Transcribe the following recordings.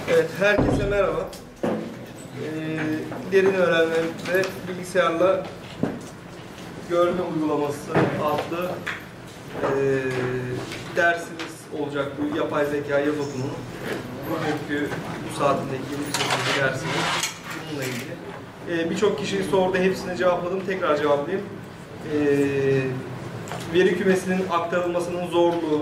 Evet, herkese merhaba. Derin öğrenme ve bilgisayarla görme uygulaması adlı dersimiz olacak. Bu yapay zeka yaz okulu. Bugünkü bu saatindeki 28. dersimiz bununla ilgili. Birçok kişi sordu, hepsini cevapladım. Tekrar cevaplayayım. Veri kümesinin aktarılmasının zorluğu,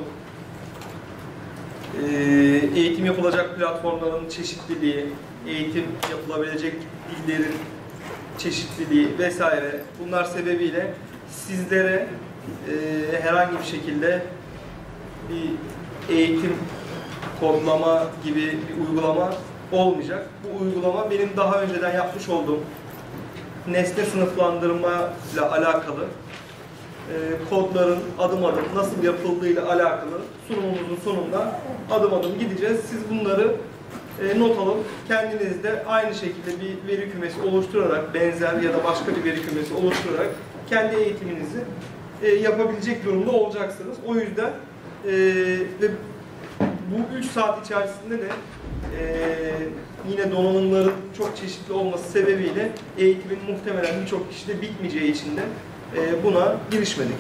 eğitim yapılacak platformların çeşitliliği, eğitim yapılabilecek dillerin çeşitliliği vesaire, bunlar sebebiyle sizlere herhangi bir şekilde bir eğitim kodlama gibi bir uygulama olmayacak. Bu uygulama benim daha önceden yapmış olduğum nesne sınıflandırma ile alakalı kodların adım adım nasıl yapıldığıyla alakalı sunumumuzun sonunda adım adım gideceğiz. Siz bunları not alıp kendiniz de aynı şekilde bir veri kümesi oluşturarak, benzer ya da başka bir veri kümesi oluşturarak kendi eğitiminizi yapabilecek durumda olacaksınız. O yüzden ve bu 3 saat içerisinde de yine donanımların çok çeşitli olması sebebiyle eğitimin muhtemelen birçok kişide bitmeyeceği için de buna girişmedik.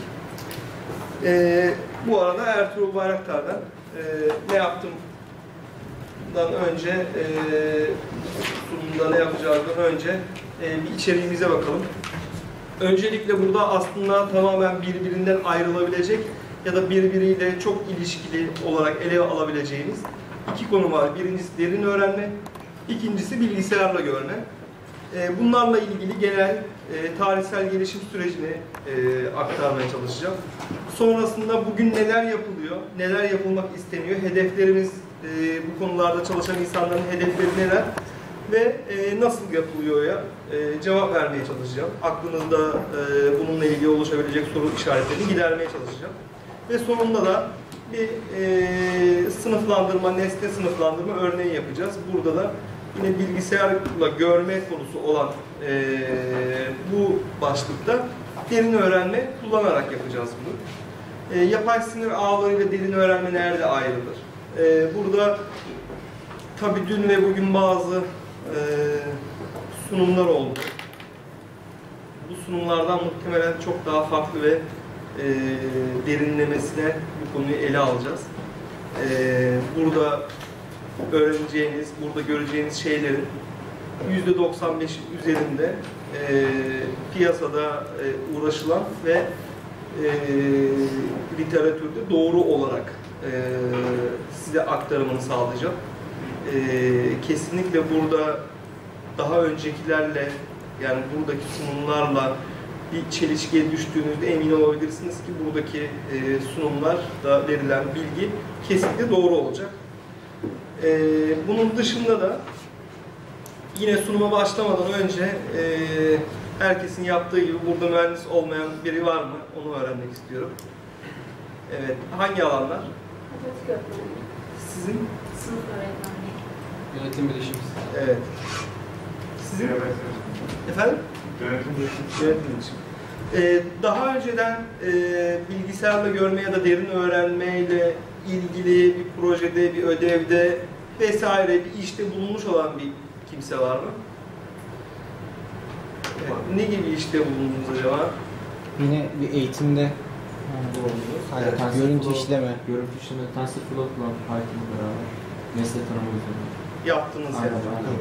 Bu arada Ertuğrul Bayraktar'dan ne yaptımdan önce, sunumda ne yapacağımızdan önce bir içeriğimize bakalım. Öncelikle burada aslında tamamen birbirinden ayrılabilecek ya da birbiriyle çok ilişkili olarak ele alabileceğimiz iki konu var. Birincisi derin öğrenme, ikincisi bilgisayarla görme. Bunlarla ilgili genel tarihsel gelişim sürecini aktarmaya çalışacağım. Sonrasında bugün neler yapılıyor, neler yapılmak isteniyor, hedeflerimiz, bu konularda çalışan insanların hedefleri neler ve nasıl yapılıyor ya cevap vermeye çalışacağım. Aklınızda bununla ilgili oluşabilecek soru işaretlerini gidermeye çalışacağım. Ve sonunda da bir sınıflandırma, nesne sınıflandırma örneği yapacağız. Burada da yine bilgisayarla görme konusu olan bu başlıkta derin öğrenme kullanarak yapacağız bunu. Yapay sinir ağları ile derin öğrenme nerede ayrılır? Burada tabii dün ve bugün bazı sunumlar oldu. Bu sunumlardan muhtemelen çok daha farklı ve derinlemesine bu konuyu ele alacağız. Burada öğreneceğiniz, burada göreceğiniz şeylerin %95 üzerinde piyasada uğraşılan ve literatürde doğru olarak size aktarımını sağlayacağım. Kesinlikle burada daha öncekilerle, yani buradaki sunumlarla bir çelişkiye düştüğünüzde emin olabilirsiniz ki buradaki sunumlarda verilen bilgi kesinlikle doğru olacak. Bunun dışında da yine sunuma başlamadan önce herkesin yaptığı gibi burada mühendis olmayan biri var mı? Onu öğrenmek istiyorum. Evet. Hangi alanlar? Sizin? Sınıf öğretmenliği. Yönetim bilişimi. Evet. Sizin? Efendim? Yönetim bilişimi. Yönetim bilişimi. Daha önceden bilgisayarla görme ya da derin öğrenmeyle ilgili bir projede, bir ödevde vesaire bir işte bulunmuş olan bir kimse var mı? Evet. Ne gibi işte bulundunuz acaba? Yine bir eğitimde bu oluyor. Evet. Görüntü işleme. Görüntü işleme, TensorFlow'la Python'la beraber nesne tanımı üzerine. Yaptınız yani. Aynen.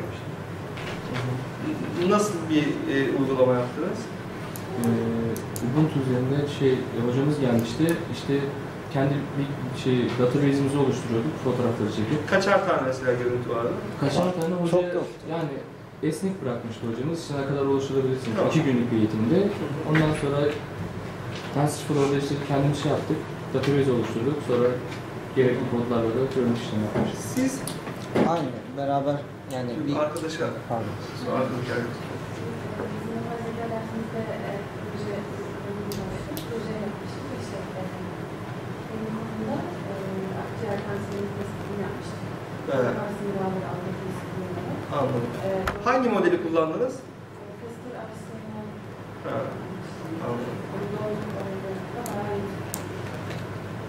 Nasıl bir uygulama yaptınız? Ubuntu üzerinde hocamız gelmişti. İşte kendi bir database'imizi oluşturuyorduk, fotoğrafları çekip. Kaçar tane mesela görüntü vardı? Kaçar tane hoca, Çok yok. yani esnek bırakmıştı hocamız. İşte ne kadar oluşturabilirsiniz. Tamam. 2 günlük bir eğitimde. Ondan sonra TensorFlow'da işte kendimiz yaptık. Database oluşturduk. Sonra gerekli kodlarla da görüntü işlemi yapmıştık. Siz Aynı beraber yani bir arkadaşa pardon. Proje yapmıştık. İşte benim konuda akciğer kanserinin tespitini yapmıştık. Evet. Kanser yağları almak istediğimde. Anladım. Hangi modeli kullandınız? Fester Aristotle. Ha, anladım.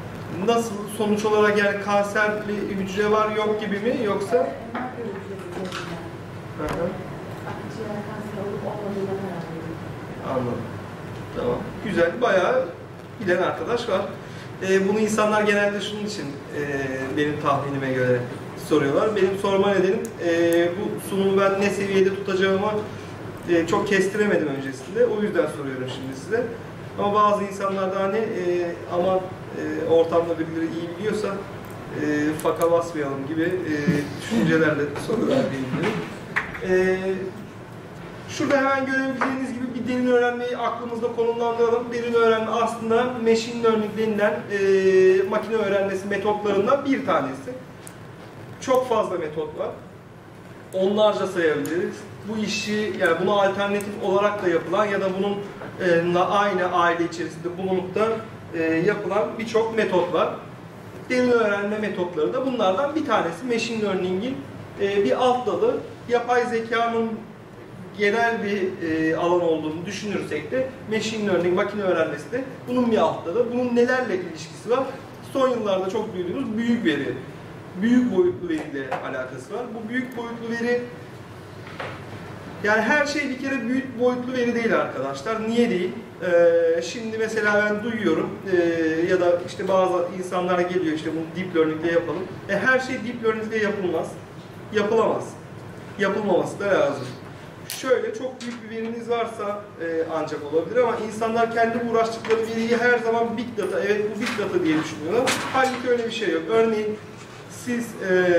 nasıl sonuç olarak, yani kanserli hücre var yok gibi mi, yoksa? MR görüntüleri üzerinden Hı hı. akciğer kanseri olup olmadığına karar veriyor. Anladım. Tamam. Güzel. Bayağı bilen arkadaş var. Bunu insanlar genelde şunun için benim tahminime göre soruyorlar. Benim sorma nedenim bu sunumu ben ne seviyede tutacağımı çok kestiremedim öncesinde. O yüzden soruyorum şimdi size. Ama bazı insanlar da hani ama ortamda birileri iyi biliyorsa faka basmayalım gibi düşüncelerle sorular diyebilirim. Şurada hemen görebileceğiniz gibi bir derin öğrenmeyi aklımızda konumlandıralım. Derin öğrenme aslında machine learning denilen makine öğrenmesi metotlarından bir tanesi. Çok fazla metot var. Onlarca sayabiliriz. Bu işi, yani buna alternatif olarak da yapılan ya da bunun aynı aile içerisinde bulunup da yapılan birçok metot var. Derin öğrenme metotları da bunlardan bir tanesi. Machine learning'in bir alt dalı. Yapay zekanın genel bir alan olduğunu düşünürsek de machine learning, makine öğrenmesi de bunun bir alt dalı. Bunun nelerle ilişkisi var? Son yıllarda çok duyduğumuz büyük veri, büyük boyutlu veriyle alakası var. Bu büyük boyutlu veri, yani her şey bir kere büyük boyutlu veri değil arkadaşlar. Niye değil? Şimdi mesela ben duyuyorum ya da işte bazı insanlara geliyor, işte bunu deep learning ile yapalım. Her şey deep learning ile yapılmaz. Yapılamaz. Yapılmaması da lazım. Şöyle çok büyük bir veriniz varsa ancak olabilir ama insanlar kendi uğraştıkları veriyi her zaman big data, evet bu big data diye düşünüyorlar. Halbuki öyle bir şey yok. Örneğin siz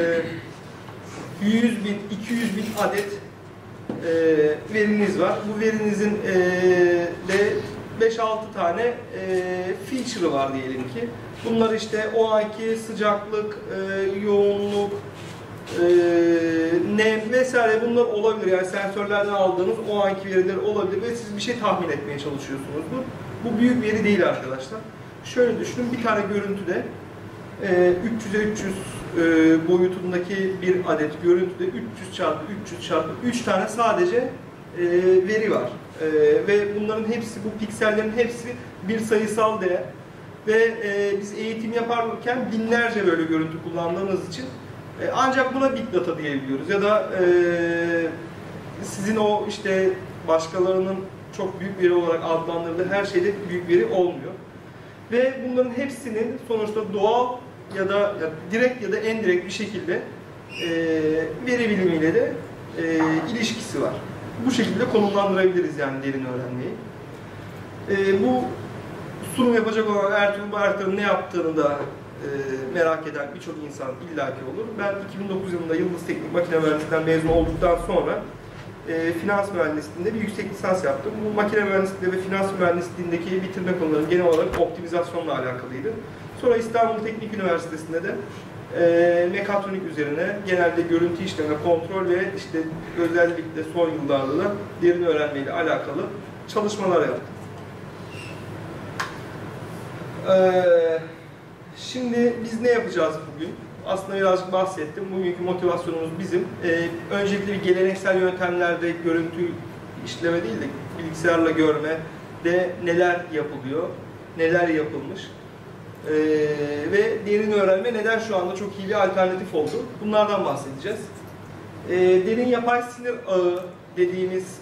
100 bin, 200 bin adet veriniz var. Bu verinizin de 5-6 tane feature'ı var diyelim ki. Bunlar işte o anki sıcaklık, yoğunluk, nem vesaire bunlar olabilir. Yani sensörlerden aldığınız o anki veriler olabilir ve siz bir şey tahmin etmeye çalışıyorsunuzdur. Bu büyük veri değil arkadaşlar. Şöyle düşünün, bir tane görüntüde 300'e 300 boyutundaki bir adet görüntüde 300 çarpı 300 çarpı 3 tane sadece veri var. Ve bunların hepsi, bu piksellerin hepsi bir sayısal değer. Ve biz eğitim yaparken binlerce böyle görüntü kullandığımız için ancak buna big data diyebiliyoruz. Ya da sizin o işte başkalarının çok büyük veri olarak adlandırdığı her şeyde büyük veri olmuyor. Ve bunların hepsinin sonuçta doğal ya da direkt ya da endirekt bir şekilde veri bilimiyle de ilişkisi var. Bu şekilde konumlandırabiliriz yani derin öğrenmeyi. Bu sunum yapacak olan Ertuğrul Bayraktar'ın ne yaptığını da merak eden birçok insan illaki olur. Ben 2009 yılında Yıldız Teknik Makine Mühendisliğinden mezun olduktan sonra finans mühendisliğinde bir yüksek lisans yaptım. Bu makine mühendisliği ve finans mühendisliğindeki bitirme konuları genel olarak optimizasyonla alakalıydı. Sonra İstanbul Teknik Üniversitesi'nde de mekatronik üzerine genelde görüntü işleme, kontrol ve işte özellikle son yıllarda da derin öğrenmeyle alakalı çalışmalar yaptım. Şimdi biz ne yapacağız bugün? Aslında birazcık bahsettim. Bugünkü motivasyonumuz bizim. Öncelikle bir geleneksel yöntemlerde görüntü işleme değil de bilgisayarla görme de neler yapılıyor, neler yapılmış ve derin öğrenme neden şu anda çok iyi bir alternatif oldu. Bunlardan bahsedeceğiz. Derin yapay sinir ağı dediğimiz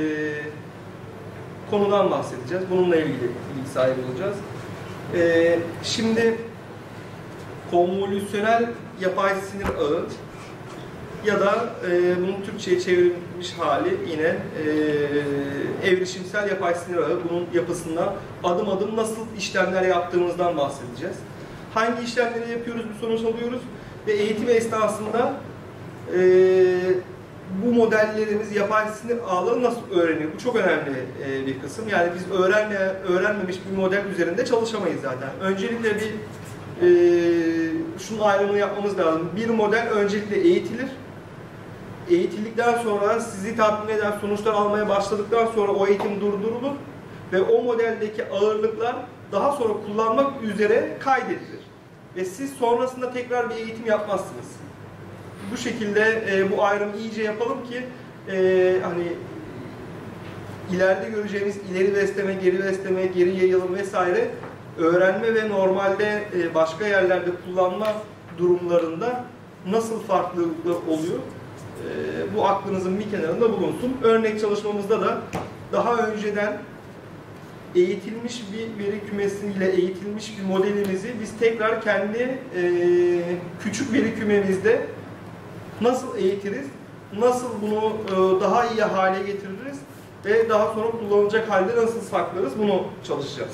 konudan bahsedeceğiz. Bununla ilgili bilgi sahibi olacağız. Şimdi konvolüsyonel yapay sinir ağı ya da bunun Türkçe'ye çevrilmiş hali yine evrişimsel yapay sinir ağı. Bunun yapısında adım adım nasıl işlemler yaptığımızdan bahsedeceğiz. Hangi işlemleri yapıyoruz, bir sonuç alıyoruz ve eğitim esnasında bu modellerimiz, yapay sinir ağları nasıl öğreniyor? Bu çok önemli bir kısım. Yani biz öğrenmemiş bir model üzerinde çalışamayız zaten. Öncelikle bir şunun ayrımını yapmamız lazım. Bir model öncelikle eğitilir. Eğitildikten sonra sizi tatmin eden sonuçlar almaya başladıktan sonra o eğitim durdurulur ve o modeldeki ağırlıklar daha sonra kullanmak üzere kaydedilir. Ve siz sonrasında tekrar bir eğitim yapmazsınız. Bu şekilde bu ayrımı iyice yapalım ki hani ileride göreceğimiz ileri besleme, geri yayılım vesaire öğrenme ve normalde başka yerlerde kullanma durumlarında nasıl farklılıklar oluyor? Bu aklınızın bir kenarında bulunsun. Örnek çalışmamızda da daha önceden eğitilmiş bir veri kümesiyle eğitilmiş bir modelimizi biz tekrar kendi küçük veri kümemizde nasıl eğitiriz, nasıl bunu daha iyi hale getiririz ve daha sonra kullanılacak halde nasıl saklarız, bunu çalışacağız.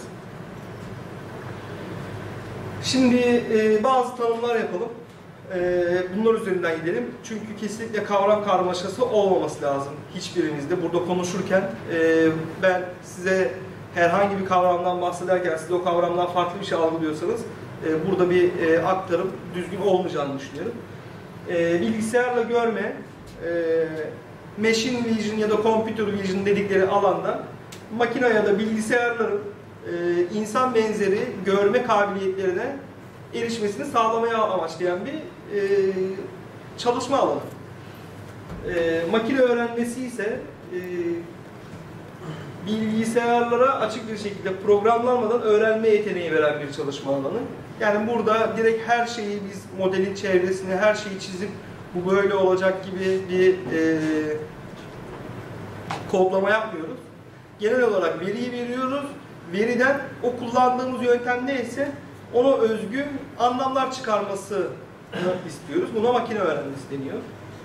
Şimdi bazı tanımlar yapalım. Bunlar üzerinden gidelim. Çünkü kesinlikle kavram karmaşası olmaması lazım hiçbirimizde. Burada konuşurken ben size herhangi bir kavramdan bahsederken siz o kavramdan farklı bir şey algılıyorsanız burada bir aktarım düzgün olmayacağını düşünüyorum. Bilgisayarla görme, machine vision ya da computer vision dedikleri alanda makine ya da bilgisayarların insan benzeri görme kabiliyetlerine erişmesini sağlamaya amaçlayan bir çalışma alanı. Makine öğrenmesi ise bilgisayarlara açık bir şekilde programlanmadan öğrenme yeteneği veren bir çalışma alanı. Yani burada direkt her şeyi biz modelin çevresini, her şeyi çizip bu böyle olacak gibi bir kodlama yapmıyoruz. Genel olarak veriyi veriyoruz. Veriden o kullandığımız yöntem neyse ona özgü anlamlar çıkarmasını istiyoruz. Buna makine öğrenmesi deniyor.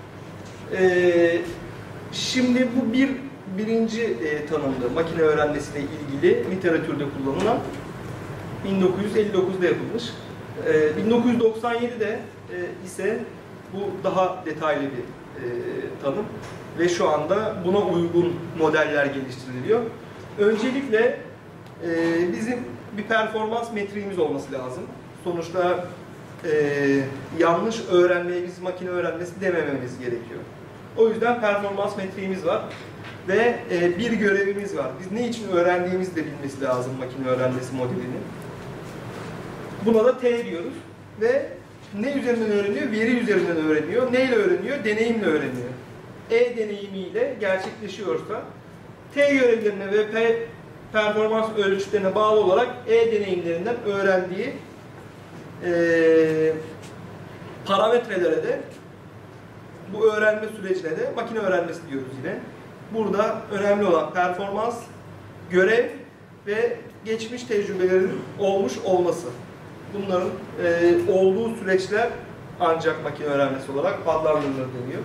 Şimdi bu birinci tanımdı. Makine öğrenmesiyle ilgili literatürde kullanılan 1959'da yapılmış. 1997'de ise bu daha detaylı bir tanım ve şu anda buna uygun modeller geliştiriliyor. Öncelikle bizim bir performans metriğimiz olması lazım. Sonuçta yanlış öğrenmeye biz makine öğrenmesi demememiz gerekiyor. O yüzden performans metriğimiz var ve bir görevimiz var. Biz ne için öğrendiğimizi de bilmesi lazım makine öğrenmesi modelini. Buna da T diyoruz ve ne üzerinden öğreniyor? Veri üzerinden öğreniyor. Neyle öğreniyor? Deneyimle öğreniyor. E deneyimiyle gerçekleşiyorsa T görevlerine ve performans ölçütlerine bağlı olarak E deneyimlerinden öğrendiği parametrelere de bu öğrenme sürecine de makine öğrenmesi diyoruz yine. Burada önemli olan performans, görev ve geçmiş tecrübelerin olmuş olması. Bunların olduğu süreçler ancak makine öğrenmesi olarak adlandırılır deniyor.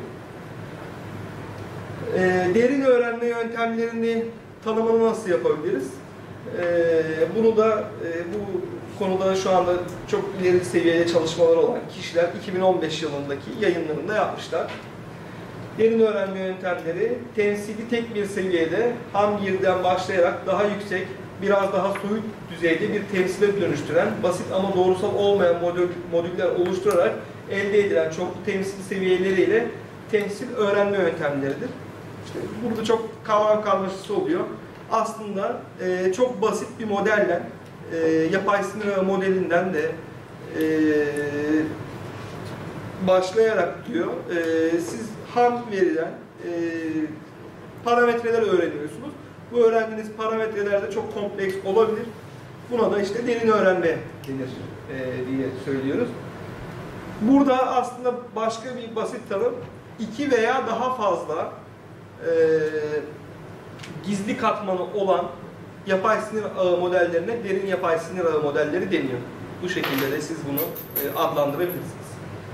Derin öğrenme yöntemlerini tanımını nasıl yapabiliriz? Bunu da bu konuda şu anda çok ileri seviyede çalışmaları olan kişiler 2015 yılındaki yayınlarında yapmışlar. Derin öğrenme yöntemleri temsili tek bir seviyede ham girden başlayarak daha yüksek, biraz daha soyut düzeyde bir temsile dönüştüren, basit ama doğrusal olmayan modüller oluşturarak elde edilen çoklu temsil seviyeleriyle temsil öğrenme yöntemleridir. İşte burada çok kavram karmaşası oluyor. Aslında çok basit bir modelle, yapay sinir ağı modelinden de başlayarak diyor, siz ham verilen parametreler öğreniyorsunuz. Bu öğrendiğiniz parametreler de çok kompleks olabilir. Buna da işte derin öğrenme denir diye söylüyoruz. Burada aslında başka bir basit tanım, 2 veya daha fazla gizli katmanı olan yapay sinir ağı modellerine derin yapay sinir ağı modelleri deniyor. Bu şekilde de siz bunu adlandırabilirsiniz.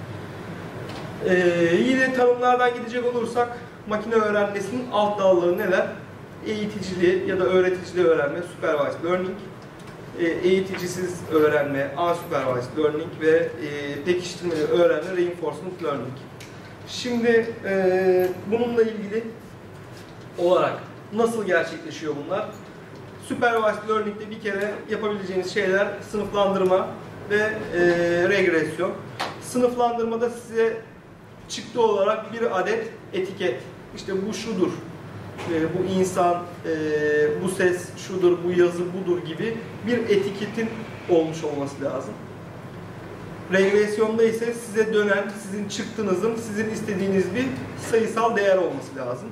Yine tanımlardan gidecek olursak makine öğrenmesinin alt dalları neler? Eğiticili ya da öğreticili öğrenme, supervised learning, eğiticisiz öğrenme, unsupervised learning ve pekiştirmeli öğrenme, reinforcement learning. Şimdi bununla ilgili olarak nasıl gerçekleşiyor bunlar? Supervised learning'de bir kere yapabileceğiniz şeyler sınıflandırma ve regresyon. Sınıflandırmada size çıktı olarak bir adet etiket, işte bu şudur, bu insan, bu ses şudur, bu yazı budur gibi bir etiketin olmuş olması lazım. Regresyonda ise size dönen, sizin çıktınızın, sizin istediğiniz bir sayısal değer olması lazım.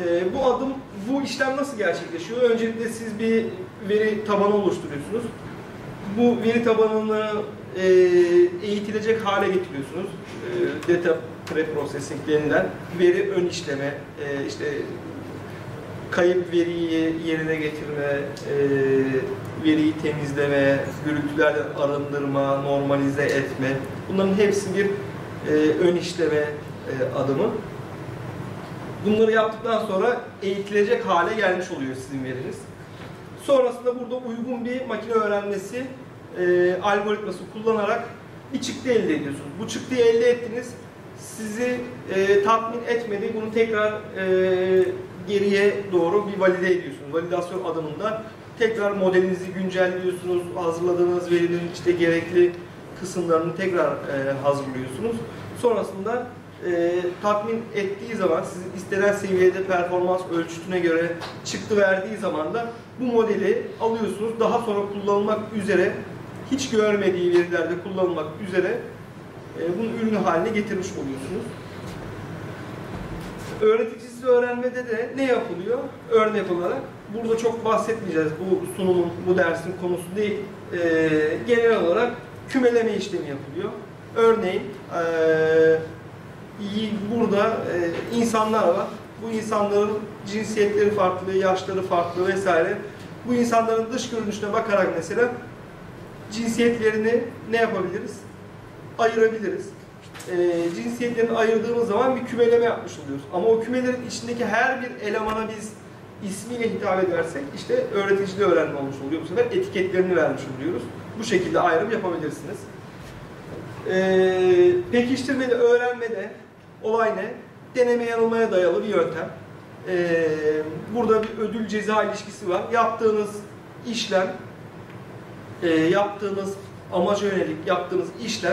Bu işlem nasıl gerçekleşiyor? Öncelikle siz bir veri tabanı oluşturuyorsunuz. Bu veri tabanını eğitilecek hale getiriyorsunuz. Data pre-processing denilen veri ön işleme, işte kayıp veriyi yerine getirme, veriyi temizleme, gürültülerden arındırma, normalize etme. Bunların hepsi bir ön işleme adımı. Bunları yaptıktan sonra eğitilecek hale gelmiş oluyor sizin veriniz. Sonrasında burada uygun bir makine öğrenmesi algoritması kullanarak bir çıktı elde ediyorsunuz. Bu çıktıyı elde ettiniz, sizi tatmin etmedi, bunu tekrar geriye doğru bir valide ediyorsunuz. Validasyon adımında tekrar modelinizi güncelliyorsunuz, hazırladığınız verinin işte gerekli kısımlarını tekrar hazırlıyorsunuz. Sonrasında tatmin ettiği zaman, sizin istenen seviyede performans ölçütüne göre çıktı verdiği zaman da bu modeli alıyorsunuz. Daha sonra kullanılmak üzere, hiç görmediği verilerde kullanılmak üzere bunun ürünü haline getirmiş oluyorsunuz. Öğreticisiz öğrenmede de ne yapılıyor? Örnek olarak, burada çok bahsetmeyeceğiz, bu sunumun, bu dersin konusu değil. Genel olarak kümeleme işlemi yapılıyor. Örneğin, burada insanlar var. Bu insanların cinsiyetleri farklı, yaşları farklı vesaire. Bu insanların dış görünüşüne bakarak mesela cinsiyetlerini ne yapabiliriz? Ayırabiliriz. Cinsiyetlerini ayırdığımız zaman bir kümeleme yapmış oluyoruz. Ama o kümelerin içindeki her bir elemana biz ismiyle hitap edersek işte öğreticili öğrenme olmuş oluyor. Bu sefer etiketlerini vermiş oluyoruz. Bu şekilde ayrım yapabilirsiniz. Pekiştirmeli öğrenmede olay ne? Deneme yanılmaya dayalı bir yöntem. Burada bir ödül ceza ilişkisi var. Yaptığınız işlem, yaptığınız amaca yönelik yaptığınız işlem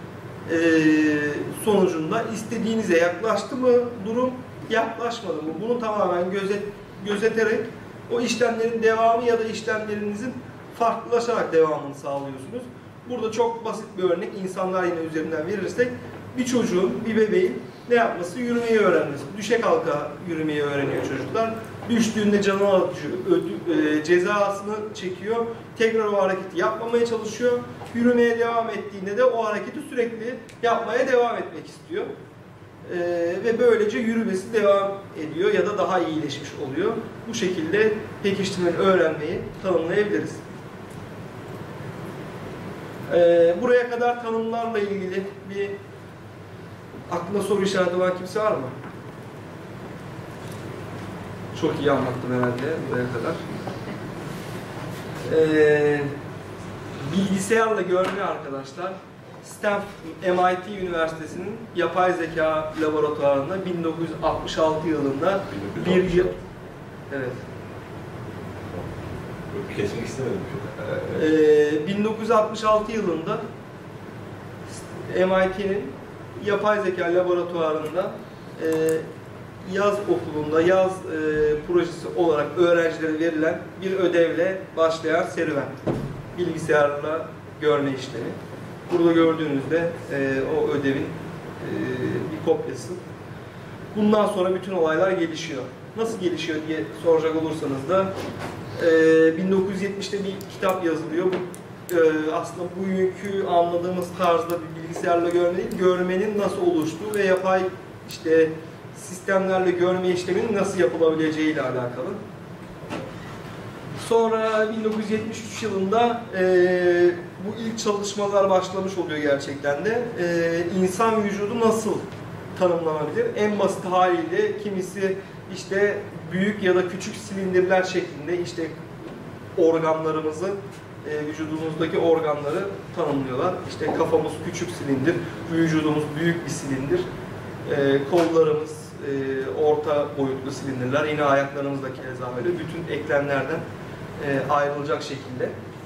sonucunda istediğinize yaklaştı mı durum, yaklaşmadı mı? Bunu tamamen gözeterek o işlemlerin devamı ya da işlemlerinizin farklılaşarak devamını sağlıyorsunuz. Burada çok basit bir örnek, insanlar yine üzerinden verirsek, bir çocuğun, bir bebeğin ne yapması? Yürümeyi öğrenmesi. Düşe kalka yürümeyi öğreniyor çocuklar. Düştüğünde canını acıyor, cezasını çekiyor. Tekrar o hareketi yapmamaya çalışıyor. Yürümeye devam ettiğinde de o hareketi sürekli yapmaya devam etmek istiyor. Ve böylece yürümesi devam ediyor ya da daha iyileşmiş oluyor. Bu şekilde pekiştirmeli öğrenmeyi tanımlayabiliriz. Buraya kadar tanımlarla ilgili bir aklına soru işareti olan kimse var mı? Çok iyi anlattım herhalde buraya kadar. Bilgisayarla görme arkadaşlar, MIT Üniversitesi'nin yapay zeka laboratuvarında 1966 yılında bir yıl... Evet. Kesmek istemedim. 1966 yılında MIT'nin yapay zeka laboratuvarında yaz okulunda yaz projesi olarak öğrencilere verilen bir ödevle başlayan serüven. Bilgisayarla görme işlemi. Burada gördüğünüzde o ödevin bir kopyası. Bundan sonra bütün olaylar gelişiyor. Nasıl gelişiyor diye soracak olursanız da 1970'te bir kitap yazılıyor. Aslında bugünkü anladığımız tarzda bir bilgisayarla görme değil, görmenin nasıl oluştuğu ve yapay işte sistemlerle görme işleminin nasıl yapılabileceği ile alakalı. Sonra 1973 yılında bu ilk çalışmalar başlamış oluyor gerçekten de. İnsan vücudu nasıl tanımlanabilir? En basit haliyle kimisi işte büyük ya da küçük silindirler şeklinde işte organlarımızı, vücudumuzdaki organları tanımlıyorlar. İşte kafamız küçük silindir, vücudumuz büyük bir silindir, kollarımız orta boyutlu silindirler, yine ayaklarımız da keza öyle. Bütün eklemlerden ayrılacak şekilde.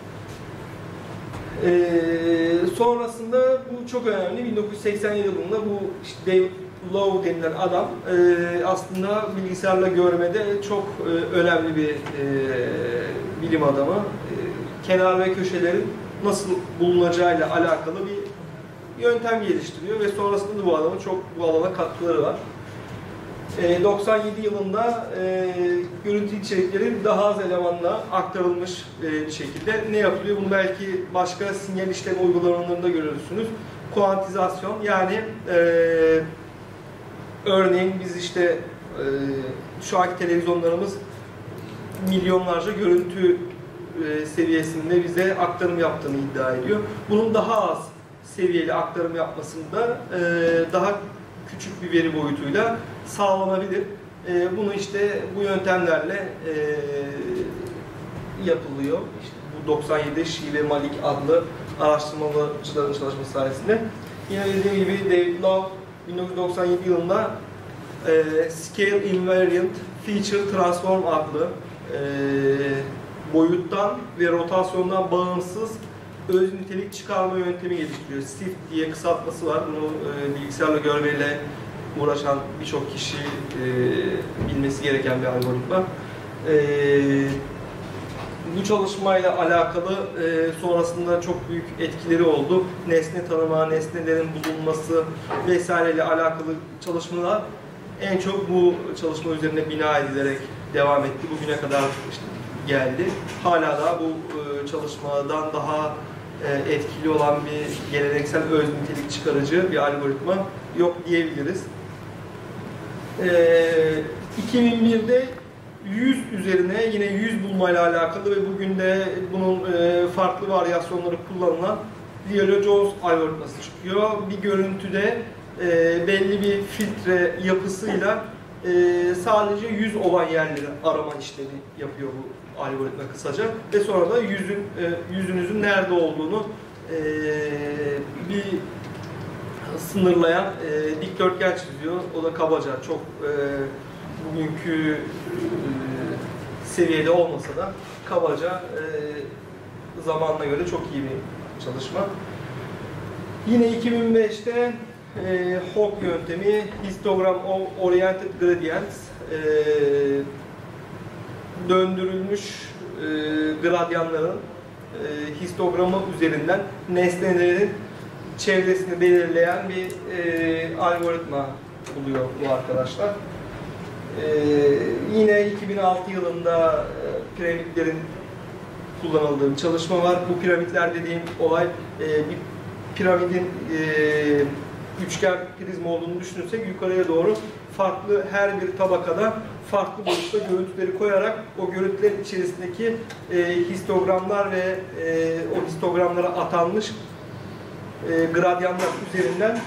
Sonrasında bu çok önemli. 1980 yılında bu işte David Lowe denilen adam aslında bilgisayarla görmede çok önemli bir bilim adamı. Kenar ve köşelerin nasıl bulunacağıyla alakalı bir yöntem geliştiriyor ve sonrasında da bu adamın çok bu alana katkıları var. 97 yılında görüntü içerikleri daha az elemanla aktarılmış bir şekilde ne yapılıyor? Bunu belki başka sinyal işleme uygulamalarında görürsünüz. Kuantizasyon, yani örneğin biz işte şu anki televizyonlarımız milyonlarca görüntü seviyesinde bize aktarım yaptığını iddia ediyor. Bunun daha az seviyeli aktarım yapmasında daha küçük bir veri boyutuyla sağlanabilir. Bunu işte bu yöntemlerle yapılıyor. İşte bu 97 Shi ve Malik adlı araştırmacıların çalışması sayesinde. Yine dediğim gibi David Love 1997 yılında Scale Invariant Feature Transform adlı boyuttan ve rotasyondan bağımsız öz nitelik çıkarma yöntemi geliştiriyor. SIFT diye kısaltması var. Bunu bilgisayarla görmeyle uğraşan birçok kişi bilmesi gereken bir algoritma. Bu çalışmayla alakalı sonrasında çok büyük etkileri oldu. Nesne tanıma, nesnelerin bulunması vesaireyle alakalı çalışmalar en çok bu çalışma üzerine bina edilerek devam etti. Bugüne kadar işte geldi. Hala da bu çalışmadan daha etkili olan bir geleneksel öz nitelik çıkarıcı bir algoritma yok diyebiliriz. 2001'de 100 üzerine yine 100 bulmayla alakalı ve bugün de bunun farklı varyasyonları kullanılan Violo-Jones algoritması çıkıyor. Bir görüntüde belli bir filtre yapısıyla sadece 100 olan yerleri arama işlemi yapıyor bu algoritma kısaca ve sonra da yüzünüzün nerede olduğunu bir sınırlayan dikdörtgen çiziyor. O da kabaca çok bugünkü seviyede olmasa da kabaca zamanına göre çok iyi bir çalışma. Yine 2005'te Hawk yöntemi, Histogram Oriented Gradients, döndürülmüş gradyanların histogramı üzerinden nesnelerin çevresini belirleyen bir algoritma buluyor bu arkadaşlar. Yine 2006 yılında piramitlerin kullanıldığı bir çalışma var. Bu piramitler dediğim olay bir piramidin üçgen prizma olduğunu düşünürsek yukarıya doğru farklı her bir tabakada farklı boyutta görüntüleri koyarak o görüntüler içerisindeki histogramlar ve o histogramlara atanmış gradyanlar üzerinden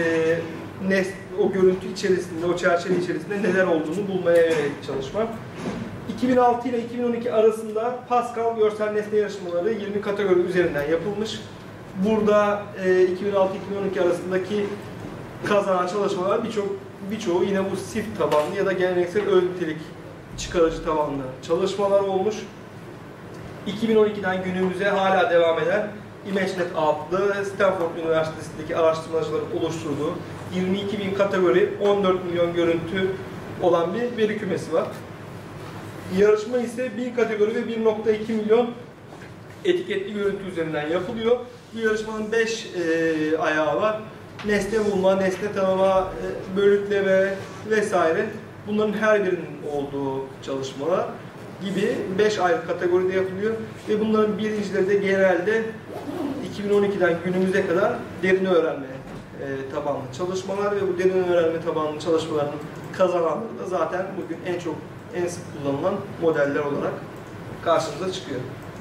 o görüntü içerisinde, o çerçeve içerisinde neler olduğunu bulmaya yönelik çalışma. 2006 ile 2012 arasında Pascal görsel nesne yarışmaları 20 kategori üzerinden yapılmış. Burada 2006-2012 arasındaki kazanan çalışmalar birçoğu yine bu SIFT tabanlı ya da geleneksel öz nitelik çıkarıcı tabanlı çalışmalar olmuş. 2012'den günümüze hala devam eden ImageNet adlı Stanford Üniversitesi'ndeki araştırmacıların oluşturduğu 22.000 kategori, 14 milyon görüntü olan bir veri kümesi var. Yarışma ise 1000 kategori ve 1.2 milyon etiketli görüntü üzerinden yapılıyor. Bu yarışmanın 5 ayağı var. Nesne bulma, nesne tanıma, bölütleme vesaire. Bunların her birinin olduğu çalışmalar gibi 5 ayrı kategoride yapılıyor. Ve bunların birincileri de genelde 2012'den günümüze kadar derin öğrenme tabanlı çalışmalar ve bu derin öğrenme tabanlı çalışmaların kazananları da zaten bugün en sık kullanılan modeller olarak karşımıza çıkıyor.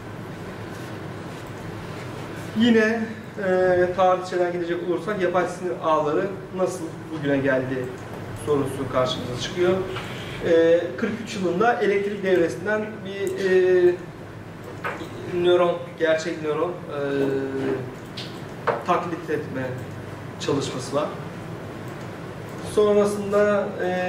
Yine tarihçeden gidecek olursak yapay sinir ağları nasıl bugüne geldi sorusu karşımıza çıkıyor. 43 yılında elektrik devresinden bir nöron, gerçek nöron taklit etme çalışması var. Sonrasında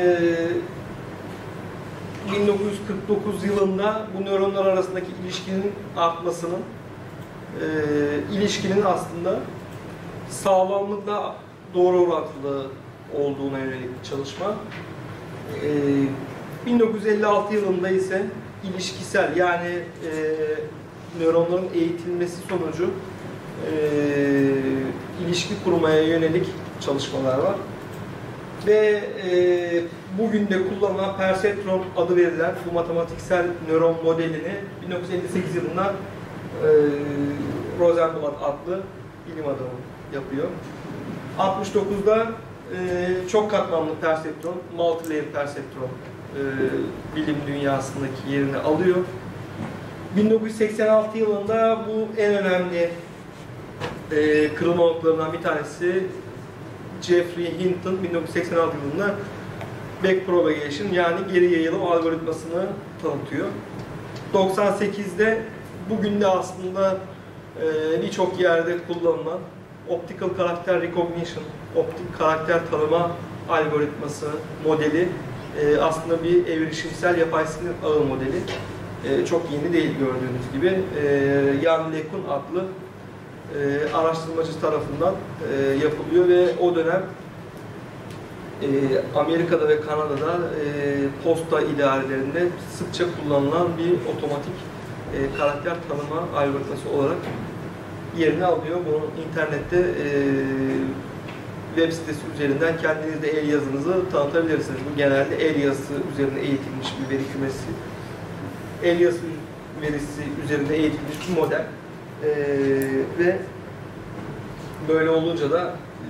1949 yılında bu nöronlar arasındaki ilişkinin artmasının ilişkinin aslında sağlamlıkla doğru orantılı olduğuna yönelik bir çalışma. 1956 yılında ise ilişkisel, yani nöronların eğitilmesi sonucu ilişki kurmaya yönelik çalışmalar var. Ve bugün de kullanılan perseptron adı verilen bu matematiksel nöron modelini 1958 yılında Rosenblatt adlı bilim adamı yapıyor. 69'da çok katmanlı perseptron, multi-layer perseptron bilim dünyasındaki yerini alıyor. 1986 yılında bu en önemli kırılma noktalarından bir tanesi Geoffrey Hinton 1986 yılında backpropagation yani geri yayılım algoritmasını tanıtıyor. 98'de bugün de aslında birçok yerde kullanılan optical karakter recognition, optik karakter tanıma algoritması modeli aslında bir evrilişimsel yapay sinir ağı modeli. Çok yeni değil gördüğünüz gibi. Jan LeCun adlı araştırmacı tarafından yapılıyor ve o dönem Amerika'da ve Kanada'da posta idarelerinde sıkça kullanılan bir otomatik karakter tanıma algoritması olarak yerini alıyor. Bunu internette web sitesi üzerinden kendiniz de el yazınızı tanıtabilirsiniz. Bu genelde el yazısı üzerine eğitilmiş bir veri kümesi. El yazısı verisi üzerine eğitilmiş bir model. Ve böyle olunca da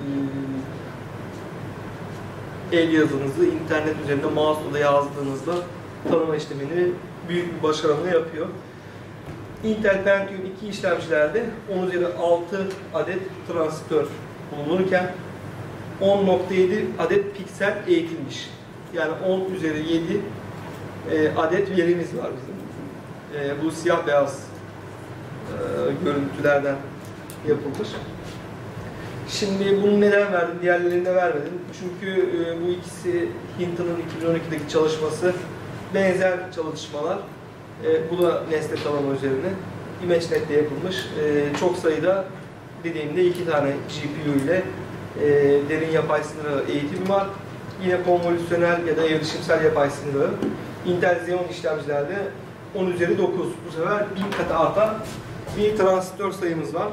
el yazınızı internet üzerinde mouse'la yazdığınızda tanıma işlemini büyük bir başarıyla yapıyor. Intel Pentium 2 işlemcilerde 10 üzeri 6 adet transistör bulunurken 10.7 adet piksel eğitilmiş. Yani 10 üzeri 7 adet verimiz var bizim. Bu siyah beyaz görüntülerden yapılmış. Şimdi bunu neden verdim, diğerlerinde vermedim. Çünkü bu ikisi Hinton'un 2012'deki çalışması benzer çalışmalar. Bu da nesne tanıma üzerine ImageNet'te yapılmış. Çok sayıda dediğimde 2 tane GPU ile derin yapay sinir ağı eğitimi var. Yine konvolüsyonel ya da evrilişimsel yapay sinir ağı. Intel Xeon işlemcilerde 10 üzeri 9. Bu sefer 1000 katı artan bir transistör sayımız var.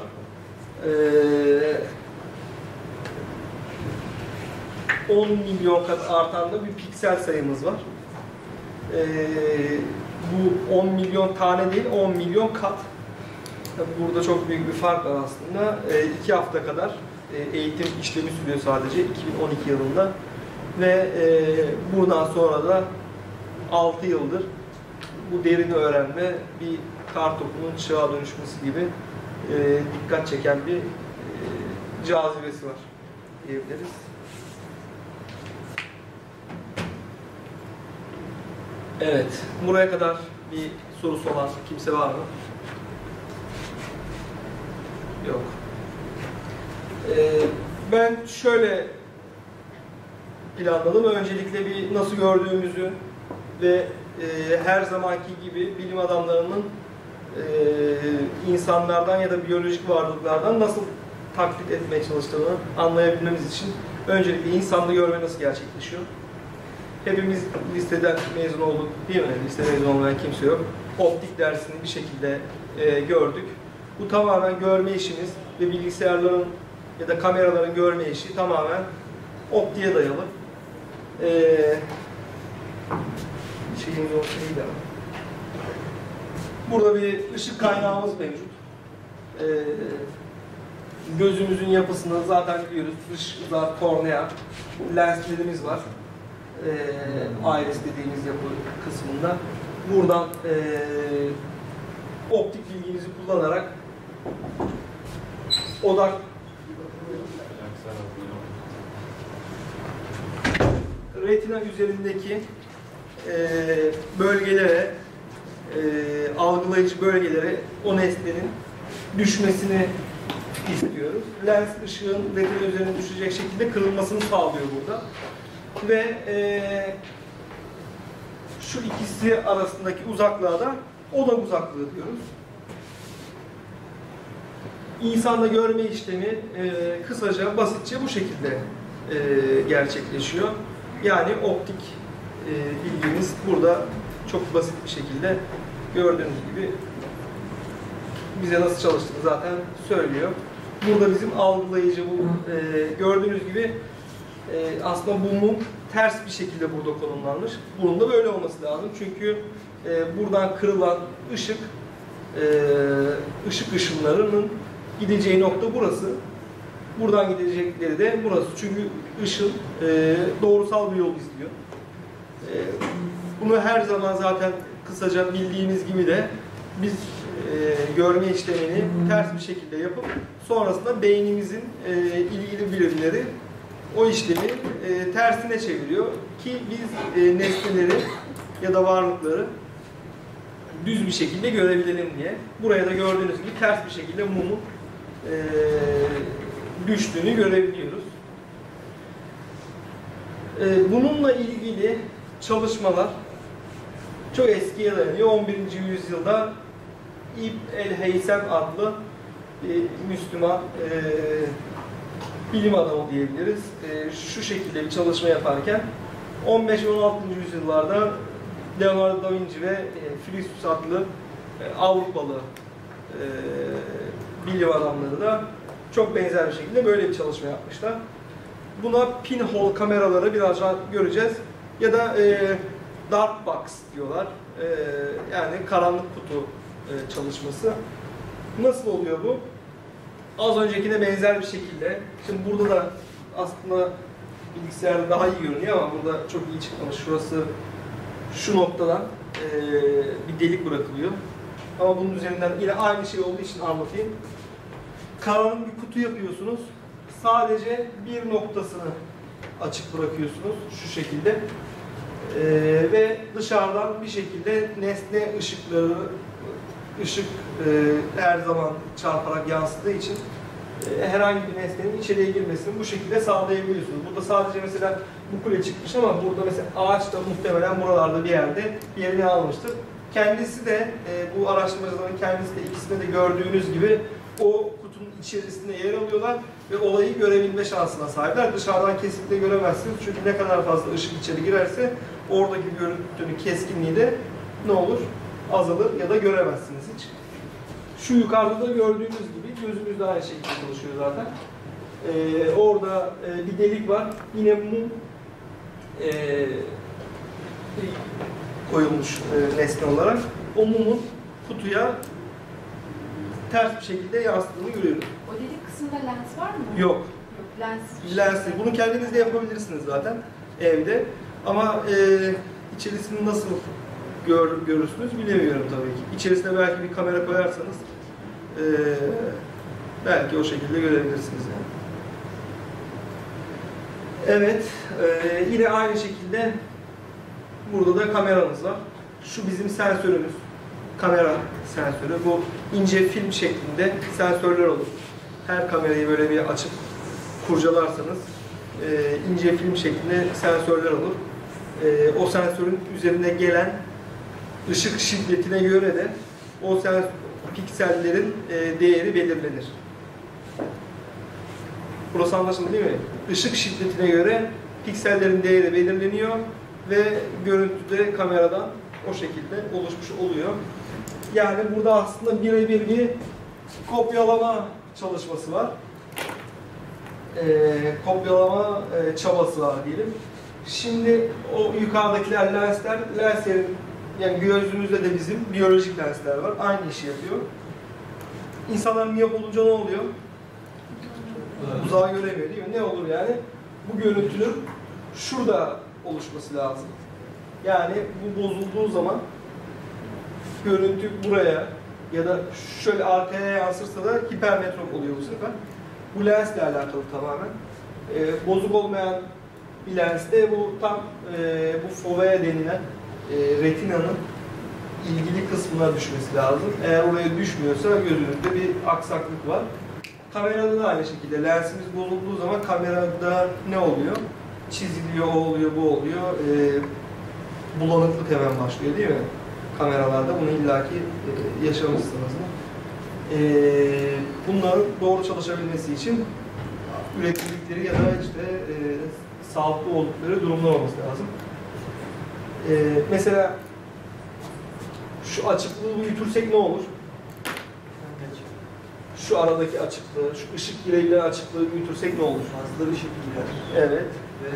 10 milyon kat artan da bir piksel sayımız var. Bu 10 milyon tane değil, 10 milyon kat. Burada çok büyük bir fark var aslında. 2 hafta kadar eğitim işlemi sürüyor sadece 2012 yılında. Ve buradan sonra da 6 yıldır bu derin öğrenme bir kartopunun çığa dönüşmesi gibi dikkat çeken bir cazibesi var diyebiliriz. Evet, buraya kadar bir sorusu olan kimse var mı? Yok. Ben şöyle planladım. Öncelikle bir nasıl gördüğümüzü ve her zamanki gibi bilim adamlarının insanlardan ya da biyolojik varlıklardan nasıl taklit etmeye çalıştığını anlayabilmemiz için öncelikle insanda görme nasıl gerçekleşiyor. Hepimiz liseden mezun olduk değil mi? Liste mezun olmayan kimse yok. Optik dersini bir şekilde gördük. Bu tamamen görme işimiz ve bilgisayarların ya da kameraların görme işi tamamen optiğe dayalı. Şeyimiz olsa iyiydi ama. Burada bir ışık kaynağımız mevcut. Gözümüzün yapısını zaten biliyoruz. Dış uzak kornea, lenslerimiz var. Iris dediğimiz yapı kısmında. Buradan optik bilginizi kullanarak odak retina üzerindeki bölgelere, algılayıcı bölgelere o nesnenin düşmesini istiyoruz. Lens ışığın retina üzerine düşecek şekilde kırılmasını sağlıyor burada. Ve şu ikisi arasındaki uzaklığa da odak uzaklığı diyoruz. İnsanda görme işlemi kısaca, basitçe bu şekilde gerçekleşiyor. Yani optik bilgimiz burada çok basit bir şekilde gördüğünüz gibi bize nasıl çalıştığını zaten söylüyor. Burada bizim algılayıcı bu gördüğünüz gibi aslında bu mum ters bir şekilde burada konumlanmış. Bunun da böyle olması lazım. Çünkü buradan kırılan ışık, ışık ışınlarının gideceği nokta burası. Buradan gidecekleri de burası. Çünkü ışın doğrusal bir yol izliyor. Bunu her zaman zaten kısaca bildiğimiz gibi de biz görme işlemini ters bir şekilde yapıp sonrasında beynimizin ilgili birimleri o işlemi tersine çeviriyor ki biz nesneleri ya da varlıkları düz bir şekilde görebilelim diye. Buraya da gördüğünüz gibi ters bir şekilde mumun düştüğünü görebiliyoruz. Bununla ilgili çalışmalar çok eskiye dayanıyor. 11. yüzyılda İbn el-Heysem adlı Müslüman bilim adamı diyebiliriz. Şu şekilde bir çalışma yaparken 15 ve 16. yüzyıllarda Leonardo da Vinci ve Philistus adlı Avrupalı bilim adamları da çok benzer bir şekilde böyle bir çalışma yapmışlar. Buna pinhole kameraları birazdan göreceğiz. Ya da dark box diyorlar. Yani karanlık kutu çalışması. Nasıl oluyor bu? Az öncekine benzer bir şekilde. Şimdi burada da aslında bilgisayarda daha iyi görünüyor ama burada çok iyi çıkmamış. Şurası şu noktadan bir delik bırakılıyor. Ama bunun üzerinden yine aynı şey olduğu için anlatayım. Karanlık bir kutu yapıyorsunuz. Sadece bir noktasını açık bırakıyorsunuz şu şekilde. Ve dışarıdan bir şekilde nesne ışıkları, ışık her zaman çarparak yansıdığı için herhangi bir nesnenin içeriye girmesini bu şekilde sağlayabiliyorsunuz. Burada sadece mesela bu kule çıkmış ama burada mesela ağaç da muhtemelen buralarda bir yerde yerini almıştır. Kendisi de bu araştırmacıların kendisi de ikisinde de gördüğünüz gibi o kutunun içerisinde yer alıyorlar ve olayı görebilme şansına sahipler. Dışarıdan kesinlikle göremezsiniz çünkü ne kadar fazla ışık içeri girerse oradaki görüntünün keskinliği de ne olur? Azalır ya da göremezsiniz hiç. Şu yukarıda da gördüğünüz gibi gözümüz de aynı şekilde çalışıyor zaten. Orada bir delik var. Yine mum koyulmuş nesne olarak. O mumun kutuya ters bir şekilde yansıdığını görüyoruz. O delik kısmında lens var mı? Yok. Yok, lenssiz. Lensi. Bunu kendiniz de yapabilirsiniz zaten evde. Ama içerisini nasıl görürsünüz bilemiyorum tabii ki. İçerisine belki bir kamera koyarsanız belki o şekilde görebilirsiniz yani. Evet, yine aynı şekilde burada da kameramız var. Şu bizim sensörümüz. Kamera sensörü. Bu ince film şeklinde sensörler olur. Her kamerayı böyle bir açıp kurcalarsanız ince film şeklinde sensörler olur. O sensörün üzerine gelen ışık şiddetine göre de o piksellerin değeri belirlenir. Burası anlaşıldı değil mi? Işık şiddetine göre piksellerin değeri belirleniyor ve görüntüde kameradan o şekilde oluşmuş oluyor. Yani burada aslında birebir bir kopyalama çalışması var. Kopyalama çabası var diyelim. Şimdi o yukarıdakiler lenslerin yani gözümüzde de bizim biyolojik lensler var. Aynı işi yapıyor. İnsanlar miyop olunca ne oluyor? Uzağa göremiyor değil mi? Ne olur yani? Bu görüntünün şurada oluşması lazım. Yani bu bozulduğu zaman görüntü buraya ya da şöyle arkaya yansırsa da hipermetrop oluyor bu sefer. Bu lensle alakalı tamamen. Bozuk olmayan bir lenste bu tam bu fovea denilen retinanın ilgili kısmına düşmesi lazım. Eğer oraya düşmüyorsa gözünüzde bir aksaklık var. Kamerada da aynı şekilde lensimiz bozulduğu zaman kamerada ne oluyor? Çiziliyor, o oluyor, bu oluyor. Bulanıklık hemen başlıyor değil mi? Kameralarda bunu illaki yaşamışsınızdır. Bunların doğru çalışabilmesi için üretildikleri ya da işte sağlıklı oldukları durumlar olması lazım. Mesela şu açıklığı büyütürsek ne olur? Şu aradaki açıklığı, şu ışık direğiyle açıklığı büyütürsek ne olur? Fazla ışık girer. Evet. ve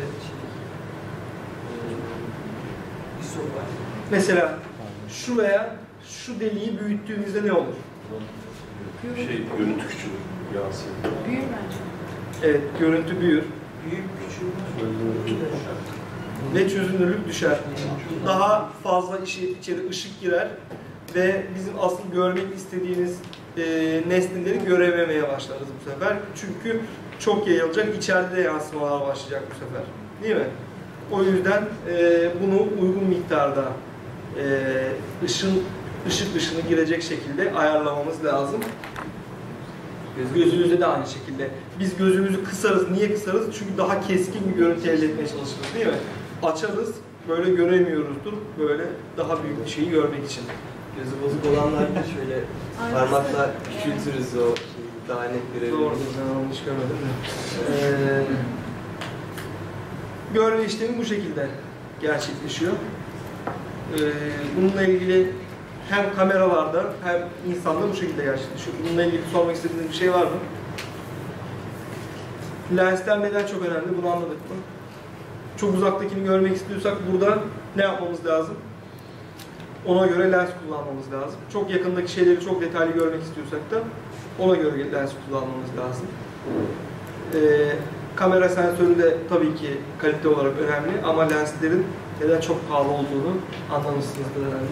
ISO var. Mesela şuraya şu deliği büyüttüğümüzde ne olur? Görüntü küçülür, yansır. Büyür bence. Evet, görüntü büyür Büyük küçük ve çözünürlük düşer. Daha fazla içeri ışık girer ve bizim asıl görmek istediğimiz nesneleri görememeye başlarız bu sefer. Çünkü çok yayılacak, içeride de yansımalar başlayacak bu sefer. Değil mi? O yüzden bunu uygun miktarda ışık ışını girecek şekilde ayarlamamız lazım. Gözümüzde de aynı şekilde. Biz gözümüzü kısarız. Niye kısarız? Çünkü daha keskin bir görüntü elde etmeye çalışırız, değil mi? Açarız, böyle göremiyoruzdur. Böyle daha büyük bir şeyi görmek için. gözü bozuk olanlar da şöyle parmakla küçültürüz o şeyi, daha net görebiliriz. Doğru, ben onu hiç görmedim de. Görme işlemi bu şekilde gerçekleşiyor. Bununla ilgili hem kameralarda hem insanda bu şekilde gerçekleşiyor. Bununla ilgili sormak istediğiniz bir şey var mı? Lensler neden çok önemli? Bunu anladık mı? Çok uzaktakini görmek istiyorsak burada ne yapmamız lazım? Ona göre lens kullanmamız lazım. Çok yakındaki şeyleri çok detaylı görmek istiyorsak da ona göre lens kullanmamız lazım. Kamera sensörü de tabii ki kalite olarak önemli ama lenslerin neden çok pahalı olduğunu anlamışsınızdır herhalde.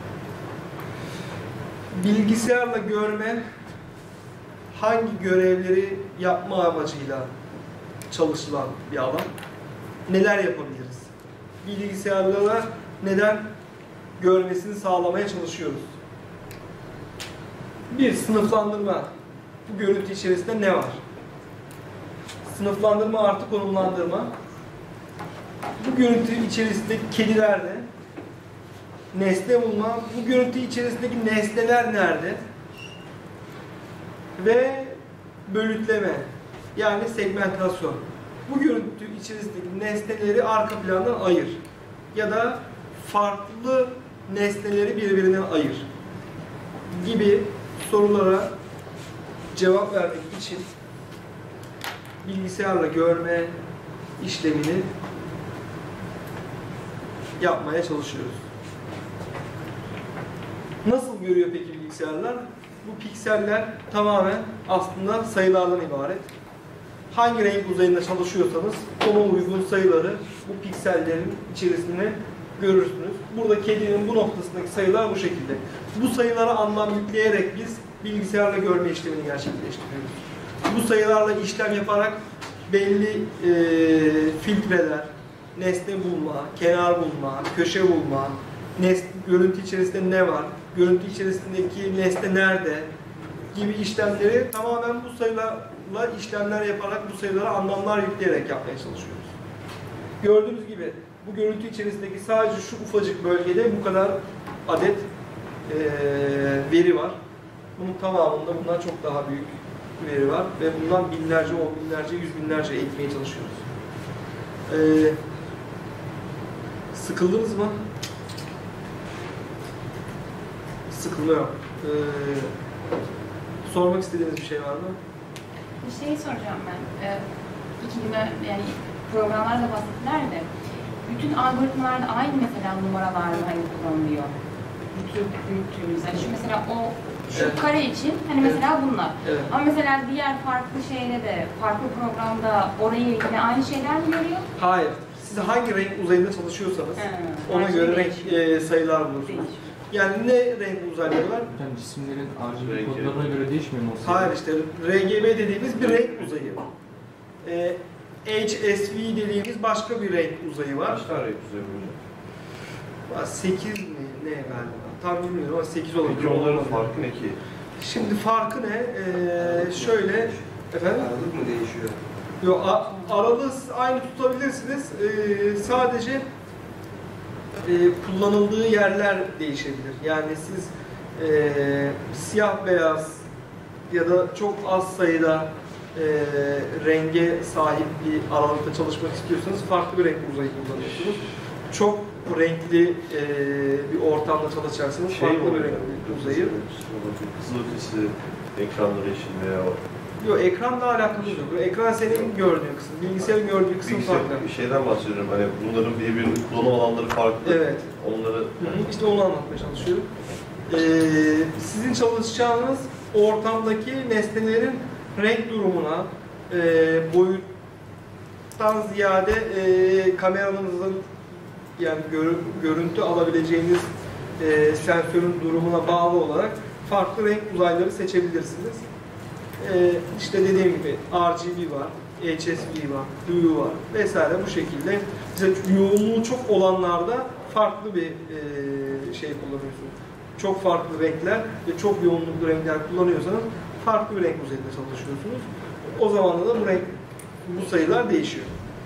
Bilgisayarla görme hangi görevleri yapma amacıyla çalışılan bir alan? Neler yapabiliriz? Bilgisayarlara neden görmesini sağlamaya çalışıyoruz? Bir, sınıflandırma. Bu görüntü içerisinde ne var? Sınıflandırma artı konumlandırma. Bu görüntü içerisindeki kedilerde nesne bulma, bu görüntü içerisindeki nesneler nerede? Ve bölütleme, yani segmentasyon. Bu görüntü içerisindeki nesneleri arka plandan ayır. Ya da farklı nesneleri birbirinden ayır. Gibi sorulara cevap vermek için bilgisayarla görme işlemini yapmaya çalışıyoruz. Nasıl görüyor peki bilgisayarlar? Bu pikseller tamamen aslında sayılardan ibaret. Hangi renk uzayında çalışıyorsanız ona uygun sayıları bu piksellerin içerisinde görürsünüz. Burada kedinin bu noktasındaki sayılar bu şekilde. Bu sayılara anlam yükleyerek biz bilgisayarla görme işlemini gerçekleştiriyoruz. Bu sayılarla işlem yaparak belli filtreler, nesne bulma, kenar bulma, köşe bulma, görüntü içerisinde ne var, görüntü içerisindeki nesne nerede gibi işlemleri tamamen bu sayılarla işlemler yaparak bu sayılara anlamlar yükleyerek yapmaya çalışıyoruz. Gördüğünüz gibi bu görüntü içerisindeki sadece şu ufacık bölgede bu kadar adet veri var. Bunun tamamında bundan çok daha büyük veri var ve bundan binlerce, on binlerce, yüz binlerce eğitmeye çalışıyoruz. Sıkıldınız mı? Sıkılma yok. Sormak istediğiniz bir şey var mı? Bir şey soracağım ben. İki gün yani programlarda bahsettiler de bütün algoritmalarda aynı mesela numaralar hani kullanılıyor. Bütün büyüttüğümüz. Yani şu mesela şu evet. kare için hani mesela bunlar. Evet. Ama mesela diğer farklı şeyde de farklı programda orayı yine aynı şeyler mi görüyor? Hayır. Siz hangi renk uzayında çalışıyorsanız ona her göre şey renk sayılar bulursunuz. Değişiyor. Yani ne renk uzayları var? Yani cisimlerin RGB kodlarına göre değişmiyor mu? Hayır işte RGB dediğimiz bir renk uzayı. HSV dediğimiz başka bir renk uzayı var. Kaç tane renk uzayı hocam? 8 mi? Ne galiba? Tam bilmiyorum ama 8 olabilir. Peki onların farkı ne ki? Şimdi farkı ne? Şöyle... Efendim? Aralık mı değişiyor? Yok, aralığı aynı tutabilirsiniz. Sadece kullanıldığı yerler değişebilir. Yani siz siyah beyaz ya da çok az sayıda renge sahip bir aralıkta çalışmak istiyorsanız farklı bir renk uzayı kullanıyorsunuz. Çok renkli bir ortamda çalışacaksınız. Farklı bir renk uzayı. Kızılötesi ekranları için veya Yok, ekranla alakalı yok. Ekran senin gördüğün kısım, bilgisayarın gördüğü kısım farklı. Bir şeyden bahsediyorum. Hani bunların birbirini kullanım alanları farklı. Evet. Onları İşte onu anlatmaya çalışıyorum. Sizin çalışacağınız ortamdaki nesnelerin renk durumuna, boyuttan ziyade kameranızın yani görüntü alabileceğiniz sensörün durumuna bağlı olarak farklı renk uzayları seçebilirsiniz. İşte dediğim gibi RGB var, HSV var, Hue var vesaire bu şekilde. Mesela yoğunluğu çok olanlarda farklı bir şey kullanıyorsunuz. Çok farklı renkler ve çok yoğunluklu renkler kullanıyorsanız farklı bir renk uzayında çalışıyorsunuz. O zaman da bu sayılar değişiyor.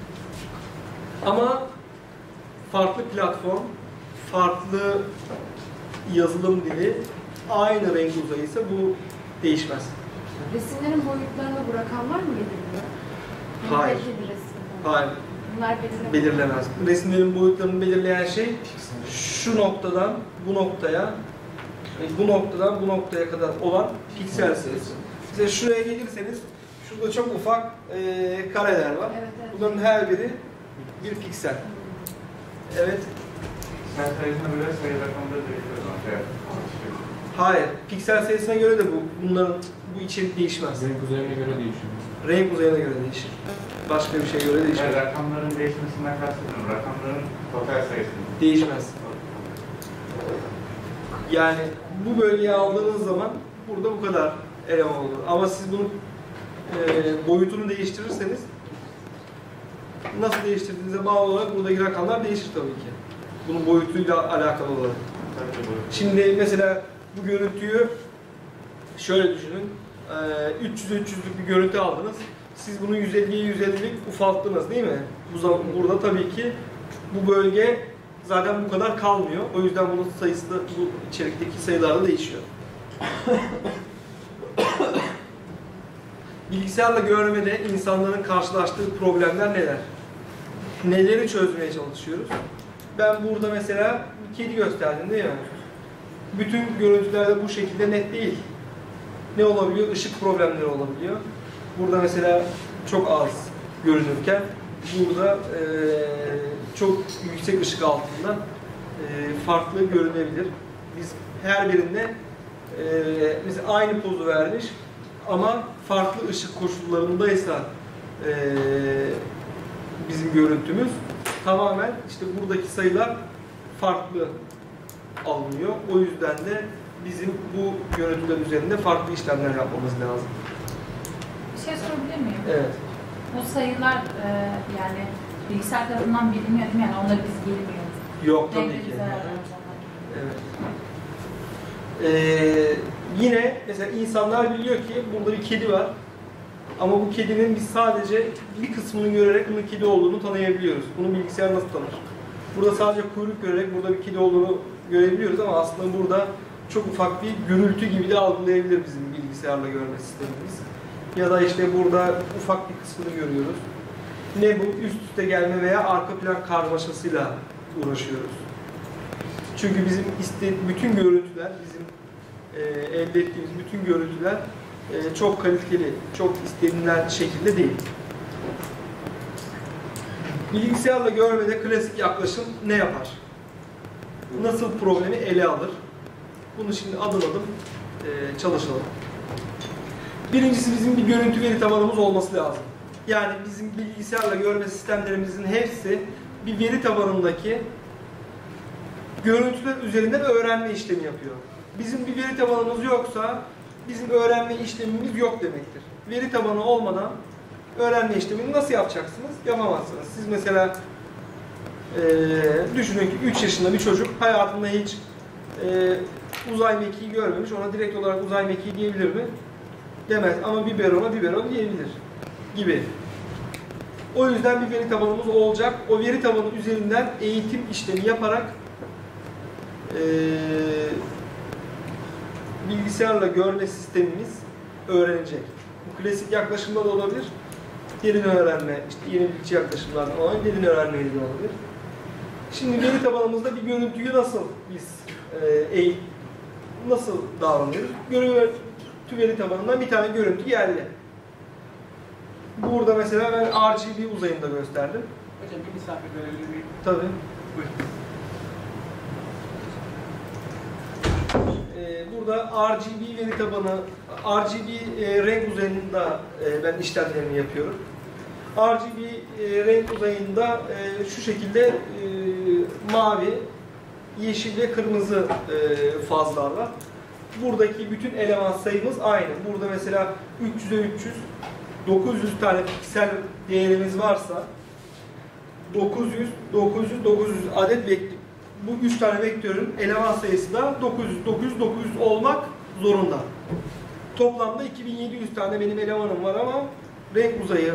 Ama farklı platform, farklı yazılım dili, aynı renk uzayı ise bu değişmez. Resimlerin boyutlarını bu rakamlar mı belirliyor? Hayır. Belirli bir resim. Hayır. Bunlar belirlemez. Belirlemez. Resimlerin boyutlarını belirleyen şey şu noktadan bu noktaya, bu noktadan bu noktaya kadar olan piksel sayısı. Size şuraya gelirseniz şurada çok ufak kareler var. Evet, evet. Bunların her biri bir piksel. Evet. Sen sayısına göre sayı rakamları değişiyor o zaman. Hayır. Piksel sayısına göre de bunların bu içerik değişmez. Renk uzayına göre değişiyor. Renk uzayına göre değişir. Başka bir şeye göre değişmez. Yani rakamların değişmesinden kastediyorum. Rakamların total sayısını. Değişmez. Yani bu bölgeyi aldığınız zaman burada bu kadar eleman olur. Ama siz bunun boyutunu değiştirirseniz nasıl değiştirdiğinize bağlı olarak buradaki rakamlar değişir tabii ki. Bunun boyutuyla alakalı olarak. Şimdi mesela bu görüntüyü şöyle düşünün. 300'lük bir görüntü aldınız. Siz bunu 150'ye 150'lik ufalttınız değil mi? Burada tabii ki bu bölge zaten bu kadar kalmıyor. O yüzden bunun sayısı da bu içerikteki sayılar da değişiyor. Bilgisayarla görmede insanların karşılaştığı problemler neler? Neleri çözmeye çalışıyoruz? Ben burada mesela bir kedi gösterdim değil mi? Bütün görüntülerde bu şekilde net değil. Ne olabiliyor? Işık problemleri olabiliyor. Burada mesela çok az görünürken burada çok yüksek ışık altında farklı görünebilir. Biz her birinde mesela aynı pozu vermiş ama farklı ışık koşullarındaysa bizim görüntümüz tamamen işte buradaki sayılar farklı alınıyor. O yüzden de bizim bu görüntüler üzerinde farklı işlemler yapmamız lazım. Bir şey sorabilir miyim? Evet. Bu sayılar yani bilgisayar tarafından biliniyor değil mi? Yani onları biz bilmiyoruz. Yok tabii Renkli ki. bize yaramaz Evet. Yine mesela insanlar biliyor ki burada bir kedi var. Ama bu kedinin biz sadece bir kısmını görerek bunun kedi olduğunu tanıyabiliyoruz. Bunu bilgisayar nasıl tanır? Burada sadece kuyruk görerek burada bir kedi olduğunu görebiliyoruz ama aslında burada çok ufak bir gürültü gibi de algılayabilir bizim bilgisayarla görme sistemimiz. Ya da işte burada ufak bir kısmını görüyoruz. Ne bu? Üst üste gelme veya arka plan karmaşasıyla uğraşıyoruz. Çünkü bizim bütün görüntüler, bizim elde ettiğimiz bütün görüntüler çok kaliteli, çok istenilen şekilde değil. Bilgisayarla görmede klasik yaklaşım ne yapar? Nasıl problemi ele alır? Bunu şimdi adım adım çalışalım. Birincisi bizim bir görüntü veri tabanımız olması lazım. Yani bizim bilgisayarla görme sistemlerimizin hepsi bir veri tabanındaki görüntüler üzerinden öğrenme işlemi yapıyor. Bizim bir veri tabanımız yoksa bizim öğrenme işlemimiz yok demektir. Veri tabanı olmadan öğrenme işlemini nasıl yapacaksınız? Yapamazsınız. Siz mesela düşünün ki 3 yaşında bir çocuk hayatında hiç uzay mekiği görmemiş. Ona direkt olarak uzay mekiği diyebilir mi? Demez. Ama biberona biberon diyebilir. Gibi. O yüzden bir veri tabanımız olacak. O veri tabanı üzerinden eğitim işlemi yaparak bilgisayarla görme sistemimiz öğrenecek. Bu klasik yaklaşımda da olabilir. Derin öğrenme, işte yenilikçi yaklaşımlardan olan derin öğrenme de olabilir. Şimdi veri tabanımızda bir görüntüyü nasıl biz nasıl davranıyoruz? Görüntü veri tabanından bir tane görüntü geldi. Burada mesela ben RGB uzayında gösterdim. Hocam bir misafir görebilir miyim? Tabii. Buyurun. Burada RGB veri tabanı, RGB renk uzayında ben işlemlerimi yapıyorum. RGB renk uzayında şu şekilde mavi, yeşil ve kırmızı fazlar var. Buradaki bütün eleman sayımız aynı. Burada mesela 300'e 300, 900 tane piksel değerimiz varsa 900, 900, 900 adet bu 3 tane vektörün eleman sayısı da 900, 900, 900 olmak zorunda. Toplamda 2700 tane benim elemanım var ama renk uzayımız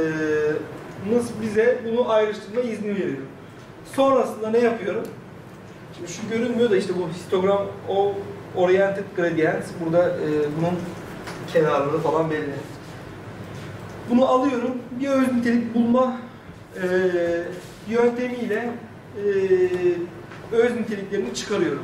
bize bunu ayrıştırma izni veriyor. Sonrasında ne yapıyorum? Şimdi şu görünmüyor da işte bu histogram oriented gradient. Burada bunun kenarları falan belli. Bunu alıyorum. Bir öz nitelik bulma yöntemiyle öz niteliklerini çıkarıyorum.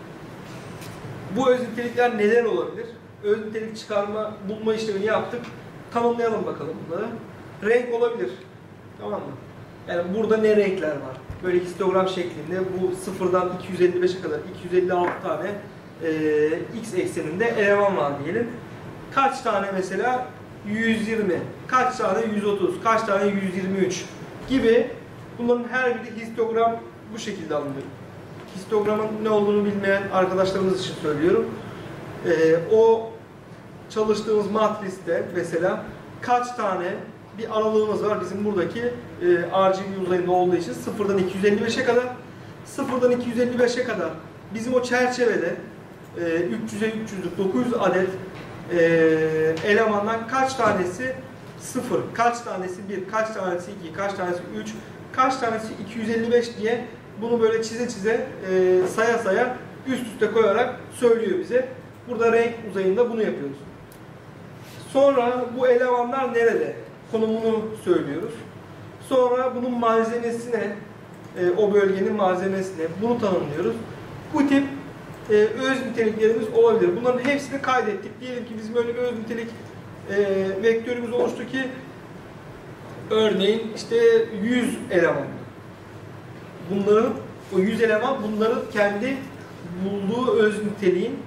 Bu öz nitelikler neler olabilir? Öz nitelik çıkarma, bulma işlemini yaptık. Tanımlayalım bakalım bunları. Renk olabilir. Tamam mı? Yani burada ne renkler var? Böyle histogram şeklinde bu 0'dan 255'e kadar 256 tane x ekseninde eleman var diyelim. Kaç tane mesela? 120, kaç tane 130, kaç tane 123 gibi bunların her biri histogram bu şekilde alınıyor. Histogramın ne olduğunu bilmeyen arkadaşlarımız için söylüyorum. O çalıştığımız matriste mesela kaç tane bir aralığımız var bizim buradaki RGB uzayında olduğu için 0'dan 255'e kadar 0'dan 255'e kadar bizim o çerçevede 300'e 300'lük 900 adet elemandan kaç tanesi 0, kaç tanesi 1, kaç tanesi 2, kaç tanesi 3, kaç tanesi 255 diye bunu böyle çize saya saya üst üste koyarak söylüyor bize. Burada renk uzayında bunu yapıyoruz. Sonra bu elemanlar nerede? Konumunu söylüyoruz. Sonra bunun malzemesine, o bölgenin malzemesine bunu tanımlıyoruz. Bu tip öz niteliklerimiz olabilir. Bunların hepsini kaydettik. Diyelim ki bizim böyle bir öz nitelik vektörümüz oluştu ki örneğin işte 100 eleman. Bunların, o 100 eleman bunların kendi bulduğu öz niteliğin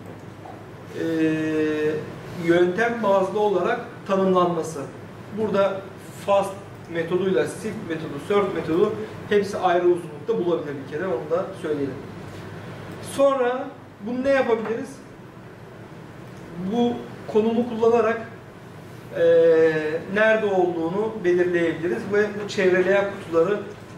yöntem bazlı olarak tanımlanması. Burada FAST metoduyla SIFT metodu, SURF metodu hepsi ayrı uzunlukta bulabilir bir kere, onu da söyleyelim. Sonra bunu ne yapabiliriz? Bu konumu kullanarak nerede olduğunu belirleyebiliriz ve bu çevreleyen kutuları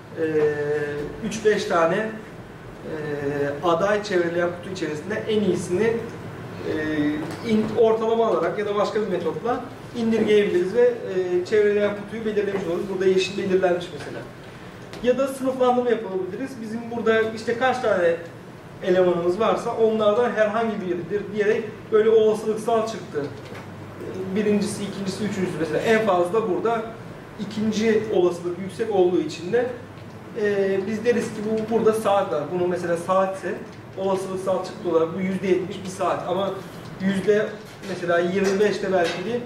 3-5 tane aday çevreleyen kutu içerisinde en iyisini ortalama alarak ya da başka bir metotla indirgeyebiliriz ve çevreleyen kutuyu belirlemiş oluruz. Burada yeşil belirlenmiş mesela. Ya da sınıflandırma yapabiliriz. Bizim burada işte kaç tane elemanımız varsa onlardan herhangi biridir diyerek böyle olasılıksal çıktı. Birincisi, ikincisi, üçüncüsü mesela en fazla burada ikinci olasılık yüksek olduğu için de biz deriz ki bu burada saat var. Bunu mesela saatse olasılıksal çıktı olarak bu %70 bir saat ama mesela 25'te belki bir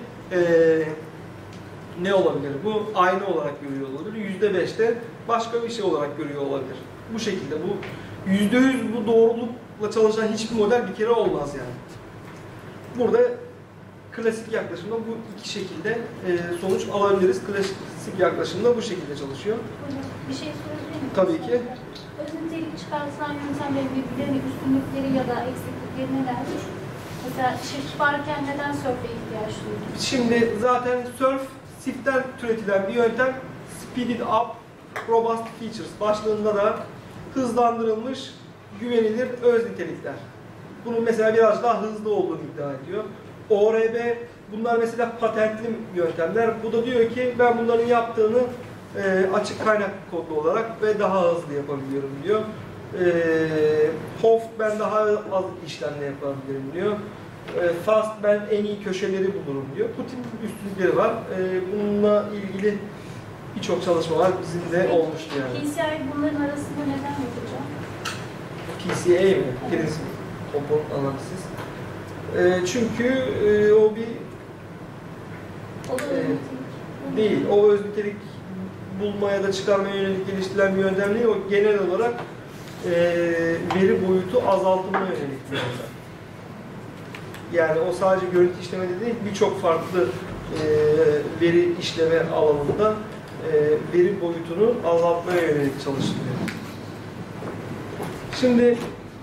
ne olabilir? Bu aynı olarak görüyor olabilir. %5'te başka bir şey olarak görüyor olabilir. Bu şekilde bu %100 bu doğrulukla çalışan hiçbir model bir kere olmaz yani. Burada klasik yaklaşımda bu iki şekilde sonuç alabiliriz. Klasik yaklaşımda bu şekilde çalışıyor. Hocam bir şey sorabilir miyim? Tabii ki. Öz nitelik çıkartılan yöntemlerin birbirlerine üstünlükleri ya da eksiklikleri nelerdir? Mesela shift varken neden surf'e ihtiyaç duyuyoruz? Şimdi zaten surf, SIFT'ten türetilen bir yöntem. Speeded up robust features başlığında da hızlandırılmış güvenilir öz nitelikler. Bunun mesela biraz daha hızlı olduğunu iddia ediyor. ORB bunlar mesela patentli yöntemler. Bu da diyor ki ben bunların yaptığını açık kaynak kodlu olarak ve daha hızlı yapabiliyorum diyor. HOFT ben daha az işlemle yapabilirim diyor. FAST ben en iyi köşeleri bulurum diyor. Bu tip üstünlükleri var. Bununla ilgili birçok çalışma var. Bizim de olmuştu yani. PCI bunların arasında neden yok hocam? PCA mi? Principal Component Analysis. Çünkü o bir O da öz nitelik. değil. O öz nitelik bulmaya da çıkarmaya yönelik geliştirilen bir yöntem değil. O genel olarak veri boyutu azaltmaya yönelik bir yöntem. Yani o sadece görüntü işlemede değil, birçok farklı veri işleme alanında veri boyutunu azaltmaya yönelik çalışılıyor. Şimdi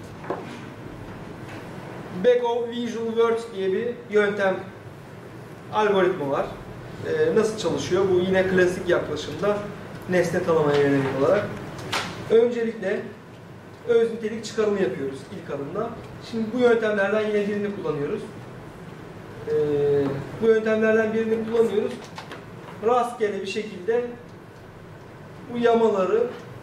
Back of Visual Words diye bir yöntem, algoritma var. Nasıl çalışıyor? Bu yine klasik yaklaşımda nesne tanımaya yönelik olarak. Öncelikle öz nitelik çıkarımı yapıyoruz ilk adımda. Şimdi bu yöntemlerden yine birini kullanıyoruz. Bu yöntemlerden birini kullanıyoruz. Rastgele bir şekilde bu yamaları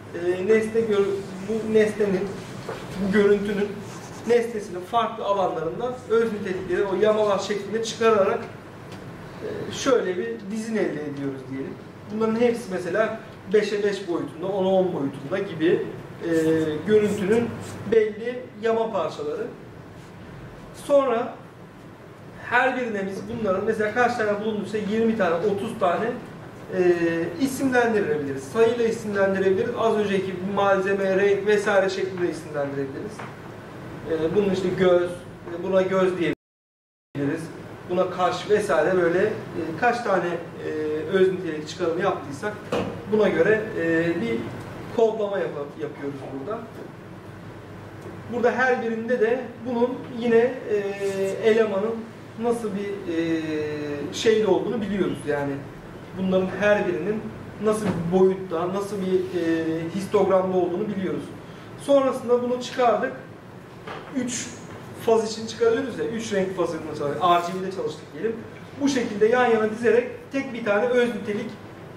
bu nesnenin, bu görüntünün nesnesinin farklı alanlarından öz nitelikleri o yamalar şeklinde çıkararak şöyle bir dizin elde ediyoruz diyelim. Bunların hepsi mesela 5'e 5 boyutunda, 10'a 10 boyutunda gibi görüntünün belli yama parçaları. Sonra her birine biz bunların mesela kaç tane bulunduysa 20 tane, 30 tane isimlendirebiliriz. Sayıyla isimlendirebiliriz. Az önceki malzeme, renk vesaire şeklinde isimlendirebiliriz. Bunun işte göz, buna göz diyebiliriz. Buna kaş vesaire böyle kaç tane öz nitelik çıkarımı yaptıysak buna göre bir kodlama yapıyoruz burada. Burada her birinde de bunun yine elemanın nasıl bir şeyde olduğunu biliyoruz. Yani bunların her birinin nasıl bir boyutta, nasıl bir histogramda olduğunu biliyoruz. Sonrasında bunu çıkardık. 3 faz için çıkarıyoruz ya, 3 renk fazında çalıştık, RGB'de çalıştık diyelim. Bu şekilde yan yana dizerek tek bir tane öz nitelik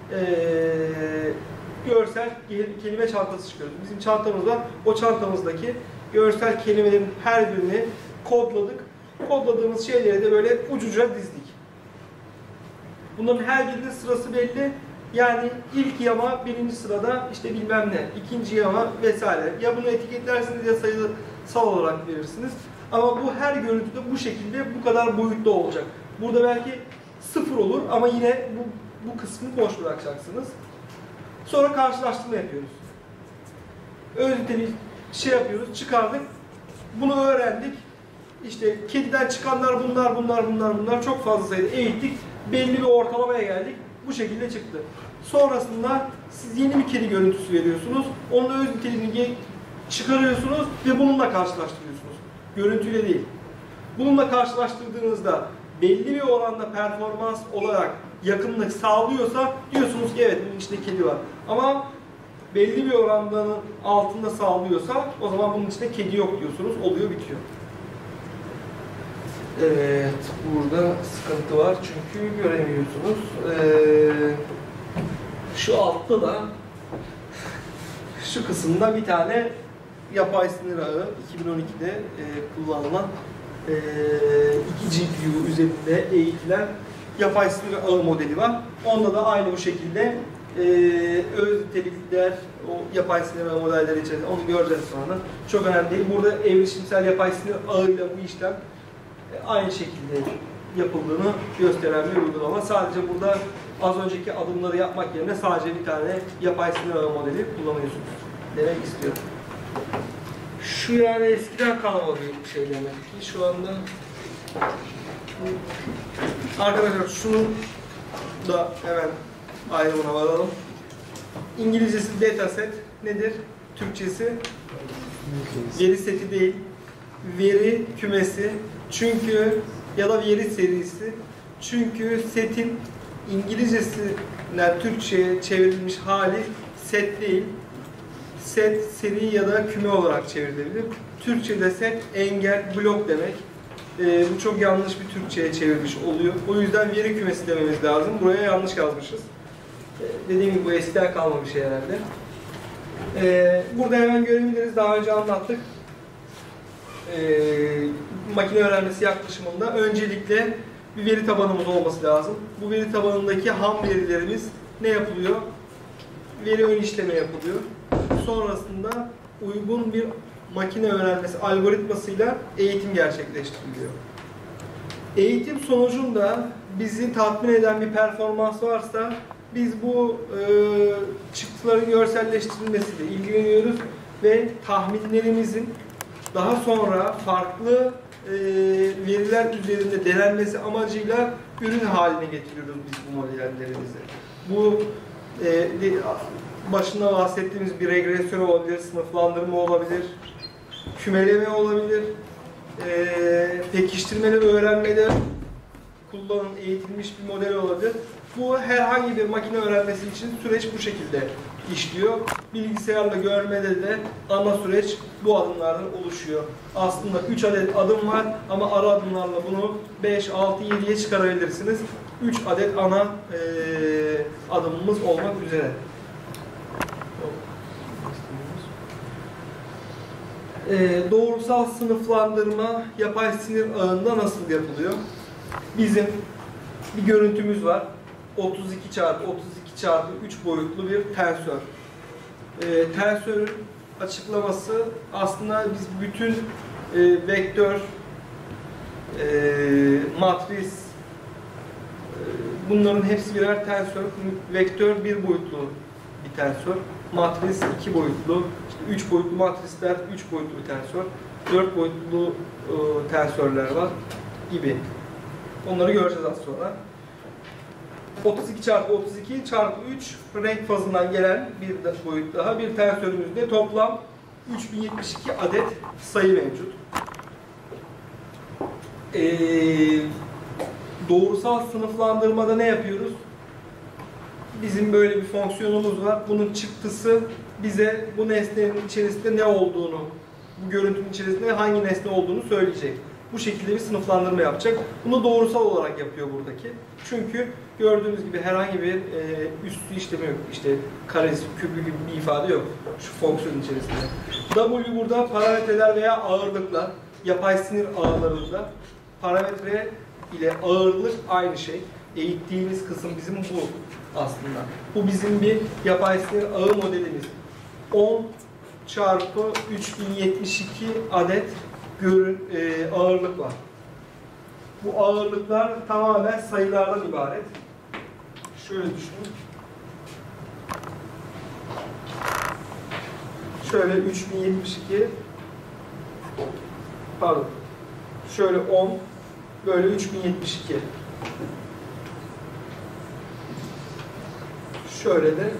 görsel kelime çantası çıkıyoruz. Bizim çantamızda o çantamızdaki görsel kelimelerin her birini kodladık. Kodladığımız şeyleri de böyle ucuca dizdik. Bunların her birinin sırası belli. Yani ilk yama birinci sırada işte bilmem ne, ikinci yama vesaire. Ya bunu etiketlersiniz ya sayısal olarak verirsiniz. Ama bu her görüntüde bu şekilde bu kadar boyutta olacak. Burada belki 0 olur ama yine bu kısmı boş bırakacaksınız. Sonra karşılaştırma yapıyoruz. Öz niteliği şey yapıyoruz, çıkardık. Bunu öğrendik. İşte kediden çıkanlar bunlar çok fazla sayıda eğittik. Belli bir ortalamaya geldik. Bu şekilde çıktı. Sonrasında siz yeni bir kedi görüntüsü veriyorsunuz. Onun öz niteliğini çıkarıyorsunuz ve bununla karşılaştırıyorsunuz. Görüntüyle değil. Bununla karşılaştırdığınızda belli bir oranda performans olarak yakınlık sağlıyorsa diyorsunuz ki evet bunun içinde kedi var. Ama belli bir orandanın altında sağlıyorsa o zaman bunun içinde kedi yok diyorsunuz. Oluyor, bitiyor. Evet, burada sıkıntı var çünkü göremiyorsunuz. Şu altta da şu kısımda bir tane yapay sinir ağı 2012'de kullanılan 2 GPU üzerinde eğitilen yapay sinir ağı modeli var. Onda da aynı bu şekilde öz nitelikler, o yapay sinir ağı modelleri içerisinde onu göreceğiz sonra. Çok önemli değil. Burada evrişimsel yapay sinir ağıyla bu işlem aynı şekilde yapıldığını gösteren bir uygulama. Sadece burada az önceki adımları yapmak yerine sadece bir tane yapay sinir ağı modeli kullanıyorsunuz demek istiyorum. Şu yani eskiden kalma bir şey demek ki şu anda arkadaşlar şunu da hemen ayrımına varalım. İngilizcesi dataset nedir? Türkçesi veri seti değil, veri kümesi. Çünkü ya da veri serisi. Çünkü setin İngilizcesinden Türkçe'ye çevrilmiş hali set değil. Set, seri ya da küme olarak çevrilebilir. Türkçe'de set, engel, blok demek. Bu çok yanlış bir Türkçe'ye çevrilmiş oluyor. O yüzden veri kümesi dememiz lazım. Buraya yanlış yazmışız. Dediğim gibi bu eskiden kalma bir şey herhalde. Burada hemen görebiliriz. Daha önce anlattık. Makine öğrenmesi yaklaşımında öncelikle bir veri tabanımız olması lazım. Bu veri tabanındaki ham verilerimiz ne yapılıyor? Veri ön işleme yapılıyor. Sonrasında uygun bir makine öğrenmesi algoritmasıyla eğitim gerçekleştiriliyor. Eğitim sonucunda bizi tatmin eden bir performans varsa biz bu çıktıların görselleştirilmesiyle ilgileniyoruz ve tahminlerimizin daha sonra farklı veriler üzerinde denenmesi amacıyla ürün haline getiriyoruz biz bu modellerimizi. Bu başında bahsettiğimiz bir regresyon olabilir, sınıflandırma olabilir, kümeleme olabilir, pekiştirmeli öğrenmede kullanılan, eğitilmiş bir model olabilir. Bu herhangi bir makine öğrenmesi için süreç bu şekilde işliyor. Bilgisayarla görmede de ana süreç bu adımlardan oluşuyor. Aslında 3 adet adım var ama ara adımlarla bunu 5, 6, 7'ye çıkarabilirsiniz. 3 adet ana adımımız olmak üzere. Doğrusal sınıflandırma yapay sinir ağında nasıl yapılıyor? Bizim bir görüntümüz var. 32 çarpı 32 çarpı 3 boyutlu bir tensör. Tensörün açıklaması aslında biz bütün vektör, matris, bunların hepsi birer tensör. Vektör bir boyutlu bir tensör. Matris 2 boyutlu, işte 3 boyutlu matrisler 3 boyutlu bir tensör. 4 boyutlu tensörler var gibi. Onları göreceğiz az sonra. 32 çarpı 32 çarpı 3 renk fazından gelen bir boyut daha. Bir tensörümüzde toplam 3072 adet sayı mevcut. Doğrusal sınıflandırmada ne yapıyoruz? Bizim böyle bir fonksiyonumuz var. Bunun çıktısı bize bu nesnenin içerisinde ne olduğunu, bu görüntünün içerisinde hangi nesne olduğunu söyleyecek. Bu şekilde bir sınıflandırma yapacak. Bunu doğrusal olarak yapıyor buradaki. Çünkü gördüğünüz gibi herhangi bir üstü işlemi yok. İşte karesi, kübü gibi bir ifade yok şu fonksiyonun içerisinde. W burada parametreler veya ağırlıklar, yapay sinir ağlarında parametre ile ağırlık aynı şey. Eğittiğimiz kısım bizim bu aslında. Bu bizim bir yapay sinir ağı modelimiz. 10 çarpı 3072 adet ağırlık var. Bu ağırlıklar tamamen sayılardan ibaret. Şöyle düşünün. Şöyle 3072, pardon, şöyle 10, böyle 3072. Şöyle de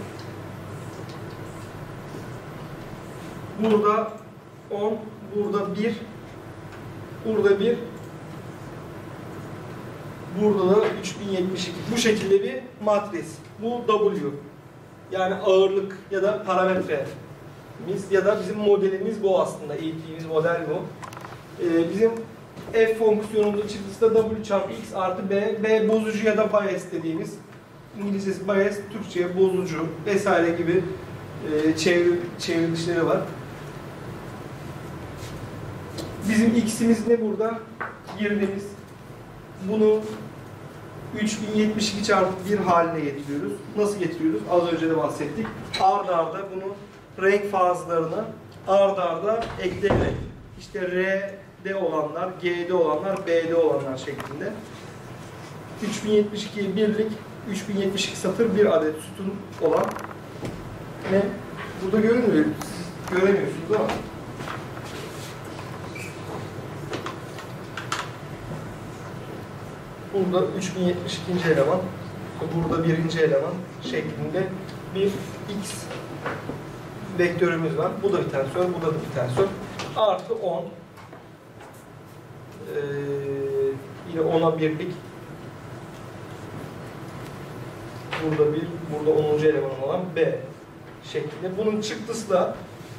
burada 10, burada 1, burada 1, burada da 3072. Bu şekilde bir matris. Bu W. Yani ağırlık ya da parametremiz ya da bizim modelimiz bu aslında. Eğittiğimiz model bu. Bizim F fonksiyonumuzun çıktısı da W çarpı X artı B. B bozucu ya da bias dediğimiz. İngilizcesi bias, Türkçe'ye bozucu vesaire gibi çevrilişleri var. Bizim X'imiz ne burada? Girdiğimiz. Bunu 3072 çarpı 1 haline getiriyoruz. Nasıl getiriyoruz? Az önce de bahsettik. Ard arda bunu renk fazlarına ard arda ekleyerek işte R'de olanlar, G'de olanlar, B'de olanlar şeklinde 3072 birlik 3072 satır bir adet sütun olan ve burada görünmüyor. Siz göremiyorsunuz ama burada 3072. eleman, burada birinci eleman şeklinde bir X vektörümüz var. Bu da bir tensör, bu da bir tensör. Artı 10. Yine 10'a birlik. Burada bir, burada 10. eleman olan B şeklinde. Bunun çıktısı da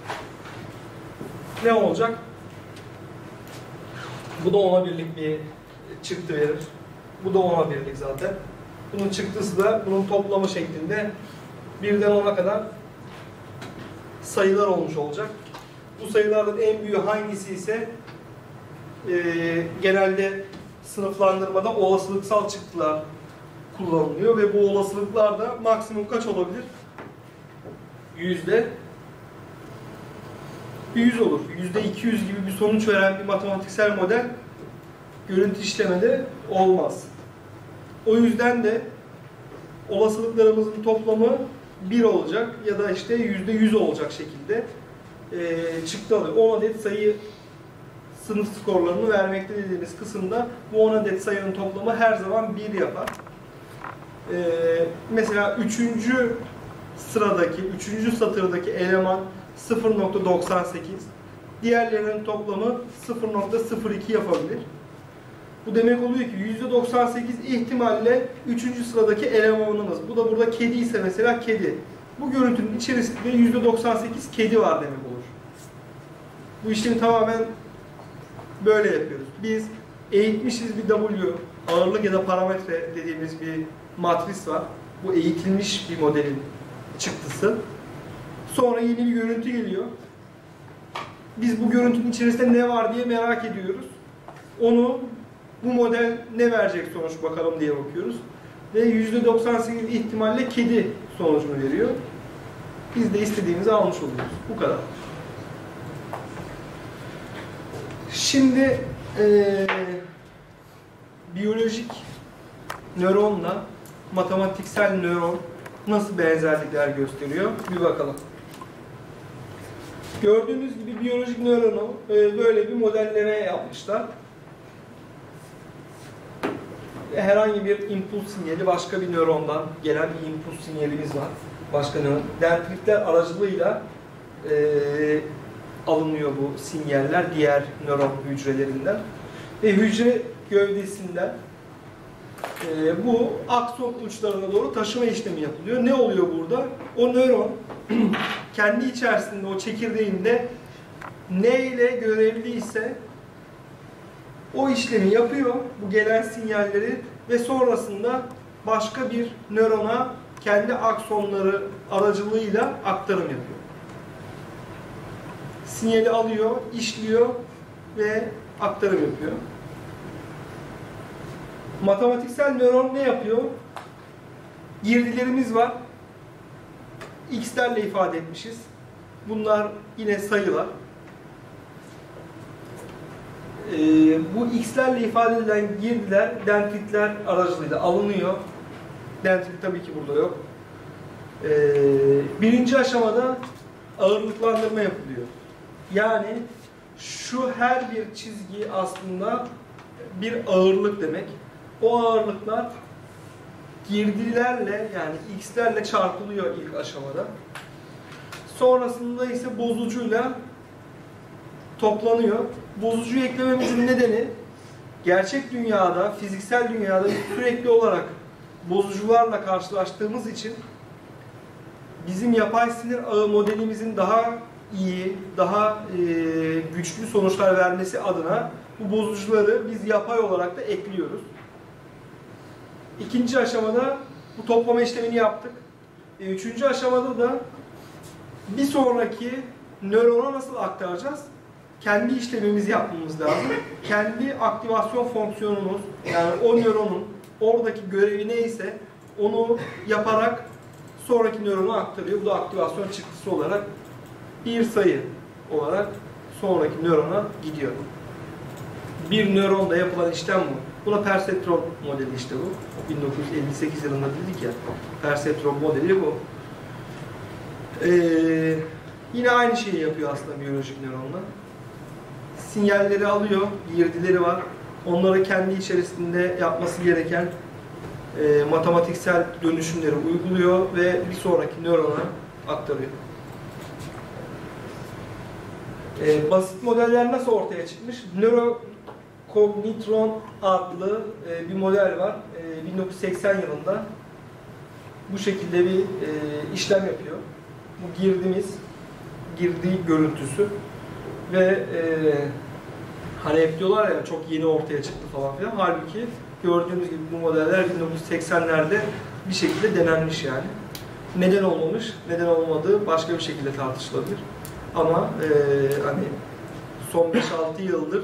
ne olacak? Bu da 10'a birlik bir çıktı verir. Bu da 10'a birlik zaten. Bunun çıktısı da bunun toplamı şeklinde 1'den 10'a kadar sayılar olmuş olacak. Bu sayılardan en büyüğü hangisi ise genelde sınıflandırmada olasılıksal çıktılar kullanılıyor ve bu olasılıklar da maksimum kaç olabilir? %100 olur. %200 gibi bir sonuç veren bir matematiksel model görüntü işlemede olmaz. O yüzden de olasılıklarımızın toplamı 1 olacak ya da işte %100 olacak şekilde çıktı alıyor. 10 adet sayı sınıf skorlarını vermekte dediğimiz kısımda bu 10 adet sayının toplamı her zaman 1 yapar. Mesela 3. sıradaki, 3. satırdaki eleman 0.98, diğerlerinin toplamı 0.02 yapabilir. Bu demek oluyor ki %98 ihtimalle 3. sıradaki elemanımız. Bu da burada kedi ise mesela kedi. Bu görüntünün içerisinde %98 kedi var demek olur. Bu işlemi tamamen böyle yapıyoruz. Biz eğitmişiz bir W, ağırlık ya da parametre dediğimiz bir matris var. Bu eğitilmiş bir modelin çıktısı. Sonra yeni bir görüntü geliyor. Biz bu görüntünün içerisinde ne var diye merak ediyoruz. Onu bu model ne verecek sonuç bakalım diye bakıyoruz. Ve %98 ihtimalle kedi sonucunu veriyor. Biz de istediğimizi almış oluyoruz. Bu kadar. Şimdi biyolojik nöronla matematiksel nöron nasıl benzerlikler gösteriyor? Bir bakalım. Gördüğünüz gibi biyolojik nöronu böyle bir modelleme yapmışlar. Herhangi bir impuls sinyali başka bir nörondan gelen bir impuls sinyalimiz var. Başka nöron. Dendritler aracılığıyla alınıyor bu sinyaller diğer nöron hücrelerinden. Ve hücre gövdesinden bu akson uçlarına doğru taşıma işlemi yapılıyor. Ne oluyor burada? O nöron kendi içerisinde, o çekirdeğinde ne ile görevli ise o işlemi yapıyor, bu gelen sinyalleri ve sonrasında başka bir nörona kendi aksonları aracılığıyla aktarım yapıyor. Sinyali alıyor, işliyor ve aktarım yapıyor. Matematiksel nöron ne yapıyor? Girdilerimiz var. X'lerle ifade etmişiz. Bunlar yine sayılar. Bu X'lerle ifade edilen girdiler dendritler aracılığıyla alınıyor. Dendrit tabii ki burada yok. Birinci aşamada ağırlıklandırma yapılıyor. Yani şu her bir çizgi aslında bir ağırlık demek. O ağırlıklar girdilerle yani X'lerle çarpılıyor ilk aşamada. Sonrasında ise bozucuyla toplanıyor. Bozucuyu eklememizin nedeni gerçek dünyada, fiziksel dünyada sürekli olarak bozucularla karşılaştığımız için bizim yapay sinir ağı modelimizin daha iyi, daha güçlü sonuçlar vermesi adına bu bozucuları biz yapay olarak da ekliyoruz. İkinci aşamada bu toplama işlemini yaptık. Üçüncü aşamada da bir sonraki nörona nasıl aktaracağız? Kendi işlemimizi yapmamız lazım. Kendi aktivasyon fonksiyonumuz, yani o nöronun oradaki görevi neyse onu yaparak sonraki nörona aktarıyor. Bu da aktivasyon çıktısı olarak bir sayı olarak sonraki nörona gidiyor. Bir nöronda yapılan işlem bu. Buna perseptron modeli işte bu. 1958 yılında dedik ya, perseptron modeli bu. Yine aynı şeyi yapıyor aslında biyolojik nöronla. Sinyalleri alıyor, girdileri var. Onları kendi içerisinde yapması gereken matematiksel dönüşümleri uyguluyor ve bir sonraki nörona aktarıyor. Basit modeller nasıl ortaya çıkmış? Neurocognitron adlı bir model var. 1980 yılında bu şekilde bir işlem yapıyor. Bu girdi görüntüsü ve hani hep diyorlar ya çok yeni ortaya çıktı falan filan. Halbuki gördüğünüz gibi bu modeller 1980'lerde bir şekilde denenmiş yani. Neden olmamış, neden olmadığı başka bir şekilde tartışılabilir. Ama hani son 5-6 yıldır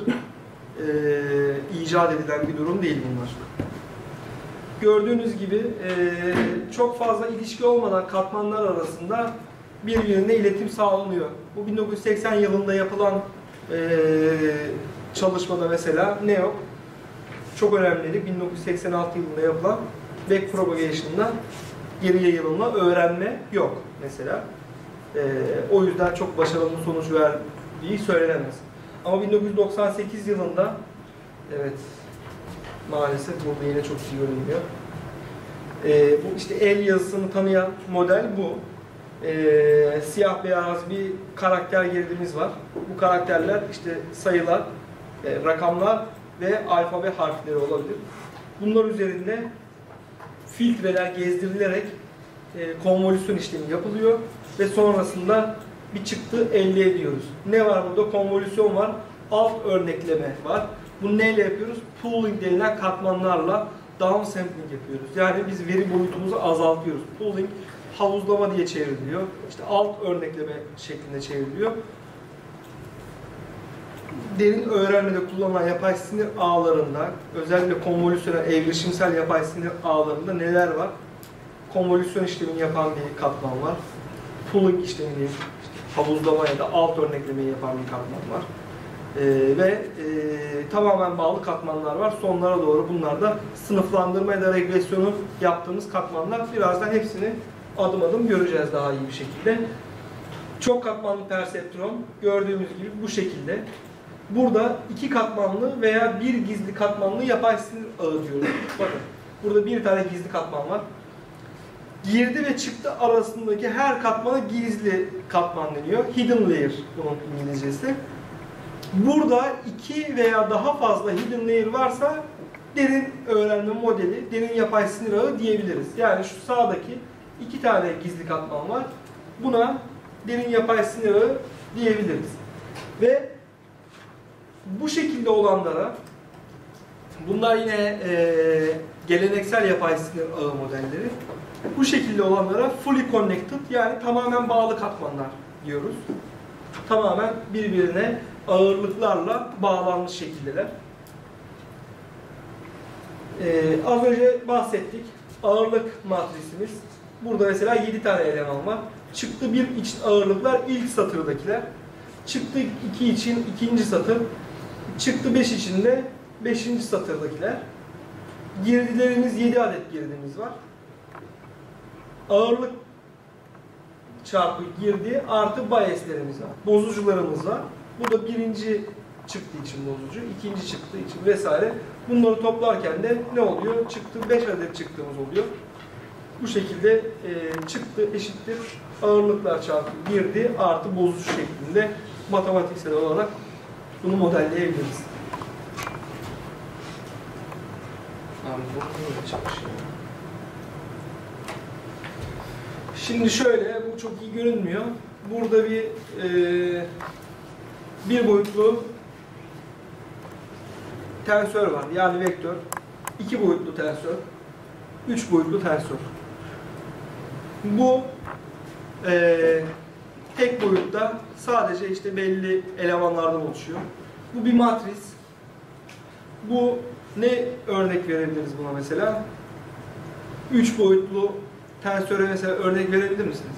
icat edilen bir durum değil bunlar. Gördüğünüz gibi çok fazla ilişki olmadan katmanlar arasında birbirine iletim sağlanıyor. Bu 1980 yılında yapılan çalışmada mesela ne yok? çok önemli 1986 yılında yapılan backpropagation'da geri yayılımla öğrenme yok mesela. O yüzden çok başarılı sonuç verdiği söylenemez. Ama 1998 yılında, evet, maalesef burada yine çok iyi görünmüyor. Bu işte el yazısını tanıyan model bu. Siyah beyaz bir karakter girdimiz var. Bu karakterler işte sayılar, rakamlar ve alfabe harfleri olabilir. Bunlar üzerinde filtreler gezdirilerek konvolüsyon işlemi yapılıyor ve sonrasında bir çıktı elde ediyoruz. Ne var burada? Konvolüsyon var, alt örnekleme var. Bunu neyle yapıyoruz? Pooling denilen katmanlarla downsampling yapıyoruz. Yani biz veri boyutumuzu azaltıyoruz. Pooling, havuzlama diye çevriliyor. İşte alt örnekleme şeklinde çevriliyor. Derin öğrenmede kullanılan yapay sinir ağlarında, özellikle konvolüsyonel, evrilişimsel yapay sinir ağlarında neler var? Konvolüsyon işlemini yapan bir katman var. Pooling işlemini, işte havuzlama ya da alt örneklemeyi yapan bir katman var. Tamamen bağlı katmanlar var. Sonlara doğru bunlar da sınıflandırma ya da regresyonu yaptığımız katmanlar. Birazdan hepsini adım adım göreceğiz daha iyi bir şekilde. Çok katmanlı perseptron gördüğümüz gibi bu şekilde. Burada 2 katmanlı veya 1 gizli katmanlı yapay sinir ağı diyoruz. Bakın burada bir tane gizli katman var. Girdi ve çıktı arasındaki her katmana gizli katman deniyor. Hidden layer bunun İngilizcesi. Burada 2 veya daha fazla hidden layer varsa derin öğrenme modeli, derin yapay sinir ağı diyebiliriz. Yani şu sağdaki 2 tane gizli katman var. Buna derin yapay sinir ağı diyebiliriz. Ve bu şekilde olanlara, bunlar yine geleneksel yapay sinir ağı modelleri. Bu şekilde olanlara fully connected, yani tamamen bağlı katmanlar diyoruz. Tamamen birbirine ağırlıklarla bağlanmış şekildeler. Az önce bahsettik. Ağırlık matrisimiz. Burada mesela 7 tane eleman var. Çıktı 1 için ağırlıklar ilk satırdakiler. Çıktı 2 için ikinci satır. Çıktı 5 için de 5. satırdakiler. Girdilerimiz 7 adet girdimiz var. Ağırlık çarpı girdi artı biaslerimiz var. Bozucularımız var. Burada birinci çıktı için bozucu, ikinci çıktı için vesaire. Bunları toplarken de ne oluyor? Çıktı 5 adet çıktığımız oluyor. Bu şekilde çıktı eşittir ağırlıklar çarpı girdi artı bozucu şeklinde matematiksel olarak bunu modelleyebiliriz. Abi bu çalışıyor. Şimdi şöyle, bu çok iyi görünmüyor. Burada bir boyutlu tensör var. Yani vektör. 2 boyutlu tensör. 3 boyutlu tensör. Bu tek boyutta sadece işte belli elemanlardan oluşuyor. Bu bir matris. Bu ne örnek verebiliriz buna mesela? 3 boyutlu tensöre mesela örnek verebilir misiniz?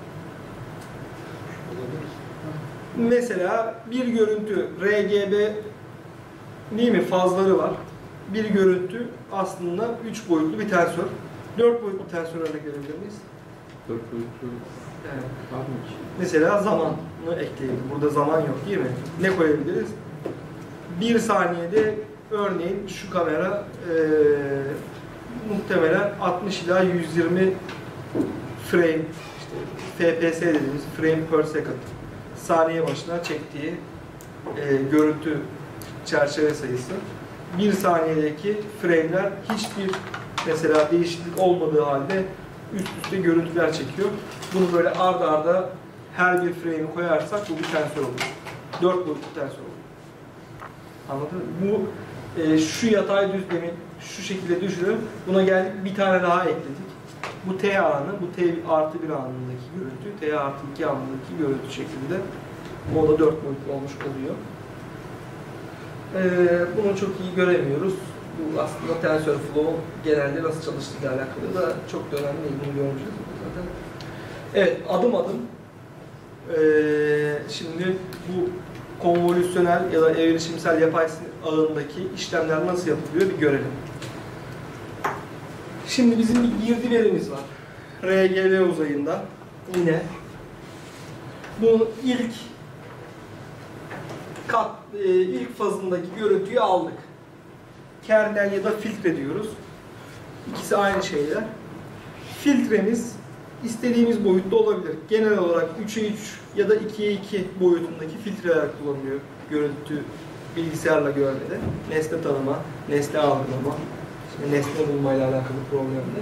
Mesela bir görüntü RGB değil mi? Fazları var. Bir görüntü aslında 3 boyutlu bir tensör. 4 boyutlu tensör örnek verebilir miyiz? 4 boyutlu Evet. var mı ki? Mesela zamanı ekleyelim. Burada zaman yok değil mi? Ne koyabiliriz? 1 saniyede örneğin şu kamera muhtemelen 60 ila 120 frame, işte FPS dediğimiz frame per second, saniye başına çektiği görüntü çerçeve sayısı. 1 saniyedeki frame'ler hiçbir mesela değişiklik olmadığı halde üst üste görüntüler çekiyor. Bunu böyle arda arda her bir frame'i koyarsak bu bir tensör olur. 4 boyutlu tensör olur. Anladın mı? Bu şu yatay düzlemi şu şekilde düşünün. Buna geldik, bir tane daha ekledik. Bu T anı, bu T artı 1 anındaki görüntü, T artı 2 anındaki görüntü şeklinde. O da 4 boyutlu olmuş oluyor. Bunu çok iyi göremiyoruz. Bu aslında tensör flow genelde nasıl çalıştığıyla alakalı da çok da önemli değil. Bunu görmeyeceğiz zaten. Evet, adım adım. Şimdi bu konvolüsyonel ya da evrilişimsel yapay ağındaki işlemler nasıl yapılıyor bir görelim. Şimdi bizim bir girdi verimiz var. RGB uzayında yine. Bunun ilk fazındaki görüntüyü aldık. Kernel ya da filtre diyoruz. İkisi aynı şeyler. Filtremiz istediğimiz boyutta olabilir. Genel olarak 3'e 3 ya da 2'ye 2 boyutundaki filtreler kullanılıyor görüntü bilgisayarla görmede. Nesne tanıma, nesne algılama, işte nesne bulmayla alakalı problemde.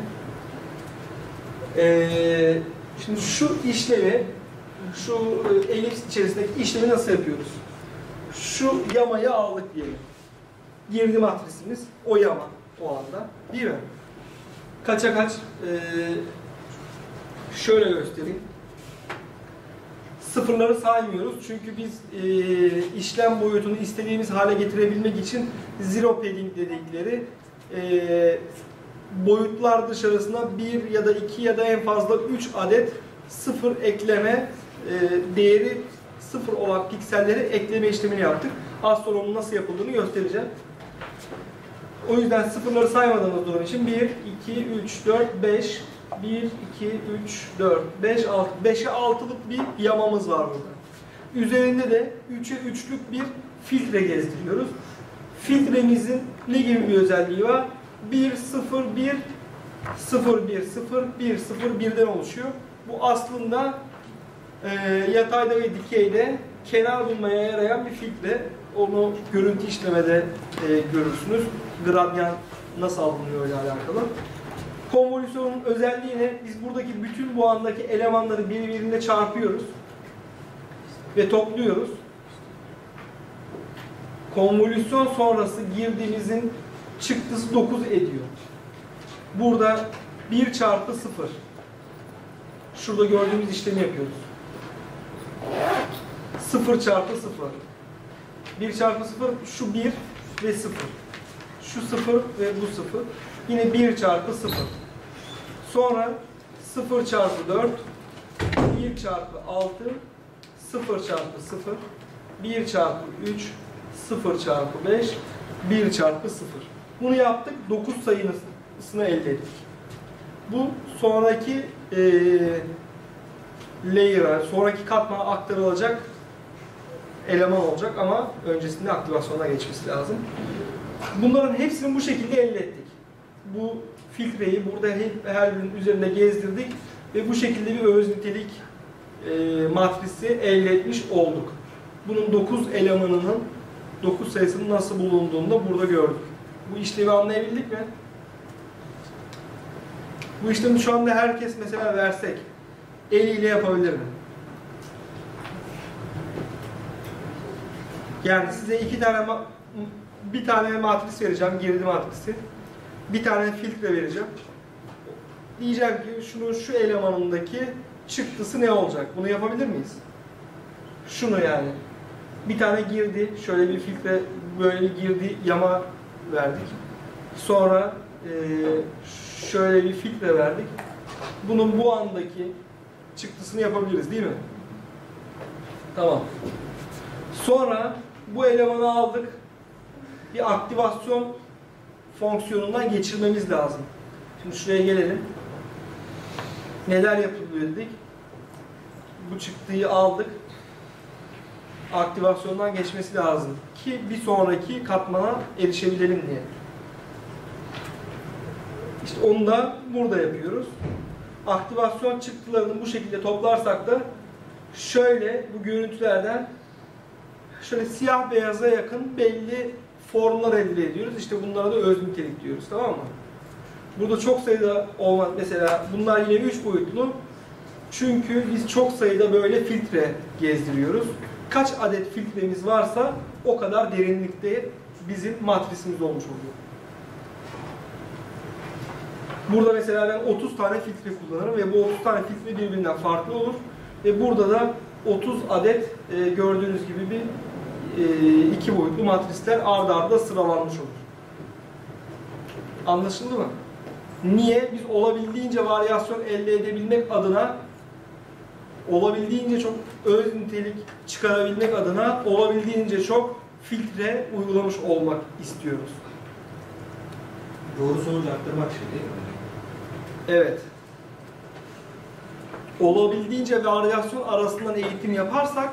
Şimdi şu işlemi, şu elips içerisindeki işlemi nasıl yapıyoruz? Şu yamayı aldık diyelim. Girdi matrisimiz o yama o anda, değil mi? Kaça kaç? Şöyle göstereyim. Sıfırları saymıyoruz çünkü biz işlem boyutunu istediğimiz hale getirebilmek için zero padding dedikleri boyutlar dışarısına 1 ya da 2 ya da en fazla 3 adet sıfır ekleme değeri sıfır olan pikselleri ekleme işlemini yaptık. Az sonra onun nasıl yapıldığını göstereceğim. O yüzden sıfırları saymadığımız durum için 1, 2, 3, 4, 5, 1, 2, 3, 4, 5, 6, 5'e 6'lık bir yamamız var burada. Üzerinde de 3'e 3'lük bir filtre gezdiriyoruz. Filtremizin ne gibi bir özelliği var? 1, 0, 1, 0, 1, 0, 1, 0, 1'den oluşuyor. Bu aslında yatayda ve dikeyde kenar bulmaya yarayan bir filtre. Onu görüntü işlemede görürsünüz. Gradyan nasıl alınıyor ile alakalı. Konvolüsyonun özelliği ne? Biz buradaki bütün bu andaki elemanları birbirine çarpıyoruz ve topluyoruz. Konvolüsyon sonrası girdiğimizin çıktısı 9 ediyor. Burada 1 çarpı 0. Şurada gördüğümüz işlemi yapıyoruz. 0 çarpı 0. 1 çarpı 0 şu 1 ve 0. Şu 0 ve bu 0. Yine 1 çarpı 0. Sonra 0 çarpı 4, 1 çarpı 6, 0 çarpı 0, 1 çarpı 3, 0 çarpı 5, 1 çarpı 0. Bunu yaptık. 9 sayısını elde ettik. Bu sonraki layer'a, sonraki katmana aktarılacak eleman olacak ama öncesinde aktivasyona geçmesi lazım. Bunların hepsini bu şekilde elde ettik. Bu filtreyi burada her birinin üzerinde gezdirdik ve bu şekilde bir öz nitelik matrisi elde etmiş olduk. Bunun 9 elemanının 9 sayısının nasıl bulunduğunu da burada gördük. Bu işlemi anlayabildik mi? Bu işlemi şu anda herkes mesela versek eliyle yapabilir mi? Yani size bir tane matris vereceğim, girdi matrisi. Bir tane filtre vereceğim. Diyeceğim ki şunun şu elemanındaki çıktısı ne olacak? Bunu yapabilir miyiz? Şunu yani. Bir tane girdi, şöyle bir filtre, böyle bir girdi yama verdik. Sonra şöyle bir filtre verdik. Bunun bu andaki çıktısını yapabiliriz değil mi? Tamam. Sonra bu elemanı aldık. Bir aktivasyon fonksiyonundan geçirmemiz lazım. Şimdi şuraya gelelim. Neler yapılıyor dedik. Bu çıktıyı aldık. Aktivasyondan geçmesi lazım ki bir sonraki katmana erişebilelim diye. İşte onu da burada yapıyoruz. Aktivasyon çıktılarını bu şekilde toplarsak da şöyle bu görüntülerden şöyle siyah beyaza yakın belli formlar elde ediyoruz. İşte bunlara da öz nitelik diyoruz. Tamam mı? Burada çok sayıda olmak mesela bunlar yine 3 boyutlu. Çünkü biz çok sayıda böyle filtre gezdiriyoruz. Kaç adet filtremiz varsa o kadar derinlikte bizim matrisimiz olmuş oluyor. Burada mesela ben 30 tane filtre kullanırım ve bu 30 tane filtre birbirinden farklı olur. Ve burada da 30 adet gördüğünüz gibi bir iki boyutlu matrisler ard arda sıralanmış olur. Anlaşıldı mı? Niye? Biz olabildiğince varyasyon elde edebilmek adına olabildiğince çok öz nitelik çıkarabilmek adına olabildiğince çok filtre uygulamış olmak istiyoruz. Doğru sonucu arttırmak için değil mi? Evet. Olabildiğince varyasyon arasından eğitim yaparsak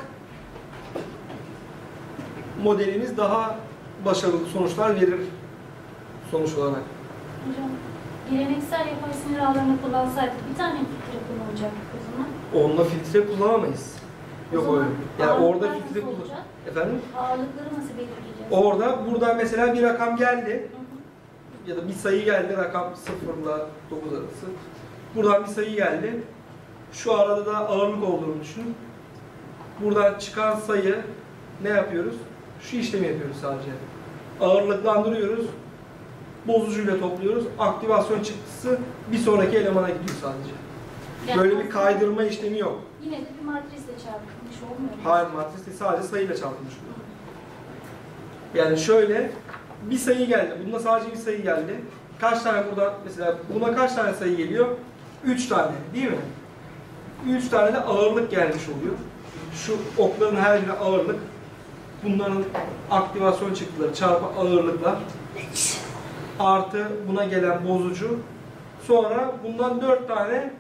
modelimiz daha başarılı sonuçlar verir sonuç olarak. Hocam, geleneksel yapay sinir ağlarını kullansaydık bir tane filtre kullanacaktık o zaman. Onunla filtre kullanamayız. O Yok zaman öyle. Yani orada ağırlıklar filtre nasıl olacak? Efendim? Ağırlıkları nasıl belirleyeceğiz? Buradan mesela bir rakam geldi. Ya da bir sayı geldi, rakam 0 ile 9 arası. Buradan bir sayı geldi. Şu arada da ağırlık olduğunu düşünün. Buradan çıkan sayı ne yapıyoruz? Şu işlemi yapıyoruz sadece. Ağırlıklandırıyoruz. Bozucuyla topluyoruz. Aktivasyon çıktısı bir sonraki elemana gidiyor sadece. Yani Böyle bir aslında kaydırma işlemi yok. Yine de bir matrisle çarpılmış olmuyor mu? Hayır, matris sadece sayıyla çarpılmış oluyor. Yani şöyle, bir sayı geldi. Bunda sadece bir sayı geldi. Kaç tane burada, mesela buna kaç tane sayı geliyor? 3 tane, değil mi? 3 tane de ağırlık gelmiş oluyor. Şu okların her biri ağırlık. Bunların aktivasyon çıktıları çarpı ağırlıklar. Artı buna gelen bozucu. Sonra bundan 4 tane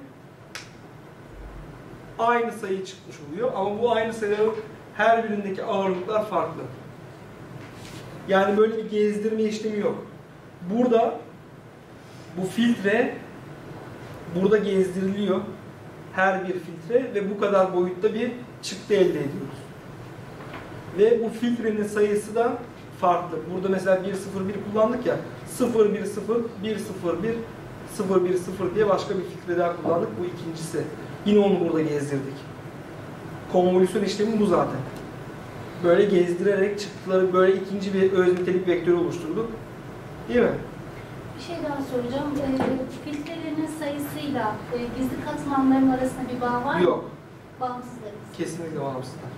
aynı sayı çıkmış oluyor. Ama bu aynı sayıların her birindeki ağırlıklar farklı. Yani böyle bir gezdirme işlemi yok. Burada bu filtre burada gezdiriliyor. Her bir filtre ve bu kadar boyutta bir çıktı elde ediyoruz. Ve bu filtrenin sayısı da farklı. Burada mesela 101 kullandık ya. 010, 101, 010 diye başka bir filtre daha kullandık. Bu ikincisi. Yine onu burada gezdirdik. Konvolüsyon işlemi bu zaten. Böyle gezdirerek çıktıları böyle ikinci bir öz nitelik vektörü oluşturduk. Değil mi? Bir şey daha soracağım. Filtrelerin sayısıyla gizli katmanların arasında bir bağ var mı? Yok. Bağımsızlarız. Kesinlikle bağımsızlar.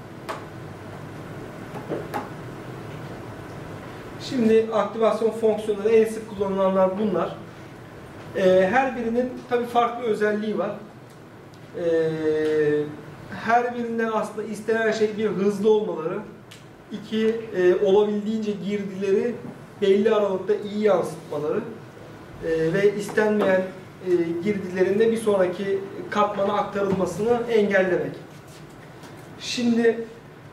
Şimdi aktivasyon fonksiyonları en sık kullanılanlar bunlar. Her birinin tabii farklı özelliği var. Her birinden aslında istenen şey bir hızlı olmaları, iki olabildiğince girdileri belli aralıkta iyi yansıtmaları ve istenmeyen girdilerin de bir sonraki katmana aktarılmasını engellemek. Şimdi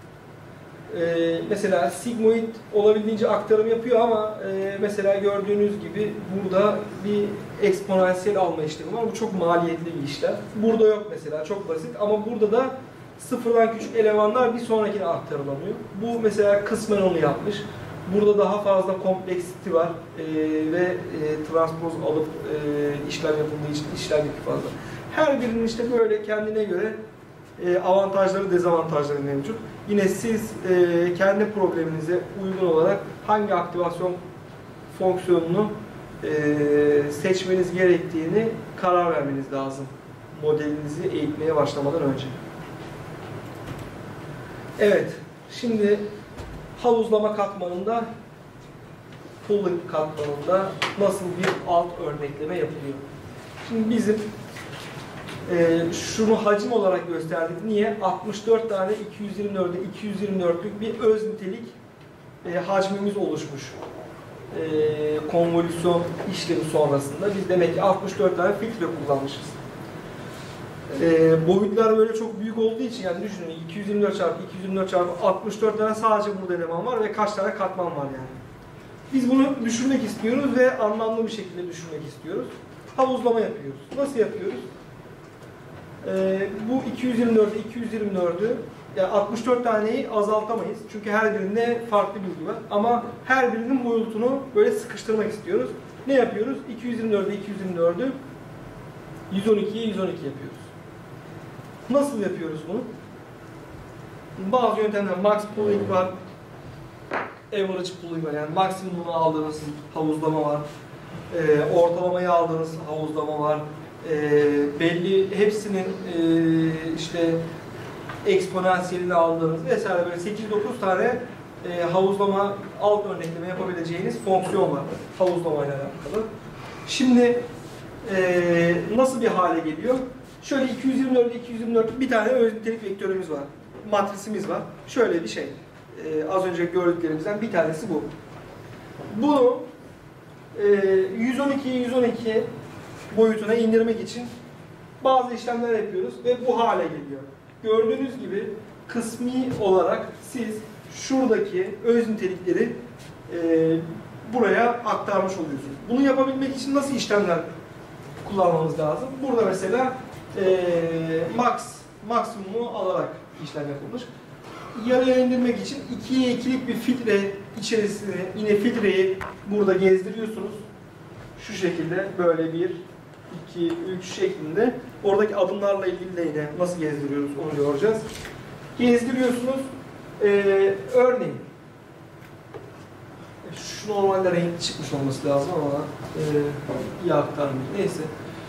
mesela sigmoid olabildiğince aktarım yapıyor ama mesela gördüğünüz gibi burada bir eksponansiyel alma işlemi var. Bu çok maliyetli bir işlem. Burada yok mesela, çok basit ama burada da sıfırdan küçük elemanlar bir sonrakine aktarılamıyor. Bu mesela kısmen onu yapmış. Burada daha fazla kompleksiti var ve transpoz alıp işlem yapıldığı için işlem yükü fazla. Her birinin işte böyle kendine göre avantajları, dezavantajları mevcut. Yine siz kendi probleminize uygun olarak hangi aktivasyon fonksiyonunu seçmeniz gerektiğini karar vermeniz lazım. Modelinizi eğitmeye başlamadan önce. Evet, şimdi havuzlama katmanında, pooling katmanında nasıl bir alt örnekleme yapılıyor? Şimdi bizim şunu hacim olarak gösterdik. Niye? 64 tane 224'e 224'lük bir öz nitelik hacmimiz oluşmuş. Konvolüsyon işlemi sonrasında biz demek ki 64 tane filtre kullanmışız. Boyutlar böyle çok büyük olduğu için yani düşünün 224 çarpı 224 çarpı 64 tane sadece burada eleman var ve kaç tane katman var yani. Biz bunu düşürmek istiyoruz ve anlamlı bir şekilde düşürmek istiyoruz. Havuzlama yapıyoruz. Nasıl yapıyoruz? Bu 224'e 224'ü yani 64 taneyi azaltamayız. Çünkü her birinde farklı bilgi var. Ama her birinin boyutunu böyle sıkıştırmak istiyoruz. Ne yapıyoruz? 224'e 224'ü 112'ye 112 yapıyoruz. Nasıl yapıyoruz bunu? Bazı yöntemler, max pooling var, average pooling var. Yani maksimumunu aldığınız havuzlama var, ortalamayı aldığınız havuzlama var. Belli hepsinin işte eksponansiyelini aldığınız vesaire böyle 8-9 tane havuzlama alt örnekleme yapabileceğiniz fonksiyon var havuzlamayla alakalı. Şimdi nasıl bir hale geliyor? Şöyle 224 224 bir tane öz nitelik vektörümüz var. Matrisimiz var. Şöyle bir şey. Az önce gördüklerimizden bir tanesi bu. Bunu 112 boyutuna indirmek için bazı işlemler yapıyoruz ve bu hale geliyor. Gördüğünüz gibi kısmi olarak siz şuradaki öz nitelikleri buraya aktarmış oluyorsunuz. Bunu yapabilmek için nasıl işlemler kullanmamız lazım? Burada mesela maksimumu alarak işlem yapılmış. Yarıya indirmek için 2'ye 2'lik bir filtre içerisine yine filtreyi burada gezdiriyorsunuz. Şu şekilde böyle 1, 2, 3 şeklinde. Oradaki adımlarla ilgili de yine nasıl gezdiriyoruz onu göreceğiz. Gezdiriyorsunuz. Örneğin şu normalde renkli çıkmış olması lazım ama iyi aktarmıyor. Neyse.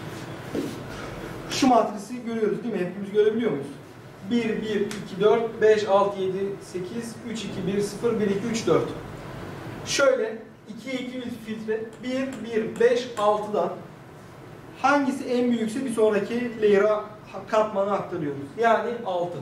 Şu matrisi görüyoruz değil mi? Hepimiz görebiliyor muyuz? 1, 1, 2, 4, 5, 6, 7, 8, 3, 2, 1, 0, 1, 2, 3, 4. Şöyle 2, 2 bir filtre 1, 1, 5, 6'dan hangisi en büyükse bir sonraki layer'a katmanı aktarıyoruz. Yani 6.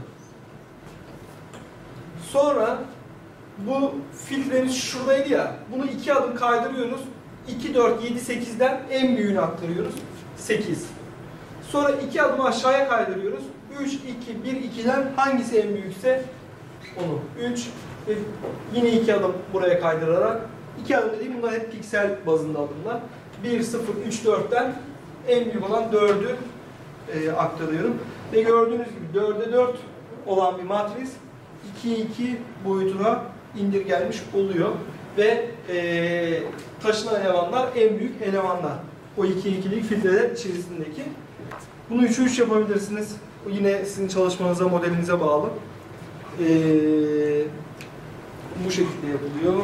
Sonra bu filtremiz şuradaydı ya, bunu 2 adım kaydırıyoruz. 2, 4, 7, 8'den en büyüğünü aktarıyoruz. 8. Sonra 2 adım aşağıya kaydırıyoruz. 3, 2, 1, 2'den hangisi en büyükse onu. 3 ve yine 2 adım buraya kaydırarak. 2 adım dediğim bunlar hep piksel bazında adımlar. 1, 0, 3, 4'ten en büyük olan 4'ü aktarıyorum. Ve gördüğünüz gibi 4'e 4 olan bir matris 2'ye 2 boyutuna indirgenmiş oluyor. Ve taşınan elemanlar en büyük elemanlar. O 2'ye 2'lik filtreler içerisindeki. Bunu 3'e 3 yapabilirsiniz. Bu yine sizin çalışmanıza, modelinize bağlı. Bu şekilde yapılıyor.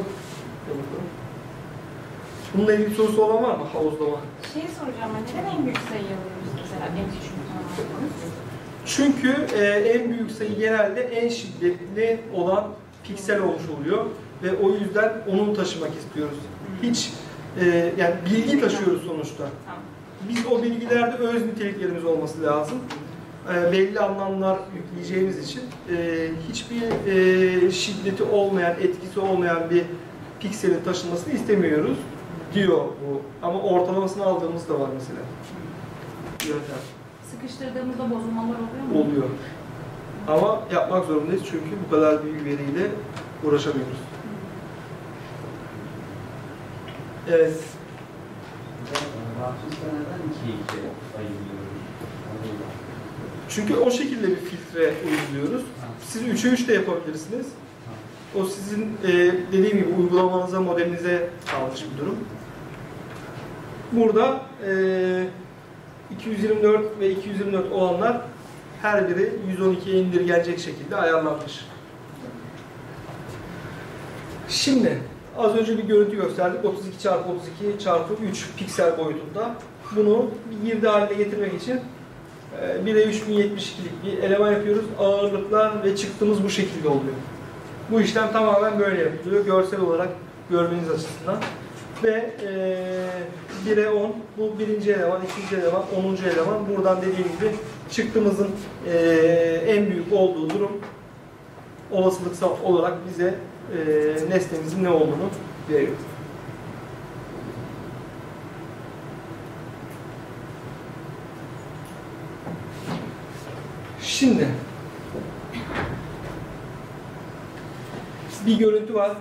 Bununla ilgili bir sorusu olan var mı? Havuzlama. Şey soracağım ben, neden en büyük sayıyı alıyoruz mesela en küçük alıyoruz? Çünkü en büyük sayı genelde en şiddetli olan piksel olmuş oluyor ve o yüzden onu taşımak istiyoruz. Hiç yani bilgi taşıyoruz sonuçta. Biz o bilgilerde öz niteliklerimiz olması lazım. Belli anlamlar yükleyeceğimiz için hiçbir şiddeti olmayan, etkisi olmayan bir pikselin taşınmasını istemiyoruz diyor bu. Ama ortalamasını aldığımız da var mesela. Yöntem. Sıkıştırdığımızda bozulmalar oluyor mu? Oluyor. Ama yapmak zorundayız çünkü bu kadar büyük veriyle uğraşamıyoruz. Evet. Çünkü o şekilde bir filtre uyguluyoruz. Siz 3'e 3 de yapabilirsiniz. O sizin dediğim gibi uygulamanıza, modelinize kalmış bir durum. Burada 224 ve 224 olanlar her biri 112'ye indirgenecek şekilde ayarlanmış. Şimdi az önce bir görüntü gösterdik. 32x32x3 piksel boyutunda. Bunu bir girdi haline getirmek için 1'e 3072'lik bir eleman yapıyoruz. Ağırlıklar ve çıktığımız bu şekilde oluyor. Bu işlem tamamen böyle yapılıyor. Görsel olarak görmeniz açısından. Ve 1'e 10, bu birinci eleman, ikinci eleman, 10. eleman. Buradan dediğim gibi çıktığımızın en büyük olduğu durum olasılıksal olarak bize nesnemizin ne olduğunu veriyor. Şimdi bir görüntü var.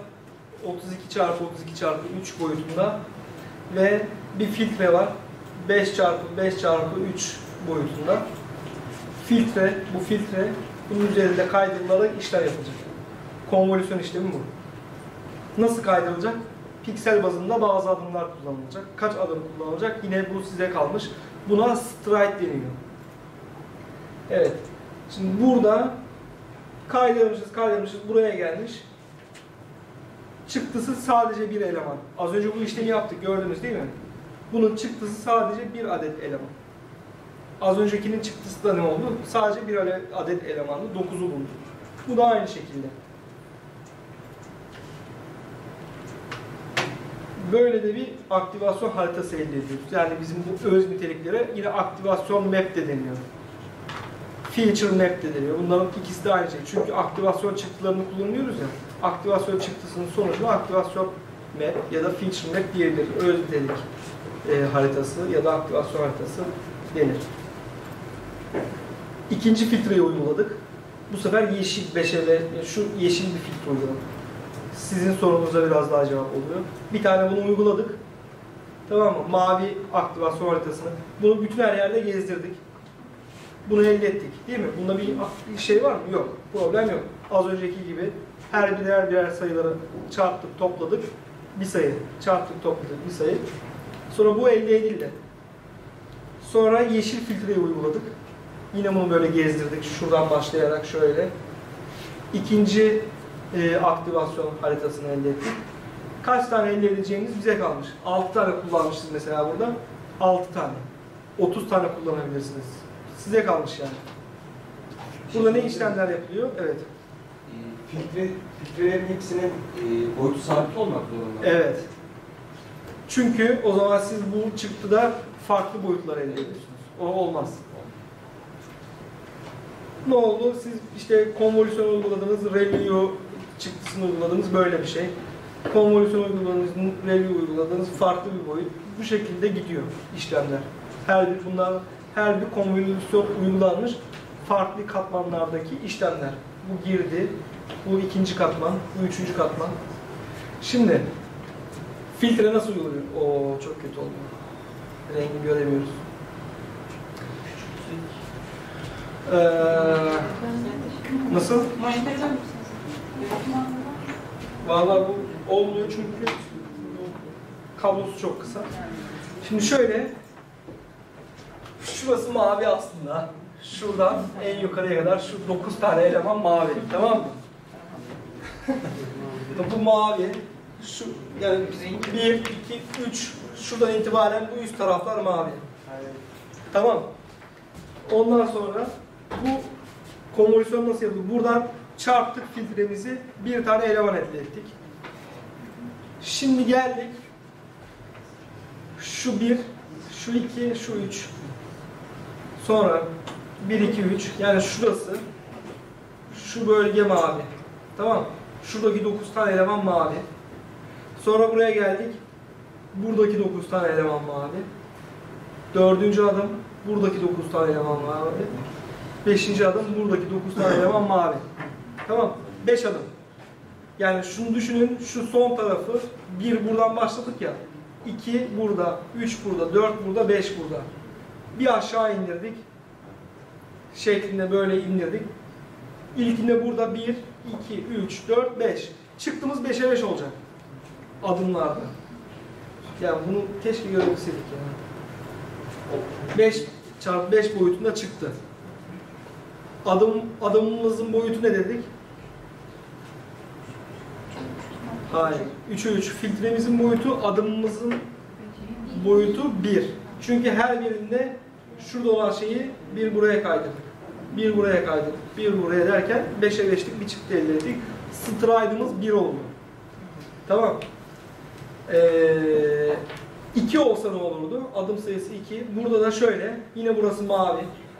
32x32x3 boyutunda ve bir filtre var. 5x5x3 boyutunda. Bu filtre bunun üzerinde kaydırılarak işlem yapacak. Konvolüsyon işlemi bu. Nasıl kaydırılacak? Piksel bazında bazı adımlar kullanılacak. Kaç adım kullanılacak? Yine bu size kalmış. Buna stride deniyor. Evet. Şimdi burada kaydırmışız, buraya gelmiş. Çıktısı sadece bir eleman. Az önce bu işlemi yaptık, gördünüz değil mi? Bunun çıktısı sadece bir adet eleman. Az öncekinin çıktısı da ne oldu? Sadece bir adet elemanlı, 9'u buldu. Bu da aynı şekilde. Böyle de bir aktivasyon haritası elde ediyoruz. Yani bizim bu öz niteliklere yine aktivasyon map de deniyor. feature map de deniyor. Bunların ikisi de aynı şey. Çünkü aktivasyon çıktılarını kullanıyoruz ya. Aktivasyon çıktısının sonucuna aktivasyon map ya da feature map diyebiliriz. Özellik haritası ya da aktivasyon haritası denir. İkinci filtreyi uyguladık. Bu sefer yeşil 5'e ve şu yeşil bir filtre uyguladık. Sizin sorunuza biraz daha cevap oluyor. Bir tane bunu uyguladık. Tamam mı? Mavi aktivasyon haritasını. Bunu bütün her yerde gezdirdik. Bunu elde ettik. Değil mi? Bunda bir şey var mı? Yok. Problem yok. Az önceki gibi her birer sayıları çarptık, topladık. Bir sayı. Çarptık, topladık. Bir sayı. Sonra bu elde edildi. Sonra yeşil filtreyi uyguladık. Yine bunu böyle gezdirdik. Şuradan başlayarak şöyle. İkinci aktivasyon haritasını elde ettik. Kaç tane elde edeceğimiz bize kalmış. 6 tane kullanmışız mesela burada. 6 tane. 30 tane kullanabilirsiniz. Size kalmış yani. Burada ne işlemler yapılıyor? Evet. Filtrelerin hepsinin boyutu sabit olmak zorunda. Evet. Çünkü o zaman siz bu çıktıda farklı boyutlar elde ediyorsunuz. O olmaz. Ne oldu? Siz işte konvolüsyon uyguladınız, ReLU çıktısını uyguladınız, böyle bir şey. Konvolüsyon uyguladınız, ReLU uyguladınız, farklı bir boyut. Bu şekilde gidiyor işlemler. Her bir konvolüsyon uygulanmış farklı katmanlardaki işlemler. Bu girdi, bu ikinci katman, bu üçüncü katman. Şimdi filtre nasıl uygulanıyor? Oo, çok kötü oldu. Rengi göremiyoruz. Nasıl? Vallahi bu olmuyor çünkü kablosu çok kısa. Şimdi şöyle, şurası mavi aslında. Şuradan en yukarıya kadar şu 9 tane eleman mavi, tamam mı? Bu mavi. Şu yani 1, 2, 3 şuradan itibaren bu üst taraflar mavi. Tamam. Ondan sonra bu konvolüsyon nasıl yapılır? Buradan çarptık filtremizi, bir tane eleman elde ettik. Şimdi geldik. Şu 1, şu 2, şu 3. Sonra 1, 2, 3. Yani şurası. Şu bölge mavi. Tamam. Şuradaki 9 tane eleman mavi. Sonra buraya geldik. Buradaki 9 tane eleman mavi. Dördüncü adım. Buradaki 9 tane eleman mavi. Beşinci adım. Buradaki 9 tane eleman mavi. Tamam. 5 adım. Yani şunu düşünün. Şu son tarafı. 1 buradan başladık ya. 2 burada. 3 burada. 4 burada. 5 burada. Bir aşağı indirdik. Şeklinde böyle indirdik. İlkinde burada 1, 2, 3, 4, 5. Çıktığımız 5'e 5 olacak. Adımlarda. Yani bunu keşke görebilseydik yani. 5 çarpı 5 boyutunda çıktı. Adımımızın boyutu ne dedik? Hayır. 3'e 3. Filtremizin boyutu, adımımızın boyutu 1. Çünkü her birinde şurada olan şeyi bir buraya kaydırdık. Bir buraya kaydırdık. Bir buraya derken 5'e 5'lik bir çıktı elde ettik. Stride'ımız 1 oldu. Tamam. 2 olsa ne olurdu? Adım sayısı 2. Burada da şöyle. Yine burası mavi.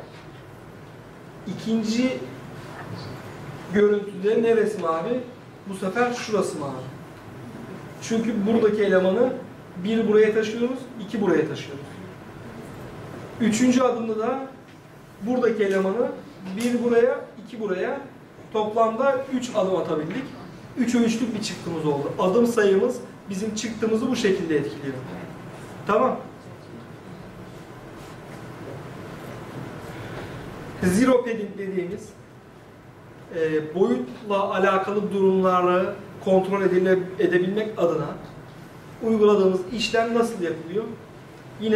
İkinci görüntüde neresi mavi? Bu sefer şurası mavi. Çünkü buradaki elemanı 1 buraya taşıyoruz, 2 buraya taşıyoruz. Üçüncü adımda da buradaki elemanı 1 buraya, 2 buraya, toplamda 3 adım atabildik. 3'e 3'lük bir çıktımız oldu. Adım sayımız bizim çıktığımızı bu şekilde etkiliyor. Tamam. Zero padding dediğimiz boyutla alakalı durumları kontrol edebilmek adına uyguladığımız işlem nasıl yapılıyor? Yine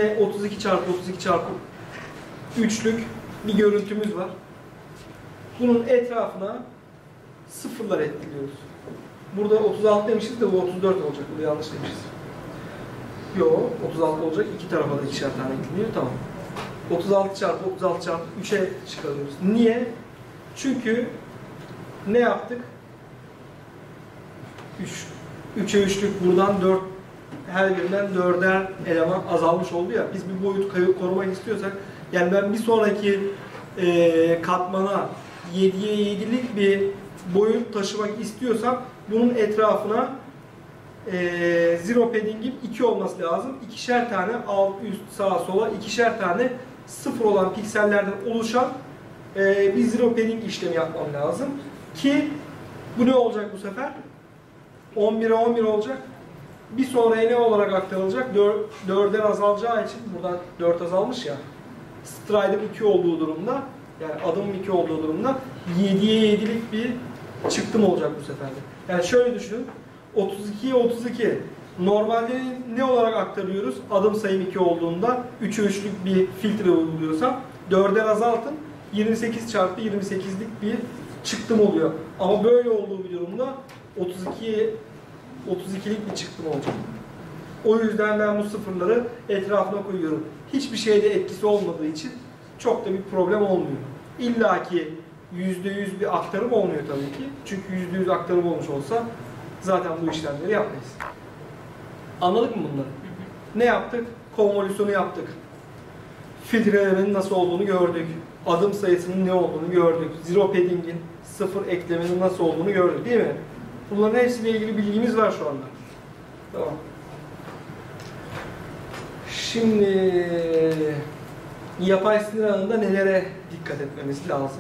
32x32x3'lük bir görüntümüz var. Bunun etrafına sıfırlar etkiliyoruz. Burada 36 demişiz de bu 34 olacak. Burada yanlış demişiz. Yok, 36 olacak. İki tarafa da ikişer tane ekleniyor. Tamam. 36 çarpı 36 çarpı 3'e çıkarıyoruz. Niye? Çünkü ne yaptık? 3'e 3'lük buradan 4, her birinden 4'er eleman azalmış oldu ya. Biz bir boyut korumak istiyorsak, yani ben bir sonraki katmana 7'ye 7'lik bir boyut taşımak istiyorsam bunun etrafına zero padding'in 2 olması lazım. İkişer tane alt üst sağa sola ikişer tane sıfır olan piksellerden oluşan bir zero padding işlemi yapmam lazım. Ki bu ne olacak bu sefer? 11'e 11 olacak. Bir sonraya ne olarak aktarılacak? 4'den azalacağı için, buradan 4 azalmış ya, stride'ın 2 olduğu durumda, yani adımın 2 olduğu durumda 7'ye 7'lik bir çıktım olacak bu sefer de. Yani şöyle düşünün, 32'ye 32 normalde ne olarak aktarıyoruz? Adım sayım 2 olduğunda 3'e 3'lük bir filtre uyguluyorsam 4'den azaltın, 28 çarpı 28'lik bir çıktım oluyor. Ama böyle olduğu bir durumda 32'lik bir çıktım olacak. O yüzden ben bu sıfırları etrafına koyuyorum. Hiçbir şeyde etkisi olmadığı için çok da bir problem olmuyor. İlla ki %100 bir aktarım olmuyor tabii ki. Çünkü %100 aktarım olmuş olsa zaten bu işlemleri yapmayız. Anladık mı bunları? Ne yaptık? Konvolüsyonu yaptık. Filtrelemenin nasıl olduğunu gördük. Adım sayısının ne olduğunu gördük. Zero padding'in, sıfır eklemenin nasıl olduğunu gördük değil mi? Bunların hepsiyle ilgili bilgimiz var şu anda. Tamam. Şimdi yapay sinir ağında nelere dikkat etmemiz lazım?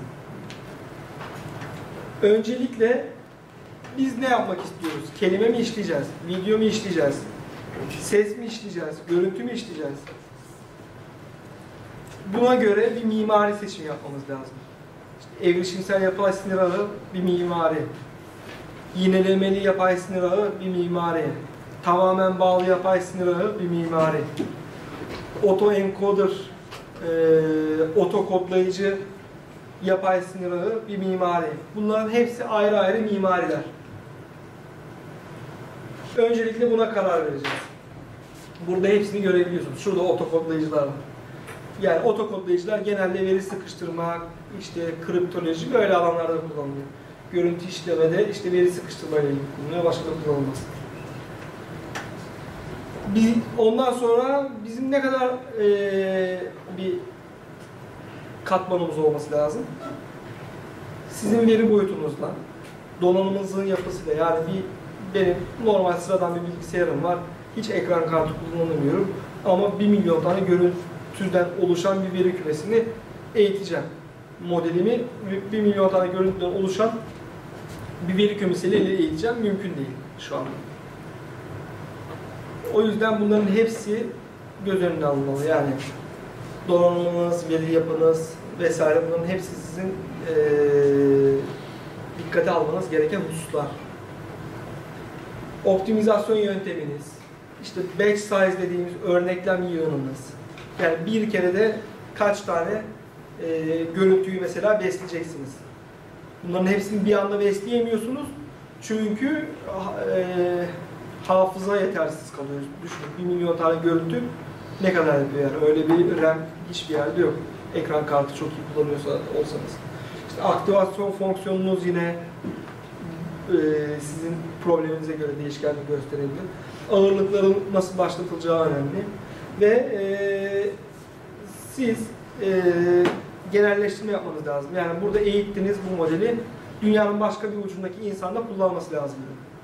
Öncelikle biz ne yapmak istiyoruz? Kelime mi işleyeceğiz? Video mu işleyeceğiz? Ses mi işleyeceğiz? Görüntü mü işleyeceğiz? Buna göre bir mimari seçim yapmamız lazım. İşte evrilişimsel yapay sinir ağı bir mimari. Yinelemeli yapay sinir ağı bir mimari. Tamamen bağlı yapay sinir ağı bir mimari. Autoencoder, otokodlayıcı yapay sinir ağı bir mimari. Bunların hepsi ayrı ayrı mimariler. Öncelikle buna karar vereceğiz. Burada hepsini görebiliyorsunuz. Şurada otokodlayıcılar var. Yani otokodlayıcılar genelde veri sıkıştırma, işte kriptoloji böyle alanlarda kullanılıyor. Görüntü işlemede işte veri sıkıştırmayla ilgili kullanılıyor, başka da kullanılmaz. Ondan sonra bizim ne kadar bir katmanımız olması lazım? Sizin veri boyutunuzla, donanımınızın yapısıyla, yani benim normal sıradan bir bilgisayarım var, hiç ekran kartı kullanamıyorum ama 1 milyon tane görüntüden oluşan bir veri kümesini eğiteceğim. Modelimi 1 milyon tane görüntüden oluşan bir veri kümesiyle eğiteceğim, mümkün değil şu anda. O yüzden bunların hepsi göz önüne alınmalı. Yani donanımınız, veri yapınız vesaire, bunların hepsi sizin dikkate almanız gereken hususlar. Optimizasyon yönteminiz, işte batch size dediğimiz örneklem yığınınız. Yani bir kerede kaç tane görüntüyü mesela besleyeceksiniz. Bunların hepsini bir anda besleyemiyorsunuz. Çünkü hafıza yetersiz kalıyor. Düşünün 1 milyon tane görüntü ne kadar yapıyor yani? Öyle bir RAM hiçbir yerde yok. Ekran kartı çok iyi kullanıyorsa olsanız. İşte aktivasyon fonksiyonunuz yine sizin probleminize göre değişkenlik gösterebilir. Ağırlıkların nasıl başlatılacağı önemli. Ve siz genelleştirme yapmanız lazım. Yani burada eğittiniz bu modeli, dünyanın başka bir ucundaki insanda kullanması lazım.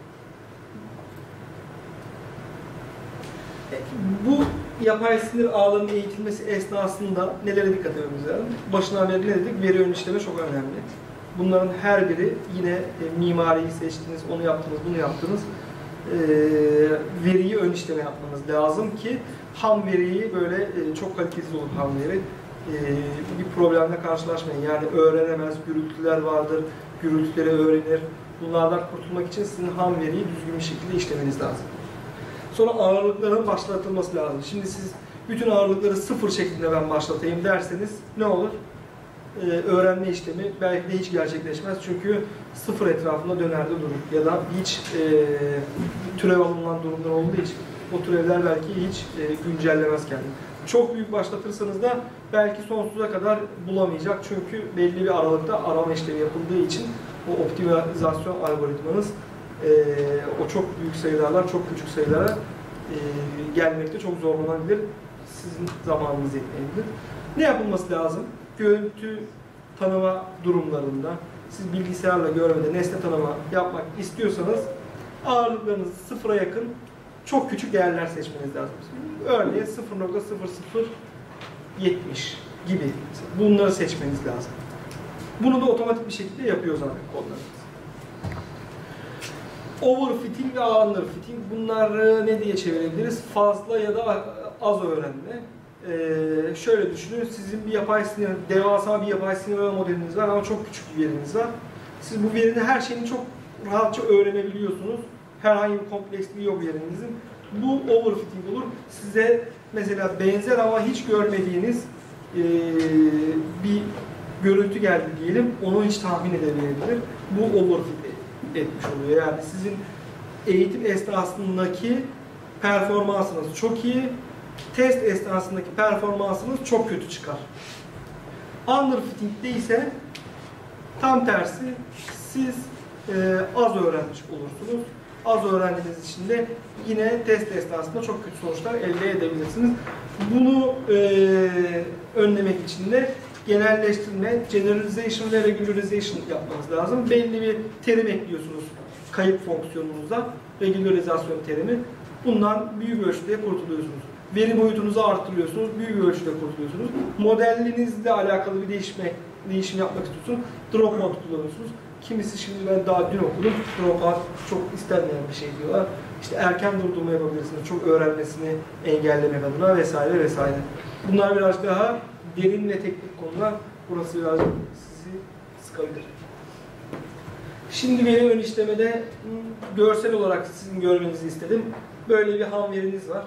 Bu yapay sinir ağlarının eğitilmesi esnasında nelere dikkat etmemiz lazım? Başından beri ne dedik? Veri ön işleme çok önemli. Bunların her biri yine mimariyi seçtiniz, onu yaptınız, bunu yaptınız. Veriyi ön işleme yapmanız lazım ki ham veriyi böyle çok kalitesiz olur ham veri. Bir problemle karşılaşmayın. Yani öğrenemez, gürültüler vardır, gürültüleri öğrenir. Bunlardan kurtulmak için sizin ham veriyi düzgün bir şekilde işlemeniz lazım. Sonra ağırlıkların başlatılması lazım. Şimdi siz bütün ağırlıkları sıfır şeklinde ben başlatayım derseniz ne olur? Öğrenme işlemi belki de hiç gerçekleşmez. Çünkü sıfır etrafında dönerde durur. Ya da hiç türev alınan durumlar olduğu için o türevler belki hiç güncellemez kendini. Çok büyük başlatırsanız da belki sonsuza kadar bulamayacak. Çünkü belli bir aralıkta arama işlemi yapıldığı için o optimizasyon algoritmanız o çok büyük sayılardan çok küçük sayılara gelmekte çok zorlanabilir. Sizin zamanınız yetmeyebilir. Ne yapılması lazım? Görüntü tanıma durumlarında, siz bilgisayarla görmede nesne tanıma yapmak istiyorsanız ağırlıklarınızı sıfıra yakın çok küçük değerler seçmeniz lazım. Örneğin 0.0070 gibi bunları seçmeniz lazım. Bunu da otomatik bir şekilde yapıyor zaten kodlarınız. Overfitting ve underfitting, bunları ne diye çevirebiliriz? Fazla ya da az öğrenme. Şöyle düşünün, sizin bir yapay sinir, devasa bir yapay sinir modeliniz var ama çok küçük bir veriniz var. Siz bu verinin her şeyini çok rahatça öğrenebiliyorsunuz. Herhangi bir kompleksliği yok verinizin. Bu overfitting olur. Size mesela benzer ama hiç görmediğiniz bir görüntü geldi diyelim, onu hiç tahmin edemeyebilir. Bu overfit etmiş oluyor. Yani sizin eğitim esnasındaki performansınız çok iyi, test esnasındaki performansınız çok kötü çıkar. Underfitting'de ise tam tersi, siz az öğrenmiş olursunuz. Az öğrendiğiniz için de yine test esnasında çok kötü sonuçlar elde edebilirsiniz. Bunu önlemek için de genelleştirme, generalization ve regularization yapmanız lazım. Belli bir terim ekliyorsunuz kayıp fonksiyonunuza, regularizasyon terimi. Bundan büyük ölçüde kurtuluyorsunuz. Veri boyutunuzu arttırıyorsunuz, büyük ölçüde kurtuluyorsunuz. Modelinizle alakalı bir değişim yapmak istiyorsunuz, dropout kullanıyorsunuz. Kimisi şimdi ben daha dün okudum, dropout çok istenmeyen bir şey diyorlar. İşte erken durdurma yapabilirsiniz, çok öğrenmesini engellemek adına vesaire vesaire. Bunlar biraz daha derin ve teknik konular. Burası birazcık sizi sıkabilir. Şimdi benim ön işlemede görsel olarak sizin görmenizi istedim. Böyle bir ham veriniz var.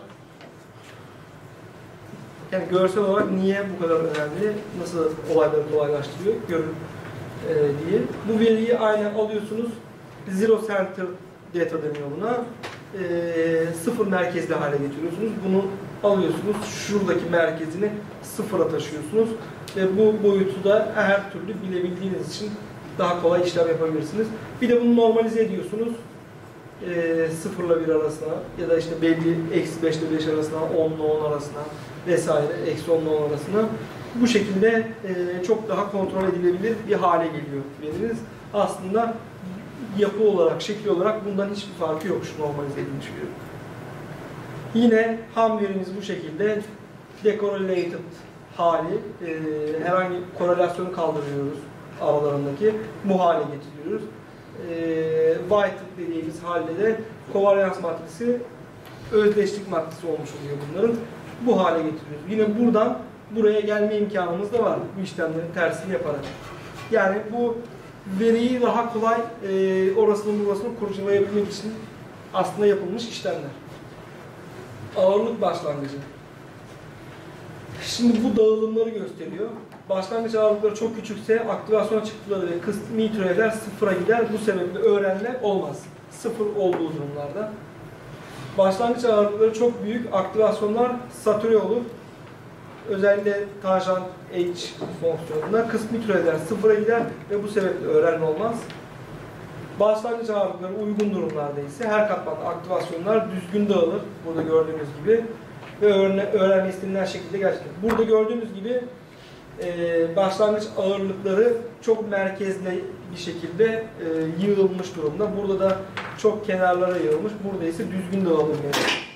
Yani görsel olarak niye bu kadar önemli, nasıl olayları kolaylaştırıyor görün diye. Bu veriyi aynen alıyorsunuz. Zero center data deniyor buna. Sıfır merkezli hale getiriyorsunuz. Bunu alıyorsunuz. Şuradaki merkezini sıfıra taşıyorsunuz. Ve bu boyutu da her türlü bilebildiğiniz için daha kolay işlem yapabilirsiniz. Bir de bunu normalize ediyorsunuz. 0 ile 1 arasına ya da işte belli eksi 5 ile 5 arasına, 10 ile 10 arasına vesaire, eksi 10 ile 10 arasına. Bu şekilde çok daha kontrol edilebilir bir hale geliyor veriniz. Aslında yapı olarak, şekil olarak bundan hiçbir farkı yok şu normalize edilmiş veri. Yine ham verimiz bu şekilde decorrelated hali, herhangi korelasyonu kaldırıyoruz aralarındaki, bu hale getiriyoruz. White dediğimiz halde de kovaryans matrisi, özdeşlik matrisi olmuş oluyor bunların. Bu hale getiriyoruz. Yine buradan buraya gelme imkanımız da var bu işlemlerin tersini yaparak. Yani bu veriyi daha kolay orasını burasını kurcalayabilmek için aslında yapılmış işlemler. Ağırlık başlangıcı. Şimdi bu dağılımları gösteriyor. Başlangıç ağırlıkları çok küçükse aktivasyon çıktıları ve kısmi türevler sıfıra gider. Bu sebeple öğrenme olmaz. Sıfır olduğu durumlarda. Başlangıç ağırlıkları çok büyük, aktivasyonlar satüre olur. Özellikle tanjant h fonksiyonunda kısmi türevler sıfıra gider ve bu sebeple öğrenme olmaz. Başlangıç ağırlıkları uygun durumlarda ise her katmanda aktivasyonlar düzgün dağılır. Burada gördüğünüz gibi. Ve öğrenme istenilen şekilde gerçekten. Burada gördüğünüz gibi başlangıç ağırlıkları çok merkezli bir şekilde yığılmış durumda. Burada da çok kenarlara yığılmış. Burada ise düzgün dağılım gerekiyor.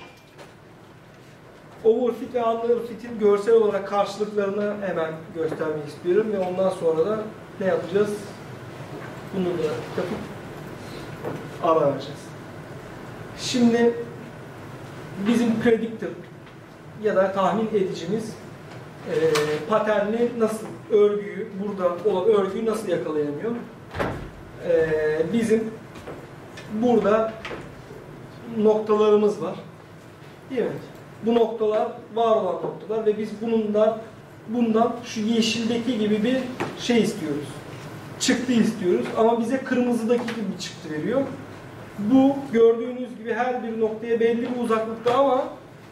Overfit ve underfit'in görsel olarak karşılıklarını hemen göstermek istiyorum ve ondan sonra da ne yapacağız? Bunu da yapıp ara vereceğiz. Şimdi bizim predictor ya da tahmin edicimiz paterni nasıl, örgüyü, burada olan örgüyü nasıl yakalayamıyor? Bizim burada noktalarımız var. Değil mi? Bu noktalar var olan noktalar ve biz bundan şu yeşildeki gibi bir şey istiyoruz. Çıktı istiyoruz ama bize kırmızıdaki gibi bir çıktı veriyor. Bu gördüğünüz gibi her bir noktaya belli bir uzaklıkta ama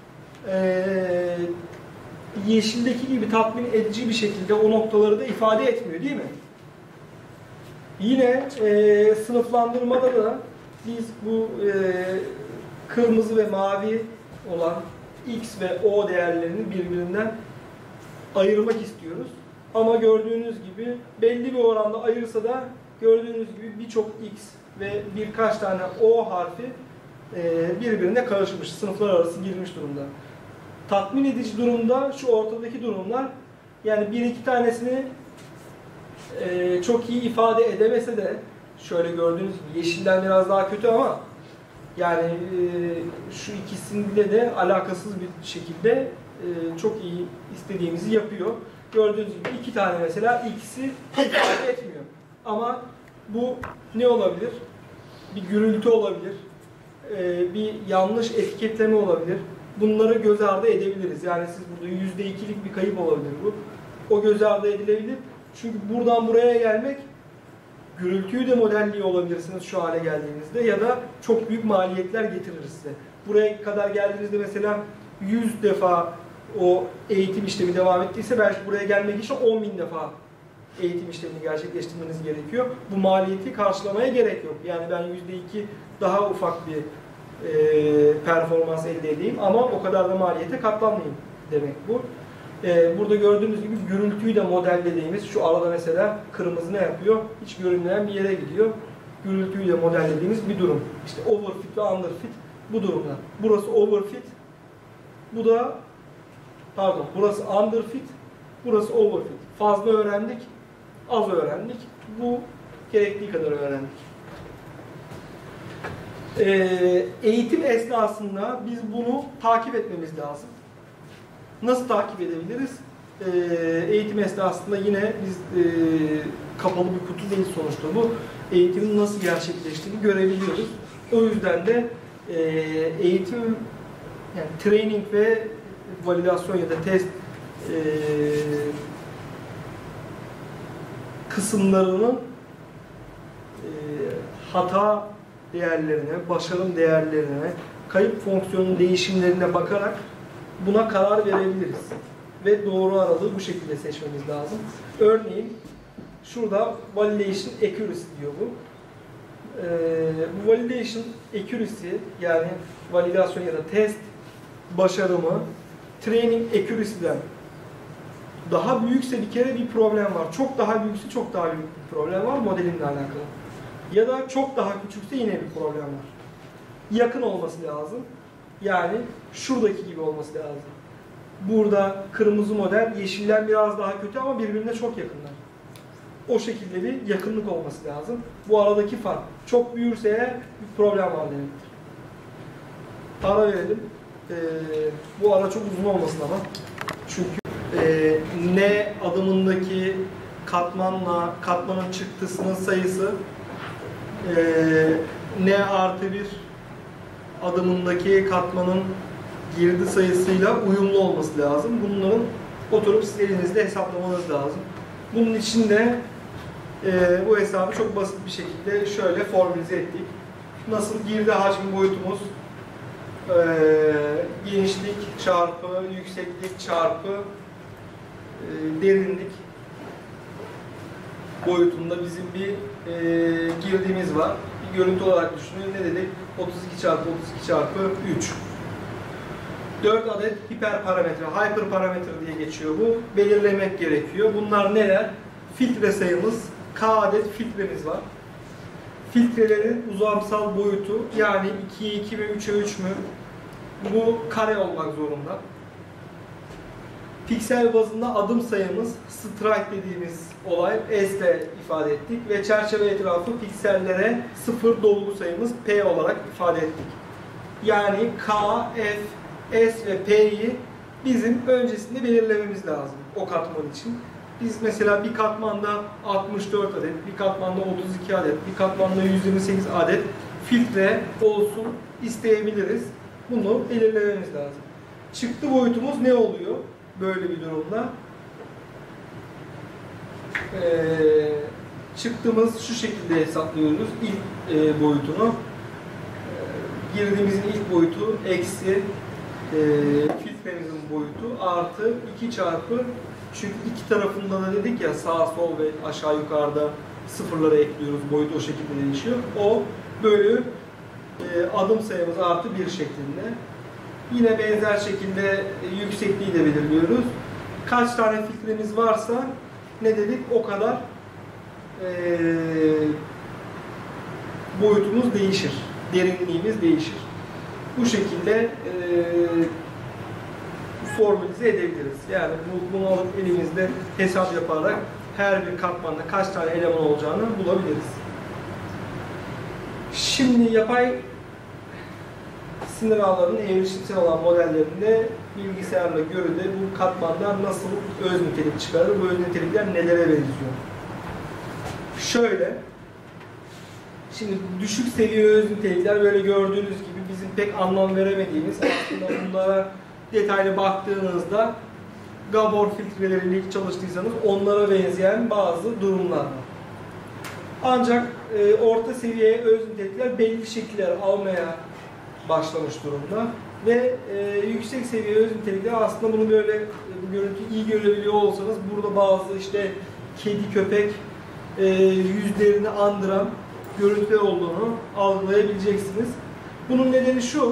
yeşildeki gibi tatmin edici bir şekilde o noktaları da ifade etmiyor değil mi? Yine sınıflandırmada da biz bu kırmızı ve mavi olan X ve O değerlerini birbirinden ayırmak istiyoruz. Ama gördüğünüz gibi belli bir oranda ayırsa da gördüğünüz gibi birçok X ve birkaç tane O harfi birbirine karışmış, sınıflar arası girmiş durumda. Tatmin edici durumda şu ortadaki durumlar, yani bir iki tanesini çok iyi ifade edemese de şöyle gördüğünüz gibi yeşilden biraz daha kötü ama yani şu ikisinde de alakasız bir şekilde çok iyi istediğimizi yapıyor. Gördüğünüz gibi iki tane mesela X'i ifade etmiyor. Ama bu ne olabilir? Bir gürültü olabilir. Bir yanlış etiketleme olabilir. Bunları göz ardı edebiliriz. Yani siz burada %2'lik bir kayıp olabilir bu. O göz ardı edilebilir. Çünkü buradan buraya gelmek, gürültüyü de modelliyor olabilirsiniz şu hale geldiğinizde ya da çok büyük maliyetler getirir size. Buraya kadar geldiğinizde mesela 100 defa o eğitim işlemi devam ettiyse belki buraya gelmek için 10.000 defa eğitim işlemini gerçekleştirmeniz gerekiyor. Bu maliyeti karşılamaya gerek yok. Yani ben %2 daha ufak bir performans elde edeyim ama o kadar da maliyete katlanmayayım demek bu. Burada gördüğünüz gibi gürültüyü de modellediğimiz, şu arada mesela kırmızı ne yapıyor? Hiç görünmeyen bir yere gidiyor. Gürültüyü de modellediğimiz bir durum. İşte overfit ve underfit bu durumda. Burası overfit, bu da burası underfit, burası overfit. Fazla öğrendik, az öğrendik. Bu gerektiği kadar öğrendik. Eğitim esnasında biz bunu takip etmemiz lazım. Nasıl takip edebiliriz? Eğitim esnasında yine biz kapalı bir kutu değil sonuçta bu. Eğitimin nasıl gerçekleştiğini görebiliyoruz. O yüzden de eğitim, yani training ve validasyon ya da test kısımlarının hata değerlerine, başarım değerlerine, kayıp fonksiyonun değişimlerine bakarak buna karar verebiliriz. Ve doğru aralığı bu şekilde seçmemiz lazım. Örneğin şurada validation accuracy diyor bu. Bu validation accuracy, yani validasyon ya da test başarımı training accuracy'den daha büyükse bir kere bir problem var. Çok daha büyükse çok daha büyük bir problem var modelinle alakalı. Ya da çok daha küçükse yine bir problem var. Yakın olması lazım. Yani şuradaki gibi olması lazım. Burada kırmızı model, yeşilden biraz daha kötü ama birbirine çok yakınlar. O şekilde bir yakınlık olması lazım. Bu aradaki fark. Çok büyürse eğer bir problem var demektir. Ara verelim. Bu ara çok uzun olmasın ama. Çünkü ne adımındaki katmanla katmanın çıktısının sayısı ne artı bir adımındaki katmanın girdi sayısıyla uyumlu olması lazım. Bunların oturup siz elinizde hesaplamanız lazım. Bunun için de bu hesabı çok basit bir şekilde şöyle formülize ettik. Nasıl girdi hacmi boyutumuz genişlik çarpı yükseklik çarpı derinlik boyutunda bizim bir girdiğimiz var. Bir görüntü olarak düşünün. Ne dedik? 32 çarpı 32 çarpı 3. 4 adet hiperparametre, hyperparametre diye geçiyor bu. Belirlemek gerekiyor. Bunlar neler? Filtre sayımız, K adet filtremiz var. Filtrelerin uzamsal boyutu, yani 2'ye 2 ve 3'e 3 mü? Bu kare olmak zorunda. Piksel bazında adım sayımız, stride dediğimiz olay S ile ifade ettik ve çerçeve etrafı piksellere 0 dolgu sayımız P olarak ifade ettik. Yani K, F, S ve P'yi bizim öncesinde belirlememiz lazım o katman için. Biz mesela bir katmanda 64 adet, bir katmanda 32 adet, bir katmanda 128 adet filtre olsun isteyebiliriz. Bunu belirlememiz lazım. Çıktı boyutumuz ne oluyor böyle bir durumda? Çıktığımız şu şekilde hesaplıyoruz ilk boyutunu. Girdiğimizin ilk boyutu eksi filtremizin boyutu artı 2 çarpı, çünkü iki tarafında da dedik ya sağ sol ve aşağı yukarıda sıfırlara ekliyoruz, boyut o şekilde değişiyor. O bölü adım sayımız artı 1 şeklinde. Yine benzer şekilde yüksekliği de belirliyoruz. Kaç tane filtremiz varsa ne dedik? O kadar boyutumuz değişir. Derinliğimiz değişir. Bu şekilde formülize edebiliriz. Yani bunu alıp elimizde hesap yaparak her bir katmanda kaç tane eleman olacağını bulabiliriz. Şimdi yapay sinir ağlarının evrilişimsel olan modellerinde bilgisayarla görüde bu katmanlar nasıl öz nitelik çıkarır, bu öz nitelikler nelere benziyor? Şöyle, şimdi düşük seviye öz nitelikler böyle gördüğünüz gibi bizim pek anlam veremediğimiz, aslında bunlara detaylı baktığınızda Gabor filtreleriyle ilk çalıştıysanız onlara benzeyen bazı durumlar var. Ancak orta seviye öz nitelikler belli şekiller almaya başlamış durumda ve yüksek seviye öz nitelikler aslında bunu böyle bu görüntüyü iyi görebiliyor olsanız burada bazı işte kedi, köpek yüzlerini andıran görüntüler olduğunu algılayabileceksiniz. Bunun nedeni şu,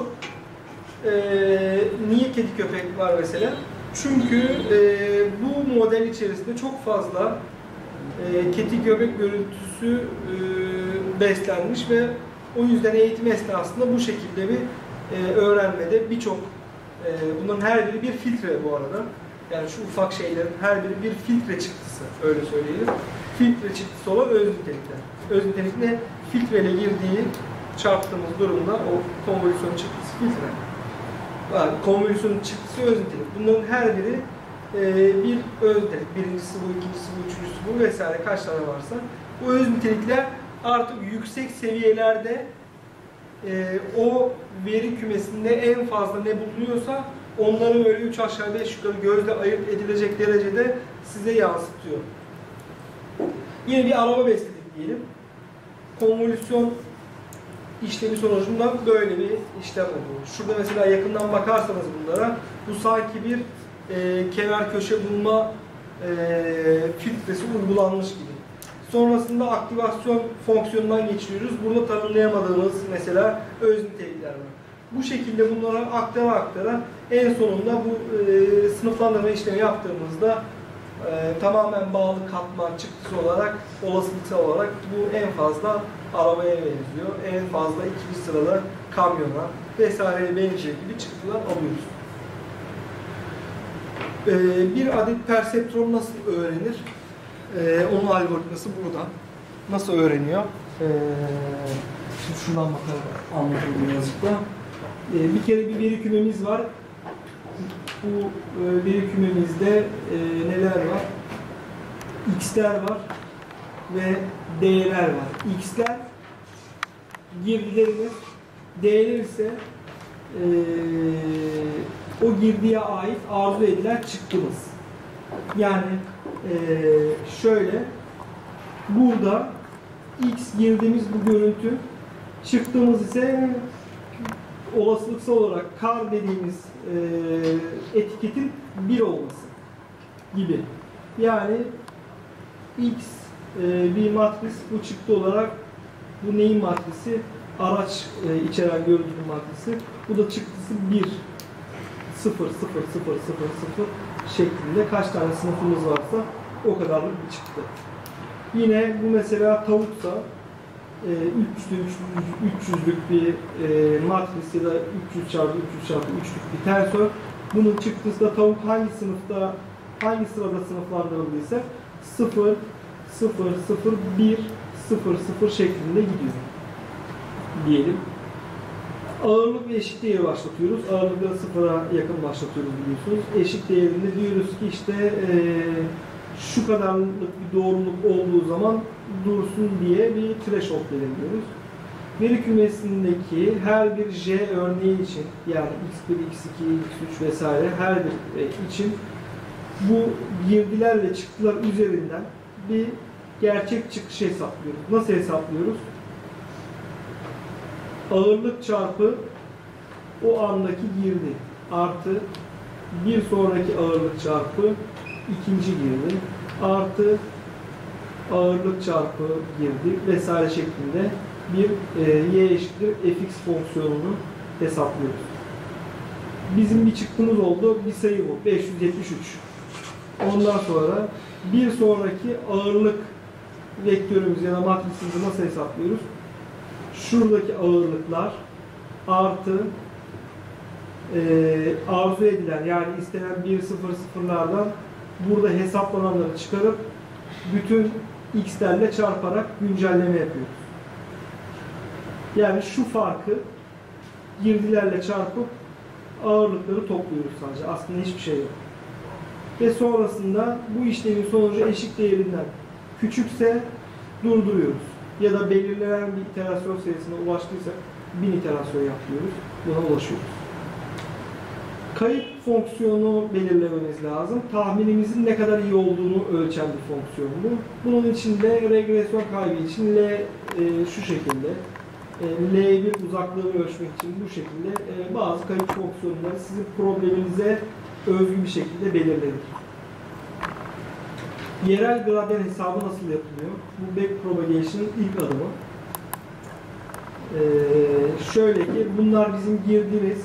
niye kedi köpek var mesela? Çünkü bu model içerisinde çok fazla kedi köpek görüntüsü beslenmiş ve o yüzden eğitim esnasında bu şekilde bir öğrenmede birçok, bunların her biri bir filtre bu arada. Yani şu ufak şeylerin her biri bir filtre çıktısı, öyle söyleyelim. Filtre çıktısı olan öz nitelikler. Öz nitelik ne? Filtreyle girdiği, çarptığımız durumda o konvolüsyon çıktısı filtre. Yani konvolüsyon çıktısı öz nitelik. Bunların her biri bir öz nitelik. Birincisi bu, ikincisi bu, üçüncüsü bu vesaire kaç tane varsa. Bu öz nitelikler artık yüksek seviyelerde o veri kümesinde en fazla ne bulunuyorsa onları böyle 3 aşağı 5 yukarı gözle ayırt edilecek derecede size yansıtıyor. Yine bir araba besledik diyelim. Konvolüsyon işlemi sonucunda böyle bir işlem oluyor. Şurada mesela yakından bakarsanız bunlara, bu sanki bir kenar köşe bulma filtresi uygulanmış gibi. Sonrasında aktivasyon fonksiyonundan geçiriyoruz. Burada tanımlayamadığımız mesela öz nitelikler var. Bu şekilde bunlara aktara en sonunda bu sınıflandırma işlemi yaptığımızda tamamen bağlı katman çıktısı olarak, olasılıksal olarak bu en fazla arabaya benziyor. En fazla ikinci sırada kamyona vesaireye benziyor gibi çıktılar alıyoruz. Bir adet perseptron nasıl öğrenir? Onun algoritması burada. Nasıl öğreniyor? Şimdi şundan bakalım, anlatalım birazcık da. Bir kere bir veri kümemiz var. Bu veri kümemizde neler var? X'ler var ve D'ler var. X'ler girdilerimiz, D'ler ise o girdiye ait arzu edilen çıktımız. Yani şöyle, burada X girdiğimiz bu görüntü, çıktığımız ise olasılıksal olarak kar dediğimiz etiketin 1 olması gibi. Yani X bir matris, bu çıktı olarak bu neyin matrisi? Araç içeren görüntünün matrisi. Bu da çıktısı 1. 0, 0, 0, 0, 0 şeklinde kaç tane sınıfımız varsa o kadarlık bir çıktı. Yine bu mesela tavuksa 300'lük bir matris ya da 300 çarpı 300 çarpı 3'lük bir tensör. Bunun çıktısı da tavuk hangi sınıfta, hangi sırada sınıflandırıldıysa 0, 0, 0, 1, 0, 0 şeklinde gidiyor diyelim. Ağırlık ve eşik değeri başlatıyoruz. Ağırlıkları sıfıra yakın başlatıyoruz biliyorsunuz. Eşik değerinde diyoruz ki işte şu kadarlık bir doğruluk olduğu zaman dursun diye bir threshold belirliyoruz. Veri kümesindeki her bir J örneği için, yani X1, X2, X3 vesaire her bir için bu girdiler ve çıktılar üzerinden bir gerçek çıkış hesaplıyoruz. Nasıl hesaplıyoruz? Ağırlık çarpı o andaki girdi artı bir sonraki ağırlık çarpı ikinci girdi artı ağırlık çarpı girdi vesaire şeklinde bir y eşittir fx fonksiyonunu hesaplıyoruz. Bizim bir çıktımız oldu, bir sayı bu, 573. Ondan sonra bir sonraki ağırlık vektörümüz ya da matrisimizi nasıl hesaplıyoruz? Şuradaki ağırlıklar artı arzu edilen yani istenen 1,00'lardan burada hesaplananları çıkarıp bütün x'lerle çarparak güncelleme yapıyoruz. Yani şu farkı girdilerle çarpıp ağırlıkları topluyoruz sadece. Aslında hiçbir şey yok. Ve sonrasında bu işlemin sonucu eşik değerinden küçükse durduruyoruz. Ya da belirlenen bir iterasyon sayısına ulaştıysak 1000 iterasyon yapıyoruz. Buna ulaşıyoruz. Kayıp fonksiyonu belirlememiz lazım. Tahminimizin ne kadar iyi olduğunu ölçen bir fonksiyon bu. Bunun için de regresyon kaybı için L şu şekilde. L1 uzaklığını ölçmek için bu şekilde bazı kayıp fonksiyonları sizin probleminize özgü bir şekilde belirlenir. Yerel gradyen hesabı nasıl yapılıyor? Bu backpropagation'ın ilk adımı. Şöyle ki bunlar bizim girdiğimiz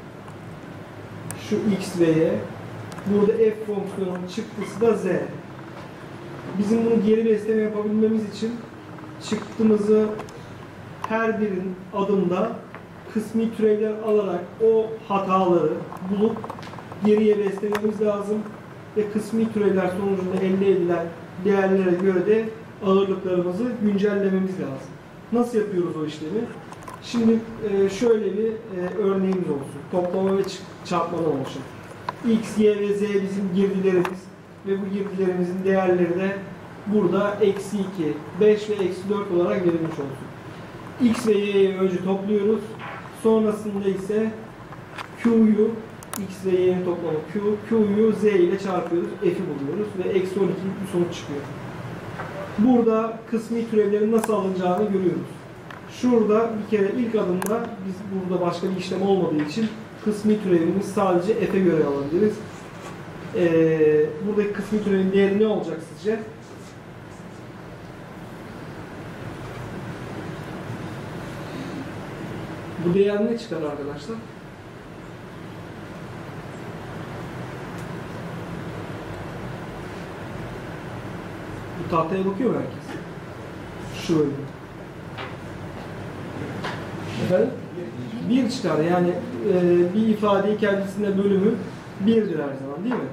şu x ve y. Burada f fonksiyonunun çıktısı da z. Bizim bunu geri besleme yapabilmemiz için çıktımızı her birinin adımda kısmi türevler alarak o hataları bulup geriye beslememiz lazım ve kısmi türevler sonucunda elde edilen değerlere göre de ağırlıklarımızı güncellememiz lazım. Nasıl yapıyoruz o işlemi? Şimdi şöyle bir örneğimiz olsun. Toplama ve çarpmadan oluşan. X, Y ve Z bizim girdilerimiz ve bu girdilerimizin değerleri de burada -2, 5 ve -4 olarak verilmiş olsun. X ve Y'yi önce topluyoruz. Sonrasında ise Q'yu, X ve Y'nin toplamı Q'yu Z ile çarpıyoruz. F'i buluyoruz ve -12 bir sonuç çıkıyor. Burada kısmi türevlerin nasıl alınacağını görüyoruz. Şurada bir kere ilk adımda biz burada başka bir işlem olmadığı için kısmi türevimiz sadece F'e göre alabiliriz. Buradaki kısmi türevin değeri ne olacak sizce? Bu değer ne çıkar arkadaşlar? Bu tahtaya bakıyor mu herkes? Şöyle. Efendim? 1 çıkar. Yani bir ifadeyi kendisine bölümü 1'dir her zaman değil mi?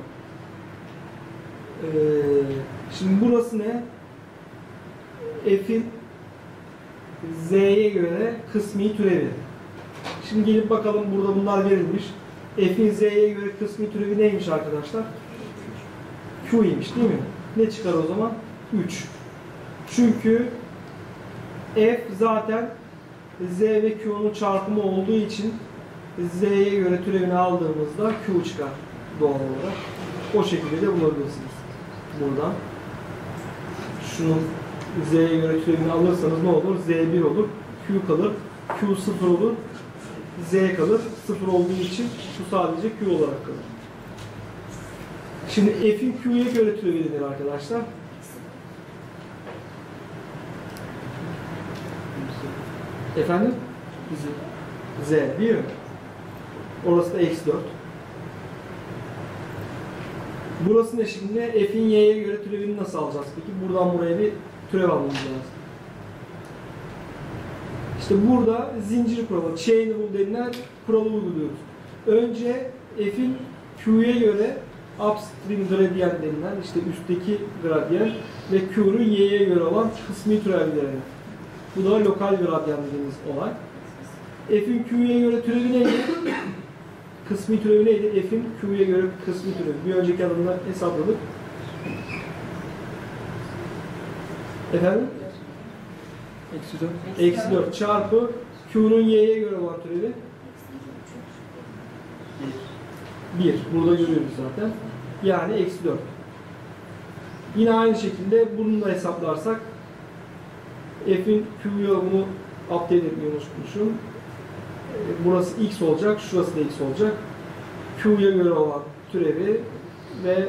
Şimdi burası ne? F'in Z'ye göre kısmi türevi. Şimdi gelip bakalım burada bunlar verilmiş. F'in Z'ye göre kısmi türevi neymiş arkadaşlar? Q'ymiş değil mi? Ne çıkar o zaman? 3. Çünkü F zaten Z ve Q'nun çarpımı olduğu için Z'ye göre türevini aldığımızda Q çıkar doğal olarak. O şekilde de bulabilirsiniz. Buradan. Şunun Z'ye göre türevini alırsanız ne olur? Z1 olur. Q kalır. Q 0 olur. Z kalır. 0 olduğu için şu sadece Q olarak kalır. Şimdi F'in Q'ya göre türevi denir arkadaşlar. Efendim? Z değil mi? Orası da -4. Burası ne şimdi? F'in y'ye göre türevini nasıl alacağız peki? Buradan buraya bir türev almamız lazım. İşte burada zincir kuralı, chain rule denilen kuralı uyguluyoruz. Önce F'in Q'ya göre upstream gradient denilen işte üstteki gradient ve Q'nun y'ye göre olan kısmi türevlerini. Bu da lokal gradient dediğimiz olay. F'in Q'ya göre türevi neydi? Kısmi türevi neydi? F'in Q'ya göre kısmi türevi. Bir önceki adımda hesapladık. Efendim? -4 çarpı Q'nun y'ye göre olan türevi 1. Burada görüyoruz zaten. Yani -4. Yine aynı şekilde bunu da hesaplarsak F'in Q'ya bunu update etmeyi unutmuşum. Burası x olacak, şurası da x olacak. Q'ya göre olan türevi ve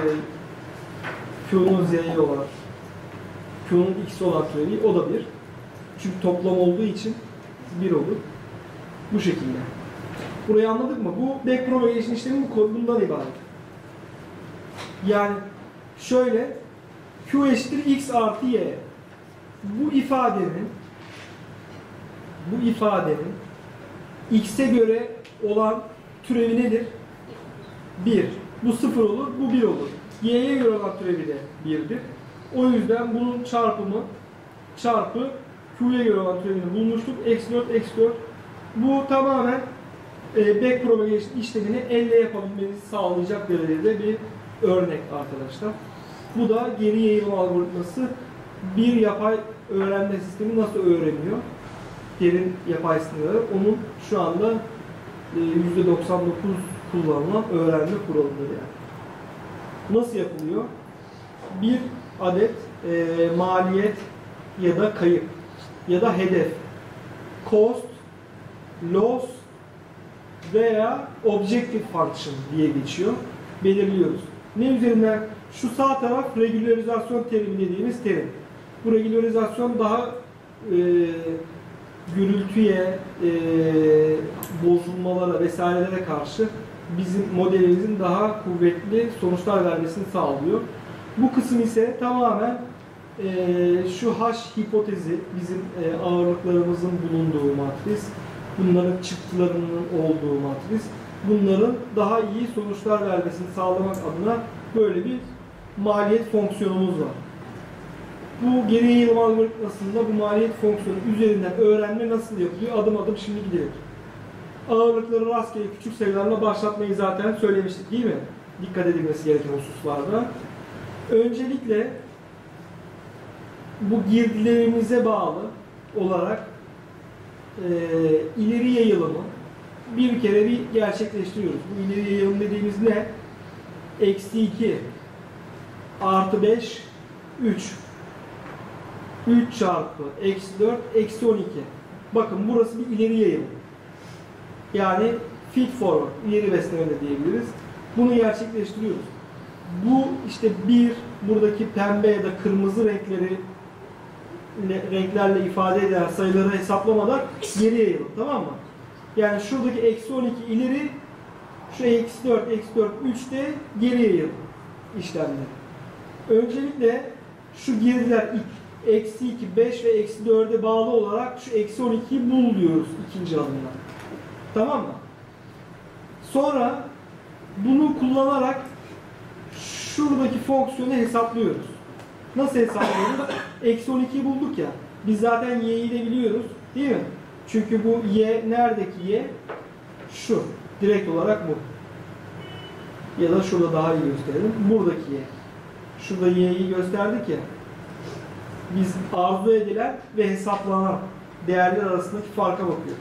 Q'nun z'ye olan, Q'nun x olan türevi o da 1. Çünkü toplam olduğu için 1 olur. Bu şekilde. Burayı anladık mı? Bu backpropagation işlemi bundan ibaret. Yani şöyle, Q eşittir X artı Y. Bu ifadenin X'e göre olan türevi nedir? 1. Bu 0 olur, bu 1 olur. Y'ye göre olan türevi de 1'dir. O yüzden bunun çarpımı çarpı Q'ye göre olan türevini bulmuştuk. Eksi 4, eksi 4. Bu tamamen back propagation işlemini elle yapabilmenizi sağlayacak derecede bir örnek arkadaşlar. Bu da geri yayılma algoritması. Bir yapay öğrenme sistemi nasıl öğreniyor? Derin yapay sınırları. Onun şu anda %99 kullanılan öğrenme kuralıdır yani. Nasıl yapılıyor? Bir adet maliyet ya da kayıp ya da hedef, cost, loss veya objective function diye geçiyor. Belirliyoruz. Ne üzerinden? Şu sağ taraf regülarizasyon terimi dediğimiz terim. Bu regülarizasyon daha gürültüye, bozulmalara vesairelere karşı bizim modelimizin daha kuvvetli sonuçlar vermesini sağlıyor. Bu kısım ise tamamen şu H hipotezi, bizim ağırlıklarımızın bulunduğu matris, bunların çıktılarının olduğu matris, bunların daha iyi sonuçlar vermesini sağlamak adına böyle bir maliyet fonksiyonumuz var. Bu geri yayılma algoritmasında bu maliyet fonksiyonu üzerinden öğrenme nasıl yapılıyor? Adım adım şimdi gidelim. Ağırlıkları rastgele küçük sayılarla başlatmayı zaten söylemiştik değil mi? Dikkat edilmesi gereken hususlarda. Öncelikle bu girdilerimize bağlı olarak ileri yayılımı bir kere bir gerçekleştiriyoruz. Bu ileri yayılım dediğimiz ne? Eksi 2 artı 5 3 3 çarpı eksi 4 eksi 12. Bakın burası bir ileri yayılım. Yani feed forward, ileri besleme de diyebiliriz. Bunu gerçekleştiriyoruz. Bu işte buradaki pembe ya da kırmızı renklerle ifade edilen sayıları hesaplamadan geri yayılım, tamam mı? Yani şuradaki eksi 12 ileri, şu eksi 4, eksi 4, 3 de geri yayılım işlemleri. Öncelikle şu girdiler eksi 2, 5 ve eksi 4'e bağlı olarak şu eksi 12'yi bul diyoruz ikinci adımda. Tamam mı? Sonra bunu kullanarak şuradaki fonksiyonu hesaplıyoruz. Nasıl hesaplıyoruz? Eksi 12'yi bulduk ya. Biz zaten y'yi de biliyoruz. Değil mi? Çünkü bu y, neredeki y? Şu. Direkt olarak bu. Ya da şurada daha iyi gösterelim. Buradaki y. Şurada y'yi gösterdik ya. Biz arzu edilen ve hesaplanan değerler arasındaki farka bakıyoruz.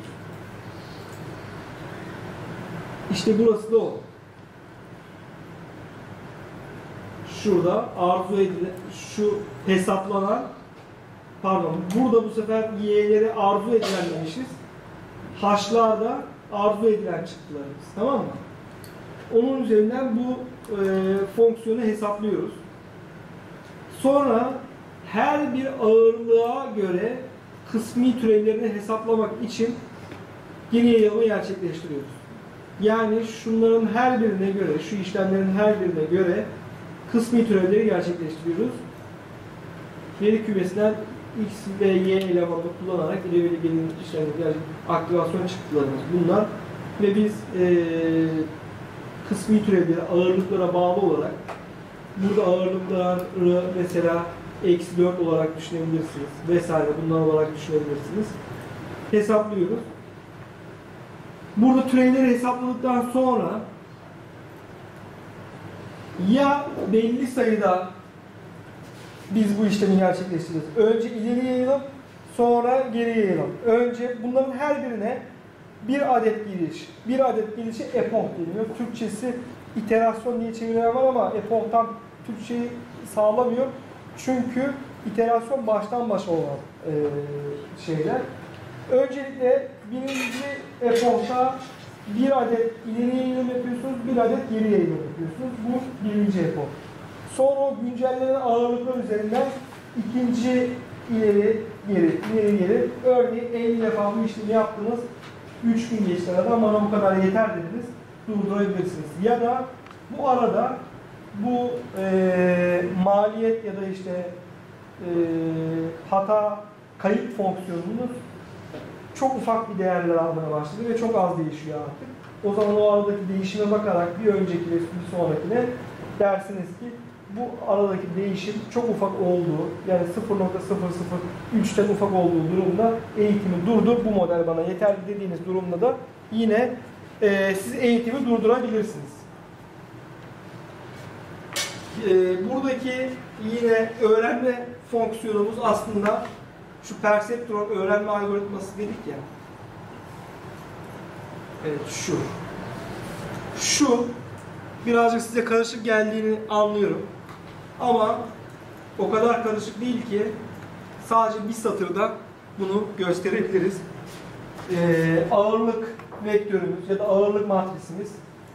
İşte burası da o. Şurada arzu edilen, şu hesaplanan, burada bu sefer y'leri arzu edilen demişiz. H'larda arzu edilen çıktılarımız. Tamam mı? Onun üzerinden bu fonksiyonu hesaplıyoruz. Sonra her bir ağırlığa göre kısmi türevlerini hesaplamak için geri yayılımı gerçekleştiriyoruz. Yani şunların her birine göre, şu işlemlerin her birine göre kısmi türevleri gerçekleştiriyoruz. Veri kümesinden X ve Y elemanını kullanarak ileri gelin işlemleri, aktivasyon çıktılarımız bunlar. Ve biz kısmi türevleri ağırlıklara bağlı olarak, burada ağırlıkları mesela eksi 4 olarak düşünebilirsiniz vesaire, bunlar olarak düşünebilirsiniz. Hesaplıyoruz. Burada türevleri hesapladıktan sonra ya belli sayıda biz bu işlemi gerçekleştireceğiz. Önce ileri yayılım, sonra geri yayılım. Önce bunların her birine bir adet giriş. Bir adet girişe epoch deniyor. Türkçesi iterasyon diye çevirilen var ama epoch'tan Türkçeyi sağlamıyor. Çünkü iterasyon baştan başa olan şeyler. Öncelikle birinci epoch'ta bir adet ileri yayılım yapıyorsunuz, bir adet geri yayılım yapıyorsunuz. Bu birinci epoch. Sonra o güncellenen ağırlıklar üzerinden ikinci ileri geri. Örneğin 50 defa bu işlemi yaptınız. 3 gün geçti aradan, bana bu kadar yeter dediniz. Durdurabilirsiniz. Ya da bu arada bu maliyet ya da işte hata kayıt fonksiyonumuz çok ufak bir değerler almaya başladı ve çok az değişiyor artık. O zaman o aradaki değişime bakarak bir önceki ve bir sonrakine dersiniz ki bu aradaki değişim çok ufak olduğu, yani 0.003'ten ufak olduğu durumda eğitimi durdur, bu model bana yeterli dediğiniz durumda da yine siz eğitimi durdurabilirsiniz. Buradaki yine öğrenme fonksiyonumuz aslında şu perceptron öğrenme algoritması dedik ya. Evet, şu birazcık size karışık geldiğini anlıyorum. Ama o kadar karışık değil ki sadece bir satırda bunu gösterebiliriz. Ağırlık vektörümüz ya da ağırlık matrisimiz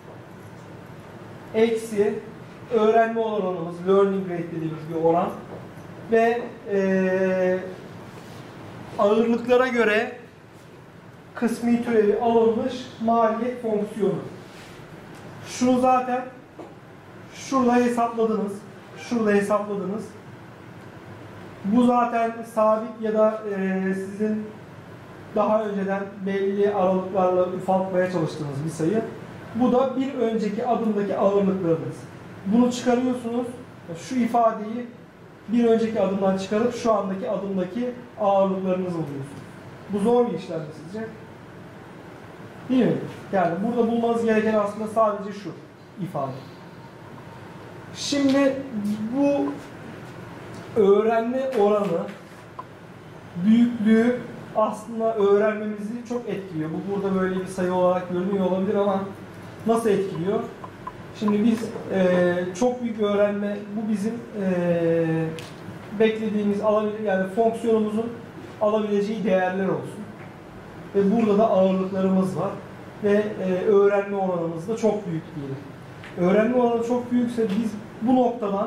eksi öğrenme oranımız, learning rate dediğimiz bir oran ve ağırlıklara göre kısmi türevi alınmış maliyet fonksiyonu. Şunu zaten şurada hesapladınız. Şurada hesapladınız. Bu zaten sabit ya da sizin daha önceden belli aralıklarla ufaltmaya çalıştığınız bir sayı. Bu da bir önceki adımdaki ağırlıklarınız. Bunu çıkarıyorsunuz. Şu ifadeyi bir önceki adımdan çıkarıp şu andaki adımdaki ağırlıklarınızı buluyorsunuz. Bu zor bir işlem sizce? Değil mi? Yani burada bulmanız gereken aslında sadece şu ifade. Şimdi bu öğrenme oranı, büyüklüğü aslında öğrenmemizi çok etkiliyor. Bu burada böyle bir sayı olarak görünüyor olabilir ama nasıl etkiliyor? Şimdi biz çok büyük öğrenme, bu bizim beklediğimiz yani fonksiyonumuzun alabileceği değerler olsun. Ve burada da ağırlıklarımız var. Ve öğrenme oranımız da çok büyük diyelim. Öğrenme oranı çok büyükse biz bu noktadan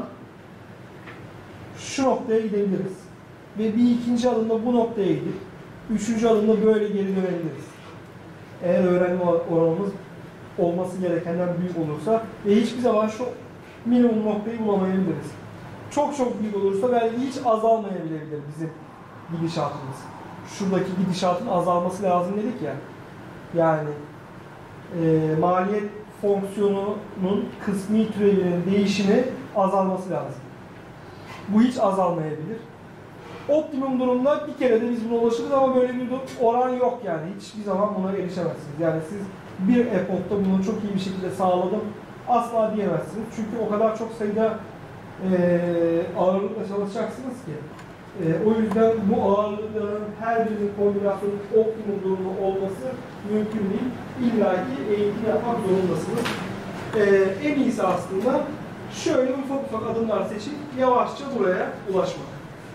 şu noktaya gidebiliriz. Ve bir ikinci adımda bu noktaya gidip üçüncü adımda böyle geri dönebiliriz. Eğer öğrenme oranımız olması gerekenden büyük olursa ve hiçbir zaman şu minimum noktayı bulamayabiliriz. Çok çok büyük olursa belki hiç azalmayabilir bizim gidişatımız. Şuradaki gidişatın azalması lazım dedik ya. Yani maliyet fonksiyonunun kısmi türevinin değişimi azalması lazım. Bu hiç azalmayabilir. Optimum durumda bir kere de biz buna ulaşırız ama böyle bir oran yok yani. Hiçbir zaman buna erişemezsiniz. Yani siz bir epokta bunu çok iyi bir şekilde sağladım asla diyemezsiniz. Çünkü o kadar çok sayıda ağırlıkla çalışacaksınız ki. O yüzden bu ağırlıkların her birinin kombinasyonun optimum durumu olması mümkün değil. İlla ki eğitim yapmak zorundasınız. En iyisi aslında şöyle ufak ufak adımlar seçip yavaşça buraya ulaşmak.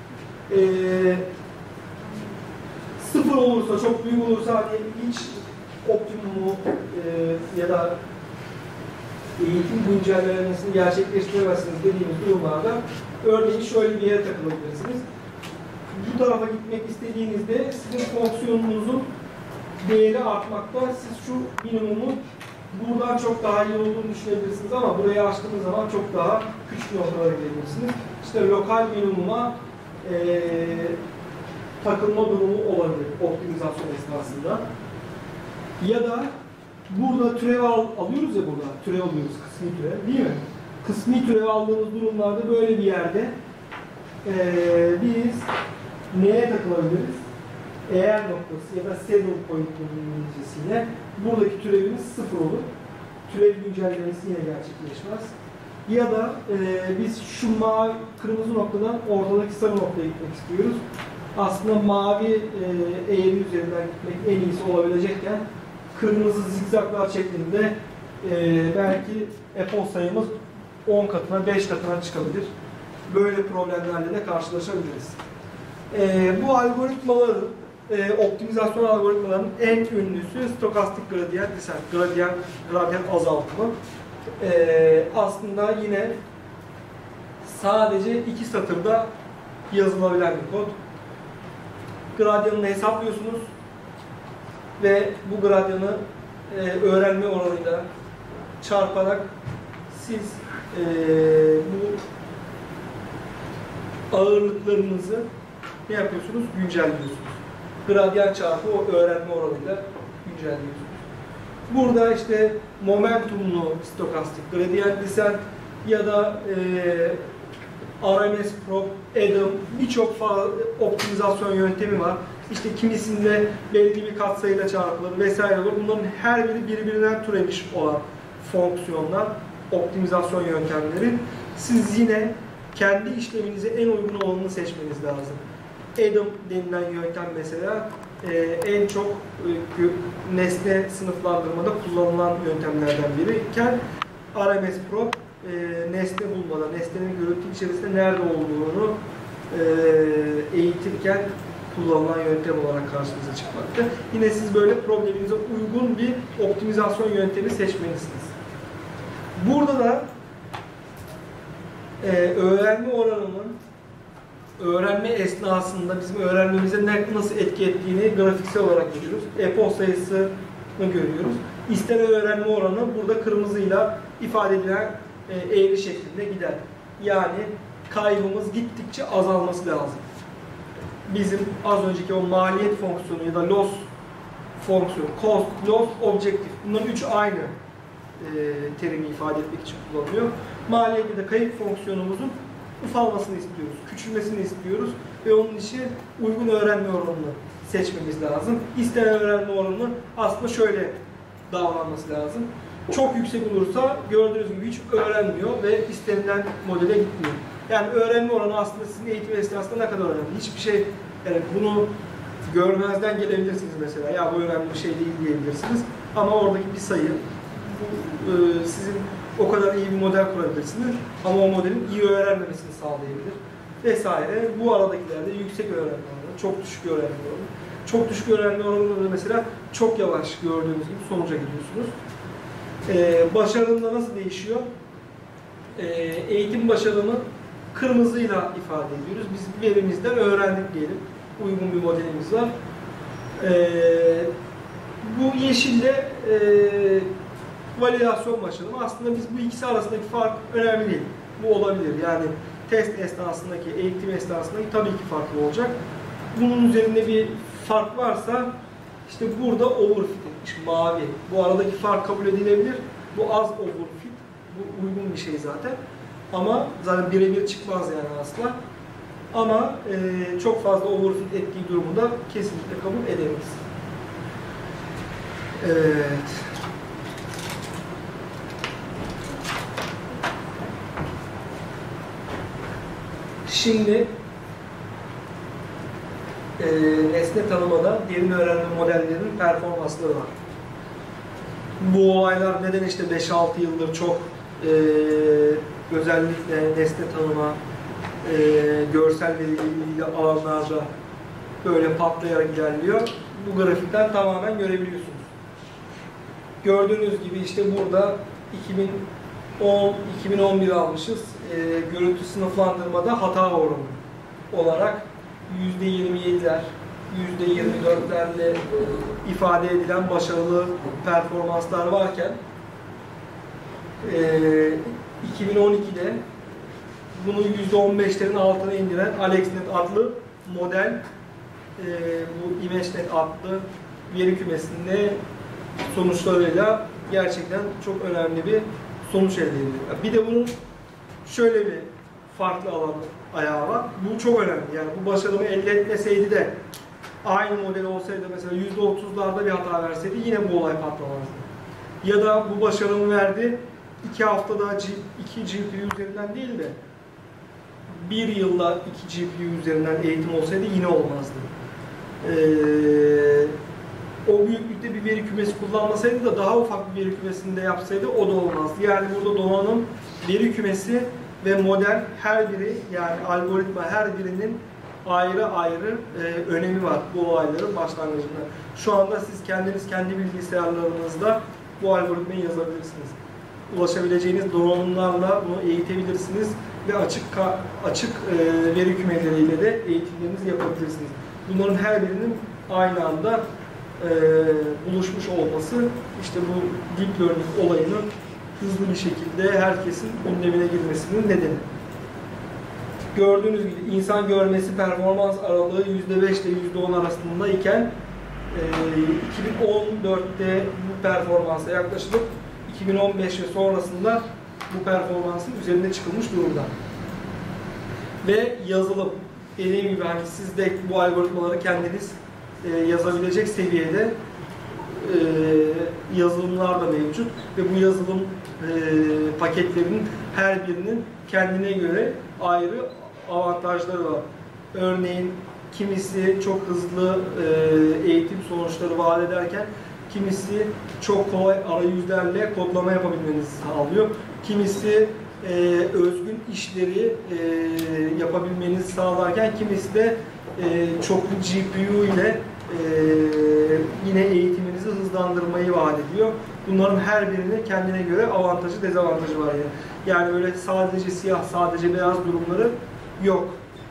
Sıfır olursa, çok büyük olursa hani hiç optimumu ya da eğitim güncellemesini gerçekleştiremezsiniz dediğimiz durumlarda örneğin şöyle bir yere takılabilirsiniz. Bu tarafa gitmek istediğinizde sizin fonksiyonunuzun değeri artmakta. Siz şu minimumu buradan çok daha iyi olduğunu düşünebilirsiniz ama burayı açtığınız zaman çok daha küçük noktalara gelebilirsiniz. İşte lokal minimuma takılma durumu olabilir optimizasyon esnasında. Ya da burada türev alıyoruz ya burada. Türev alıyoruz, kısmi türev değil mi? Kısmi türev aldığımız durumlarda böyle bir yerde biz neye takılabiliriz? Eğer noktası ya da saddle point İngilizcesiyle buradaki türevimiz sıfır olur. Türev güncellemesi yine gerçekleşmez. Ya da biz şu mavi, kırmızı noktadan ortadaki sarı noktaya gitmek istiyoruz. Aslında mavi eğri üzerinden gitmek en iyisi olabilecekken kırmızı zigzaglar şeklinde belki epoch sayımız 10 katına, 5 katına çıkabilir. Böyle problemlerle de karşılaşabiliriz. Bu algoritmaların, optimizasyon algoritmalarının en ünlüsü stokastik gradient descent, gradient azaltımı. Aslında yine sadece 2 satırda yazılabilen bir kod. Gradyanını hesaplıyorsunuz ve bu gradyanı öğrenme oranıyla çarparak siz bu ağırlıklarınızı ne yapıyorsunuz? Güncelliyorsunuz. Gradiyent çarpı o öğrenme oranıyla güncelliyorsunuz. Burada işte momentumlu stokastik gradient descent ya da RMS probe, ADAM birçok optimizasyon yöntemi var. İşte kimisinde belli bir katsayıyla çarpılır vesaire olur. Bunların her biri birbirinden türemiş olan fonksiyonlar, optimizasyon yöntemleri. Siz yine kendi işleminize en uygun olanını seçmeniz lazım. ADAM denilen yöntem mesela en çok nesne sınıflandırmada kullanılan yöntemlerden biriyken RMS probe nesne bulmada, nesnenin görüntü içerisinde nerede olduğunu eğitirken kullanılan yöntem olarak karşınıza çıkmakta. Yine siz böyle probleminize uygun bir optimizasyon yöntemi seçmelisiniz. Burada da öğrenme oranının öğrenme esnasında bizim öğrenmemize nasıl etki ettiğini grafiksel olarak görüyoruz. Epoch sayısını görüyoruz. İstenen öğrenme oranı burada kırmızıyla ifade edilen eğri şeklinde gider. Yani kaybımız gittikçe azalması lazım. Bizim az önceki o maliyet fonksiyonu ya da loss fonksiyonu, cost, loss, objective. Bunların üçü aynı terimi ifade etmek için kullanılıyor. Maliyet ya da kayıp fonksiyonumuzun ufalmasını istiyoruz, küçülmesini istiyoruz ve onun için uygun öğrenme oranını seçmemiz lazım. İstenen öğrenme oranı aslında şöyle davranması lazım. Çok yüksek olursa gördüğünüz gibi hiç öğrenmiyor ve istenilen modele gitmiyor. Yani öğrenme oranı aslında sizin eğitim esnasında ne kadar önemli. Hiçbir şey, yani bunu görmezden gelebilirsiniz mesela. Ya bu önemli bir şey değil diyebilirsiniz. Ama oradaki bir sayı sizin o kadar iyi bir model kurabilirsiniz. Ama o modelin iyi öğrenmemesini sağlayabilir. Vesaire. Bu aradakilerde yüksek öğrenme oranı, çok düşük öğrenme oranı. Çok düşük öğrenme oranında mesela çok yavaş gördüğünüz gibi sonuca gidiyorsunuz. Başarımda nasıl değişiyor? Eğitim başarımı kırmızıyla ifade ediyoruz. Biz verimizden öğrendik diyelim. Uygun bir modelimiz var. Bu yeşille validasyon başarımı. Aslında biz bu ikisi arasındaki fark önemli değil. Bu olabilir. Yani test esnasındaki, eğitim esnasındaki tabii ki farklı olacak. Bunun üzerinde bir fark varsa işte burada overfit etmiş, mavi. Bu aradaki fark kabul edilebilir. Bu az overfit. Bu uygun bir şey zaten. Ama zaten birebir çıkmaz yani asla. Ama çok fazla overfit ettiği durumunda kesinlikle kabul edemeyiz. Evet. Şimdi nesne tanımada derin öğrenme modellerinin performansları var. Bu olaylar neden işte 5-6 yıldır çok özellikle nesne tanıma, görsel ve ilgili alanlarda böyle patlayarak ilerliyor. Bu grafikten tamamen görebiliyorsunuz. Gördüğünüz gibi işte burada 2010-2011 almışız. Görüntü sınıflandırmada hata oranı olarak %27'ler, %24'lerle ifade edilen başarılı performanslar varken 2012'de bunu %15'lerin altına indiren AlexNet adlı model bu ImageNet adlı veri kümesinde sonuçlarıyla gerçekten çok önemli bir sonuç elde ediliyor. Bir de bunun şöyle bir farklı ayağı var. Bu çok önemli. Yani bu başarımı elde etmeseydi de aynı model olsaydı mesela %30'larda bir hata verseydi yine bu olay patlamazdı. Ya da bu başarımı verdi 2 haftada 2 GPU üzerinden değil de 1 yılda 2 GPU üzerinden eğitim olsaydı yine olmazdı. O büyüklükte bir veri kümesi kullanmasaydı da daha ufak bir veri kümesinde yapsaydı o da olmazdı. Yani burada donanım, veri kümesi ve model her biri, yani algoritma her birinin ayrı ayrı önemi var bu olayların başlangıcında. Şu anda siz kendiniz kendi bilgisayarlarınızda bu algoritmayı yazabilirsiniz. Ulaşabileceğiniz donanımlarla bunu eğitebilirsiniz ve açık veri kümeleriyle de eğitimlerinizi yapabilirsiniz. Bunların her birinin aynı anda buluşmuş olması işte bu deep learning olayının hızlı bir şekilde herkesin gündemine girmesinin nedeni. Gördüğünüz gibi insan görmesi performans aralığı %5 ile %10 arasında iken 2014'te bu performansa yaklaşılıp 2015 ve sonrasında bu performansın üzerine çıkılmış durumda. Ve yazılım, dediğim gibi hani siz de bu algoritmaları kendiniz yazabilecek seviyede yazılımlar da mevcut ve bu yazılım paketlerinin her birinin kendine göre ayrı avantajları var. Örneğin kimisi çok hızlı eğitim sonuçları vaat ederken kimisi çok kolay arayüzlerle kodlama yapabilmenizi sağlıyor. Kimisi özgün işleri yapabilmenizi sağlarken kimisi de çoklu GPU ile yine eğitiminizi hızlandırmayı vaat ediyor. Bunların her birinin kendine göre avantajı, dezavantajı var yani böyle sadece siyah, sadece beyaz durumları yok.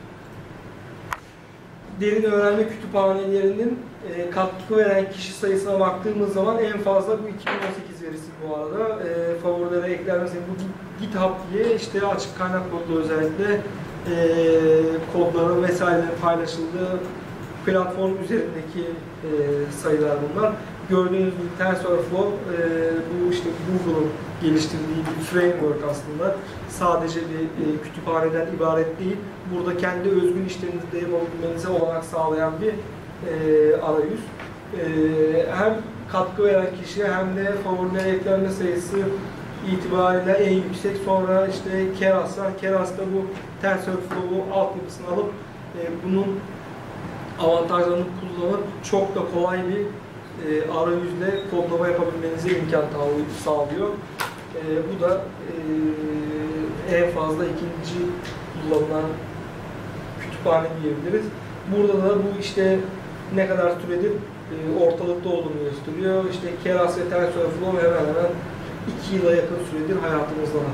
Derin öğrenme kütüphanelerinin katkı veren kişi sayısına baktığımız zaman en fazla bu 2018 verisi bu arada. Favorilere eklenmesi bu GitHub diye işte açık kaynak kodlu özellikle kodların vesairelerin paylaşıldığı platform üzerindeki sayılar bunlar. Gördüğünüz gibi TensorFlow bu işte Google'un geliştirdiği bir framework aslında. Sadece bir kütüphaneden ibaret değil. Burada kendi özgün işlerinizi de yapabilmenize olanak sağlayan bir arayüz. Hem katkı veren kişiye hem de favorilere eklenme sayısı itibariyle en yüksek. Sonra işte Keras var. Keras da bu TensorFlow'u altyapısını alıp bunun avantajlarını kullanıp çok da kolay bir arayüzle kodlama yapabilmenize imkan sağlıyor. Bu da en fazla ikinci kullanılan kütüphane diyebiliriz. Burada da bu işte ne kadar süredir ortalıkta olduğunu gösteriyor. İşte Keras ve TensorFlow hemen hemen 2 yıla yakın süredir hayatımızdalar.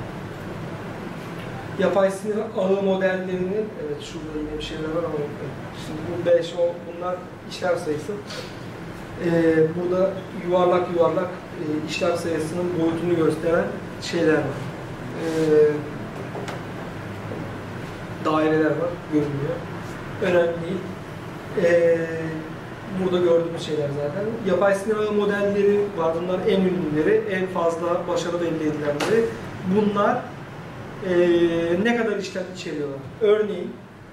Yapay sinir ağı modellerinin, evet şurada yine bir şeyler var ama şimdi bu 5, bunlar işlem sayısı. Burada yuvarlak yuvarlak işlem sayısının boyutunu gösteren şeyler var. Daireler var, görünüyor. Önemli değil. Burada gördüğümüz şeyler zaten. Yapay sinir ağı modelleri var. Bunlar en ünlüleri, en fazla başarı elde edilenleri. Bunlar ne kadar işlem içeriyorlar? Örneğin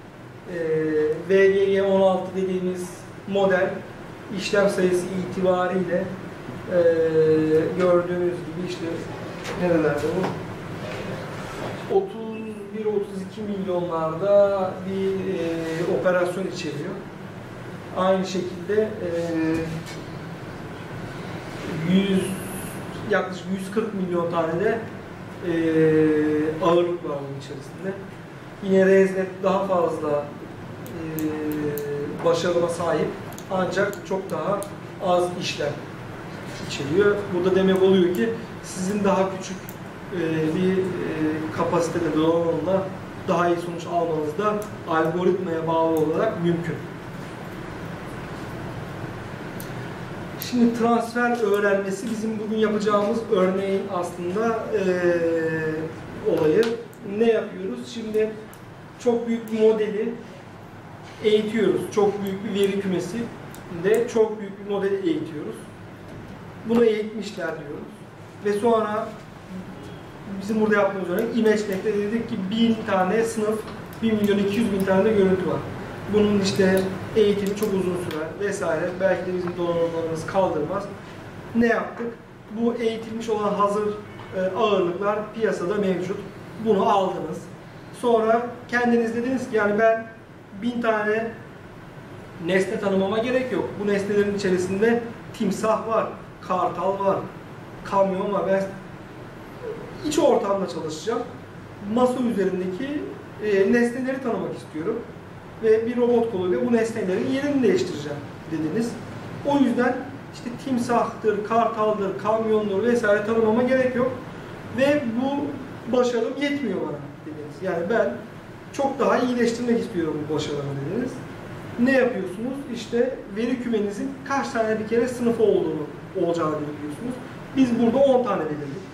VGG16 dediğimiz model işlem sayısı itibariyle gördüğünüz gibi işte nerelerde bu? 31-32 milyonlarda bir operasyon içeriyor. Aynı şekilde yaklaşık 140 milyon tane de ağırlık var bunun içerisinde. Yine ResNet daha fazla başarıma sahip ancak çok daha az işlem içeriyor. Burada demek oluyor ki sizin daha küçük bir kapasitede donanımla daha iyi sonuç almanız da algoritmaya bağlı olarak mümkün. Şimdi transfer öğrenmesi bizim bugün yapacağımız örneğin aslında olayı. Ne yapıyoruz? Şimdi çok büyük bir modeli eğitiyoruz. Çok büyük bir veri kümesi de çok büyük bir modeli eğitiyoruz. Bunu eğitmişler diyoruz. Ve sonra bizim burada yaptığımız örnek ImageNet'te dedik ki 1000 tane sınıf, 1.200.000 tane de görüntü var. Bunun işte eğitimi çok uzun sürer vesaire. Belki de bizim donanımlarımız kaldırmaz. Ne yaptık? Bu eğitilmiş olan hazır ağırlıklar piyasada mevcut. Bunu aldınız. Sonra kendiniz dediniz ki yani ben 1000 tane nesne tanımama gerek yok. Bu nesnelerin içerisinde timsah var, kartal var, kamyon var. Ben iç ortamda çalışacağım. Masa üzerindeki nesneleri tanımak istiyorum. Ve bir robot koluyla bu nesnelerin yerini değiştireceğim dediniz. O yüzden işte timsahtır, kartaldır, kamyondur vesaire tanımama gerek yok. Ve bu başarım yetmiyor bana dediniz. Yani ben çok daha iyileştirmek istiyorum bu başarımı dediniz. Ne yapıyorsunuz? İşte veri kümenizin kaç tane bir kere sınıfı olacağını belirliyorsunuz. Biz burada 10 tane belirledik.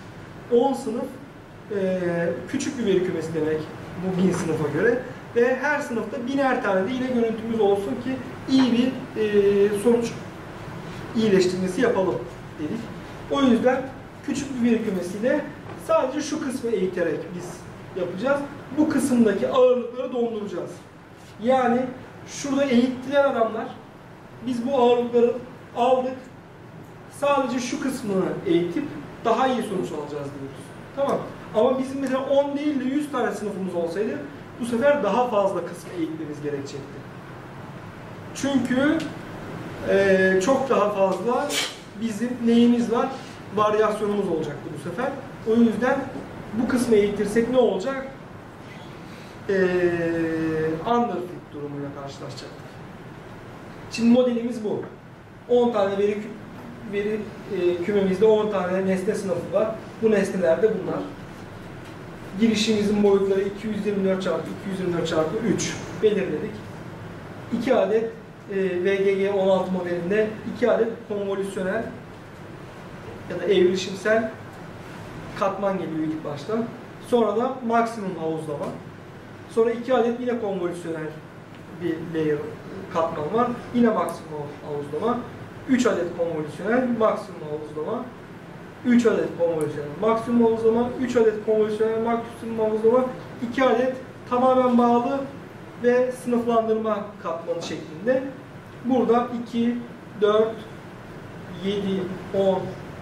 10 sınıf küçük bir veri kümesi demek bu 1000 sınıfa göre. Ve her sınıfta 1000'er tane de yine görüntümüz olsun ki iyi bir sonuç iyileştirmesi yapalım dedik. O yüzden küçük bir veri kümesiyle sadece şu kısmı eğiterek biz yapacağız. Bu kısımdaki ağırlıkları donduracağız. Yani şurada eğittiler adamlar. Biz bu ağırlıkları aldık. Sadece şu kısmını eğitip daha iyi sonuç alacağız diyoruz. Tamam. Ama bizim mesela 10 değil de 100 tane sınıfımız olsaydı bu sefer daha fazla kısmı eğitmemiz gerekecekti. Çünkü çok daha fazla bizim neyimiz var? Varyasyonumuz olacaktı bu sefer. O yüzden bu kısmı eğitirsek ne olacak? Underfit durumuyla karşılaşacaktık. Şimdi modelimiz bu. 10 tane veri kümemizde 10 tane nesne sınıfı var. Bu nesneler de bunlar. Girişimizin boyutları 224 çarpı 224 çarpı 3 belirledik. 2 adet VGG 16 modelinde 2 adet konvolüsyonel ya da evrilişimsel katman geliyor ilk başta. Sonra da maksimum havuzlama. Sonra 2 adet yine konvolüsyonel bir layer katman var. Yine maksimum havuzlama. 3 adet konvolüsyonel maksimum havuzlama. 3 adet konvolüsyonel maksimum havuzlama. 3 adet konvolüsyonel maksimum havuzlama. 2 adet tamamen bağlı ve sınıflandırma katmanı şeklinde. Burada 2, 4, 7, 10,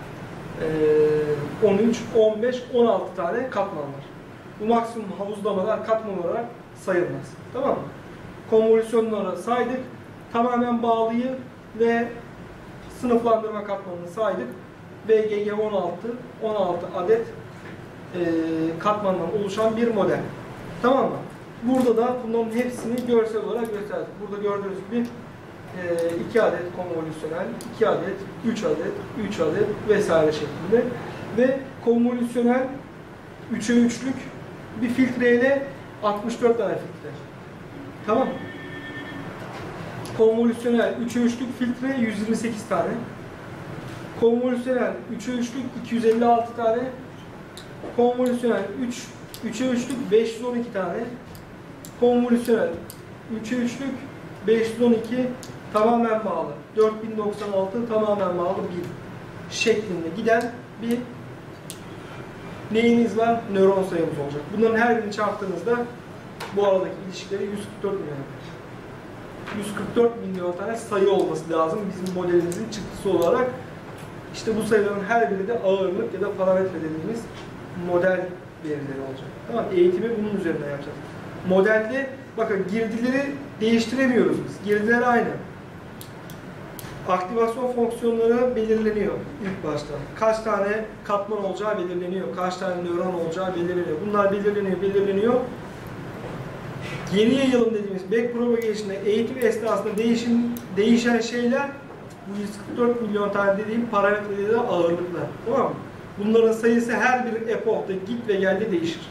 13, 15, 16 tane katman var. Bu maksimum havuzlamalar katman olarak sayılmaz. Tamam mı? Konvolüsyonlara saydık. Tamamen bağlıyı ve sınıflandırma katmanını saydık. VGG 16 adet katmandan oluşan bir model. Tamam mı? Burada da bunların hepsini görsel olarak gösterdik. Burada gördüğünüz gibi 2 adet konvolüsyonel, 2 adet, 3 adet, 3 adet vesaire şeklinde. Ve konvolüsyonel 3'e 3'lük bir filtreyle 64 tane filtre. Tamam mı? Konvolüsyonel 3'e 3'lük filtre 128 tane. Konvolüsyonel 3'e 3'lük 256 tane. Konvolüsyonel 3'e 3'lük 512 tane. Konvolüsyonel 3'e 3'lük 512 tamamen bağlı. 4096 tamamen bağlı 1 şeklinde giden bir neyiniz var? Nöron sayımız olacak. Bunların her birini çarptığınızda bu aradaki ilişkileri 144 milyon. 144 milyon tane sayı olması lazım bizim modelimizin çıktısı olarak. İşte bu sayıların her biri de ağırlık ya da parametre dediğimiz model verileri olacak. Tamam, eğitimi bunun üzerinden yapacağız. Modelde bakın girdileri değiştiremiyoruz biz. Girdiler aynı. Aktivasyon fonksiyonları belirleniyor ilk başta. Kaç tane katman olacağı belirleniyor. Kaç tane nöron olacağı belirleniyor. Bunlar belirleniyor. Geri yayılım dediğimiz back propagation'da eğitim esnasında değişen şeyler bu 144 milyon tane dediğim parametreleri de ağırlıklar. Tamam mı? Bunların sayısı her bir epoch'ta git ve geldi değişir.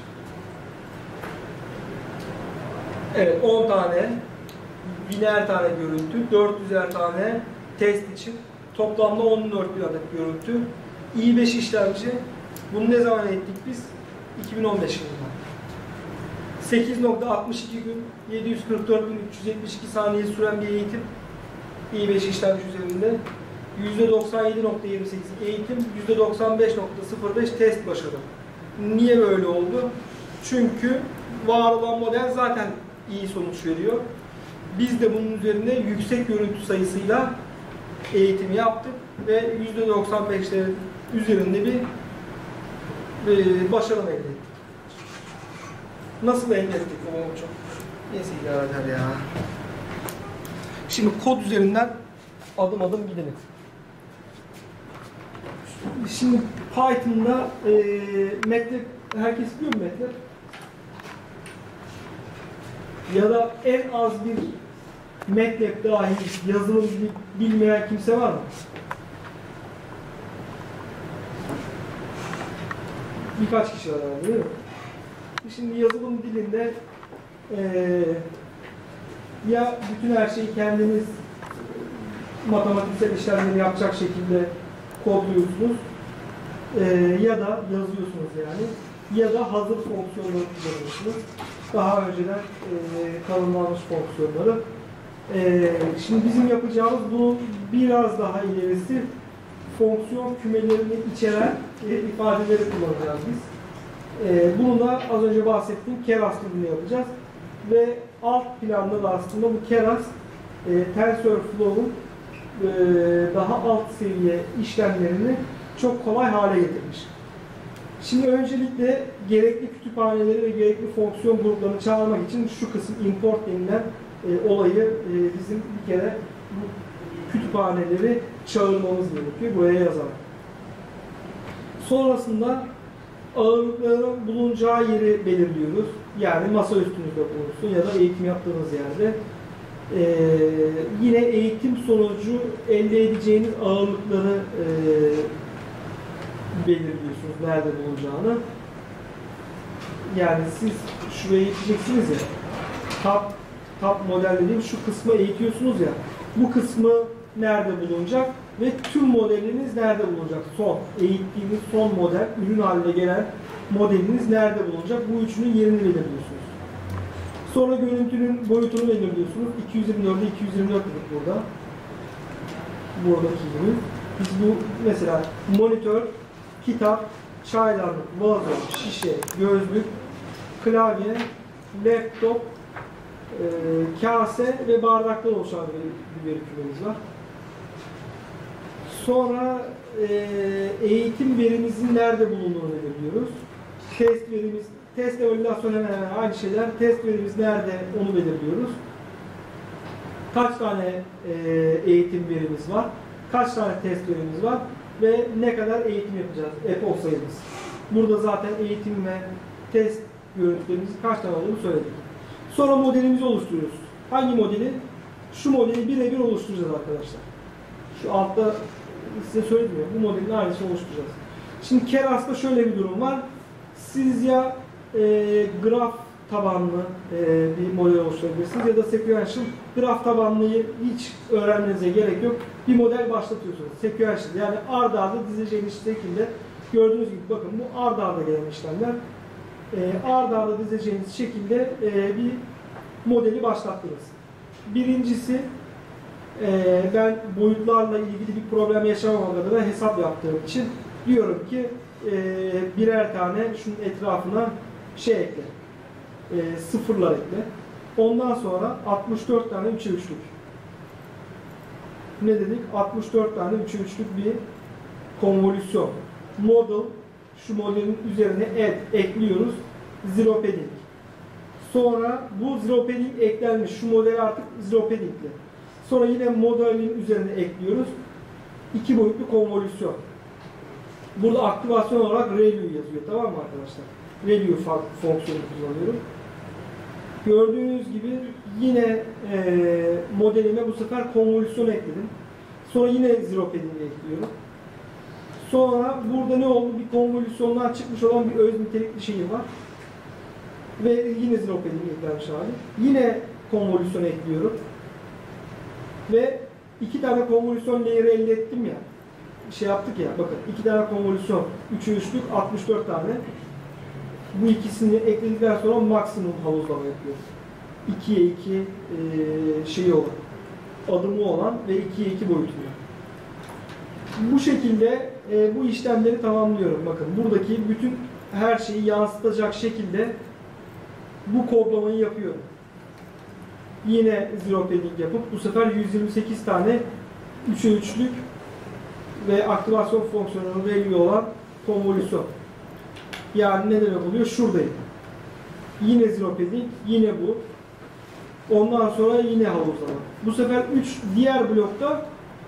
Evet, 10 tane, 1000'er tane görüntü, 400'er tane test için toplamda 14 bin adet görüntü. i5 işlemci, bunu ne zaman ettik biz? 2015 yılında. 8.62 gün, 744.372 saniye süren bir eğitim i5 işlemci üzerinde. %97.28 eğitim, %95.05 test başarı. Niye böyle oldu? Çünkü var olan model zaten iyi sonuç veriyor. Biz de bunun üzerinde yüksek görüntü sayısıyla eğitim yaptık ve %95'lerin üzerinde bir başarı elde ettik. Nasıl elde ettik o çok? Neyse idare eder ya. Şimdi kod üzerinden adım adım gidelim. Şimdi Python'da MATLAB, herkes biliyor mu MATLAB? Ya da en az bir MATLAB dahil yazılım bilmeyen kimse var mı? Birkaç kişi var herhalde, değil mi? Şimdi yazılım dilinde ya bütün her şeyi kendiniz matematiksel işlemleri yapacak şekilde kodluyorsunuz Ya da yazıyorsunuz yani. Ya da hazır fonksiyonları kullanıyorsunuz. Daha önceden tanımlanmış fonksiyonları. Şimdi bizim yapacağımız bu biraz daha ilerisi fonksiyon kümelerini içeren ifadeleri kullanacağız biz. Bunu da az önce bahsettiğim keras dilinde yapacağız. Ve alt planda da aslında bu keras TensorFlow'un daha alt seviye işlemlerini çok kolay hale getirmiş. Şimdi öncelikle gerekli kütüphaneleri ve gerekli fonksiyon gruplarını çağırmak için şu kısım import denilen olayı bizim bir kere bu kütüphaneleri çağırmamız gerekiyor. Buraya yazalım. Sonrasında ağırlıkların bulunacağı yeri belirliyoruz. Yani masa üstünüzde bulunsun ya da eğitim yaptığınız yerde. Yine eğitim sonucu elde edeceğiniz ağırlıkları belirliyorsunuz nerede bulunacağını. Yani siz şuraya eğiteceksiniz ya, top model dediğim şu kısmı eğitiyorsunuz ya, bu kısmı nerede bulunacak ve tüm modeliniz nerede bulunacak? Eğittiğiniz son model, ürün haline gelen modeliniz nerede bulunacak? Bu üçünün yerini belirliyorsunuz. Sonra görüntünün boyutunu belirliyorsunuz. 224'e 224 dedik burada. Buradaki gibi. Biz bu mesela monitör, kitap, çaydanlık, vazo, şişe, gözlük, klavye, laptop, kase ve bardaktan oluşan bir veri kümemiz var. Sonra eğitim verimizin nerede bulunduğunu belirliyoruz. Test ve validasyon hemen aynı şeyler. Test verimiz nerede onu belirliyoruz. Kaç tane eğitim verimiz var, kaç tane test verimiz var ve ne kadar eğitim yapacağız, epoch sayımız. Burada zaten eğitim ve test görüntülerimizin kaç tane olduğunu söyledik. Sonra modelimizi oluşturuyoruz. Hangi modeli? Şu modeli birebir oluşturacağız arkadaşlar. Şu altta size söyledim ya, bu modelin aynısını oluşturacağız. Şimdi Keras'ta şöyle bir durum var. Siz ya graf tabanlı bir model oluşturabilirsiniz ya da sequential. Graf tabanlıyı hiç öğrenmenize gerek yok. Bir model başlatıyorsunuz. Sequential yani ard arda dizeceğiniz şekilde, gördüğünüz gibi bakın bu ard arda gelen işlemler. Ard arda dizeceğiniz şekilde bir modeli başlattınız. Birincisi ben boyutlarla ilgili bir problem yaşamamak adına hesap yaptığım için diyorum ki birer tane şunun etrafına şey ekle, sıfırlar ekle. Ondan sonra 64 tane 3'e 3'lük. Ne dedik? 64 tane 3'e 3'lük bir konvolüsyon. Model, şu modelin üzerine ekliyoruz. Zero padding. Sonra bu zero padding eklenmiş. Şu model artık zero padding'li. Sonra yine modelin üzerine ekliyoruz. 2 boyutlu konvolüsyon. Burada aktivasyon olarak ReLU yazıyor. Tamam mı arkadaşlar? ReLU fonksiyonu kullanıyorum. Gördüğünüz gibi yine modelime bu sefer konvolüsyon ekledim. Sonra yine zero padding ekliyorum. Sonra burada ne oldu? Bir konvolüsyondan çıkmış olan bir öz nitelikli şeyim var. Ve yine zero padding eklenmiş hali. Yine konvolüsyon ekliyorum. Ve 2 tane konvolüsyon layer'ı elde ettim ya. Şey yaptık ya, bakın 2 tane konvolüsyon, 3'e 3'lük 64 tane. Bu ikisini ekledikten sonra maksimum havuzlama yapıyoruz. 2'ye 2 şeyi olan, adımı olan ve 2'ye 2 boyutlu. Bu şekilde bu işlemleri tamamlıyorum. Bakın buradaki bütün her şeyi yansıtacak şekilde bu kodlamayı yapıyorum. Yine zero padding yapıp bu sefer 128 tane 3'e 3'lük ve aktivasyon fonksiyonunun ReLU olan konvolüsyon. Yani ne demek oluyor? Şuradayım. Yine zero padding, yine bu. Ondan sonra yine havuzlama. Bu sefer diğer blokta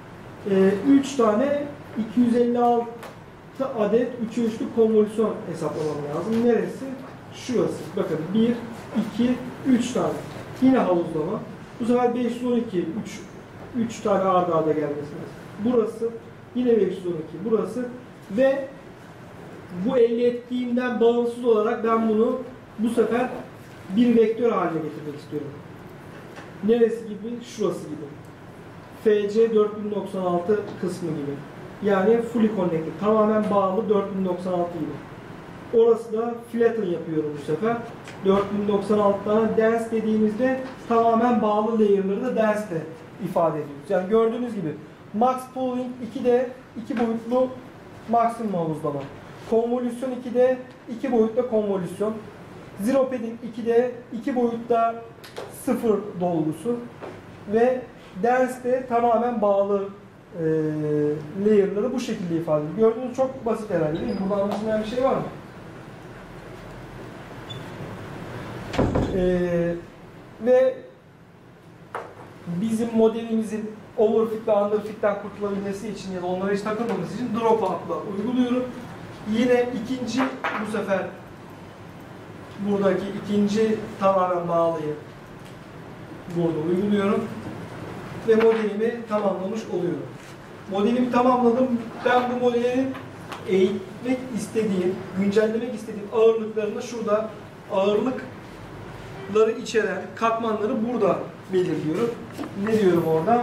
3 tane 256 adet 3'e 3'lük konvolüsyon hesaplamam lazım. Neresi? Şurası. Bakın 1, 2, 3 tane. Yine havuzlama. Bu sefer 512, 3 tane arda arda gelmesi. Burası. Yine 512. Burası. Ve bu elde ettiğimden bağımsız olarak ben bunu bu sefer bir vektör haline getirmek istiyorum. Neresi gibi? Şurası gibi. FC 4096 kısmı gibi. Yani fully connected. Tamamen bağlı 4096 ile. Orası da flatten yapıyorum bu sefer. 4096'dan dense dediğimizde tamamen bağlı layer'ları da dense de ifade ediyoruz. Yani gördüğünüz gibi max pooling 2'de 2 boyutlu maksimum havuzlama. Konvolüsyon 2'de 2 boyutlu konvolüsyon. Zero padding 2'de 2 boyutta 0 dolgusu. Ve dense'de tamamen bağlı layer'ları bu şekilde ifade ediyor. Gördüğünüz çok basit herhalde değil mi? Burada anlaşılmayan bir şey var mı? Ve bizim modelimizin overfit ve underfit'ten kurtulabilmesi için ya da onlara hiç takılmaması için dropout'la uyguluyorum. Yine ikinci bu sefer buradaki ikinci tamamen bağlıyı burada uyguluyorum ve modelimi tamamlamış oluyorum. Modelimi tamamladım. Ben bu modeli eğitmek istediğim, güncellemek istediğim ağırlıklarını şurada ağırlıkları içeren katmanları burada belirliyorum. Ne diyorum orada?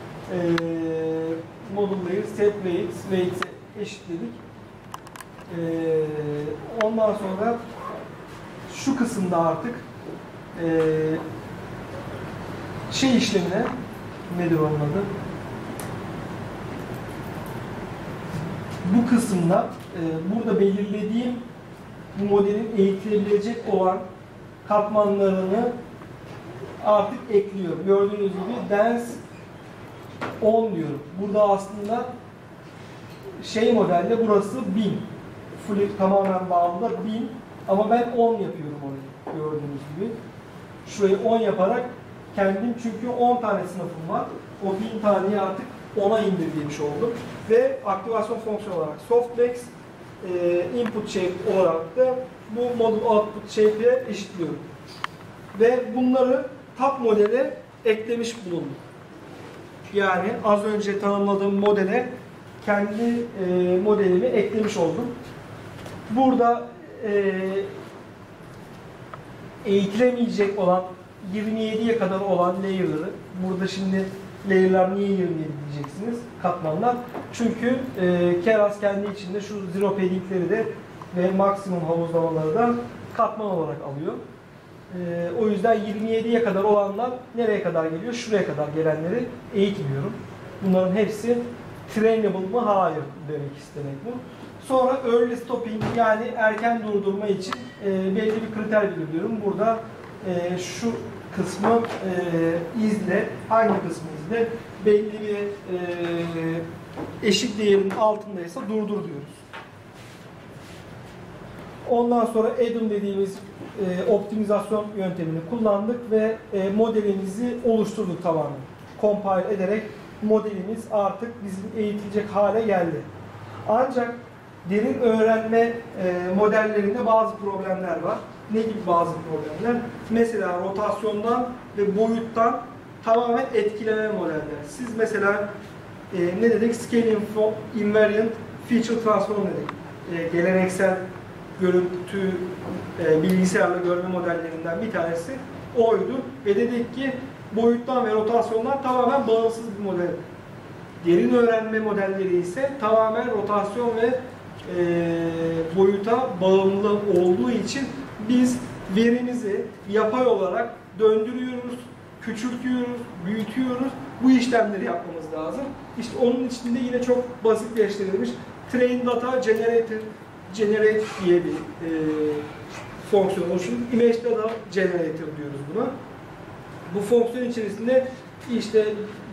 Model layer, set weights, weights'e eşitledik. Ondan sonra şu kısımda artık şey işlemine nedir onun adı? Bu kısımda burada belirlediğim bu modelin eğitilebilecek olan katmanlarını artık ekliyorum. Gördüğünüz gibi dense 10 diyorum. Burada aslında şey modelde burası 1000. Full tamamen bağlı da 1000 ama ben 10 yapıyorum orayı. Gördüğünüz gibi. Şurayı 10 yaparak kendim çünkü 10 tane sınıfım var. O 1000 taneyi artık 10'a indirgemiş oldum. Ve aktivasyon fonksiyonu olarak softmax input shape olarak da bu model output shape'e eşitliyorum. Ve bunları top modele eklemiş bulundum. Yani az önce tanımladığım modele kendi modelimi eklemiş oldum. Burada eğitilemeyecek olan 27'ye kadar olan layer'ları, burada şimdi layer'lar niye 27 diyeceksiniz, katmanlar. Çünkü Keras kendi içinde şu zero padding'leri de ve maksimum havuzlamaları da katman olarak alıyor. O yüzden 27'ye kadar olanlar nereye kadar geliyor? Şuraya kadar gelenleri eğitmiyorum. Bunların hepsi trainable mı? Hayır demek istemek bu. Sonra early stopping yani erken durdurma için belli bir kriter belirliyorum. Burada şu kısmı izle, hangi kısmı izle? Belli bir eşik değerinin altındaysa durdur diyoruz. Ondan sonra add-on dediğimiz optimizasyon yöntemini kullandık ve modelimizi oluşturduk tamamen. Compile ederek modelimiz artık bizim eğitilecek hale geldi. Ancak derin öğrenme modellerinde bazı problemler var. Ne gibi bazı problemler? Mesela rotasyondan ve boyuttan tamamen etkilenen modeller. Siz mesela ne dedik? Scale invariant feature transform dedik. Geleneksel görüntü bilgisayarla görme modellerinden bir tanesi oydu. Ve dedik ki boyuttan ve rotasyondan tamamen bağımsız bir model. Derin öğrenme modelleri ise tamamen rotasyon ve boyuta bağımlı olduğu için biz verimizi yapay olarak döndürüyoruz, küçültüyoruz, büyütüyoruz. Bu işlemleri yapmamız lazım. İşte onun içinde yine çok basitleştirilmiş train data generate diye bir fonksiyon oluşuyor. Image data generator diyoruz buna. Bu fonksiyon içerisinde işte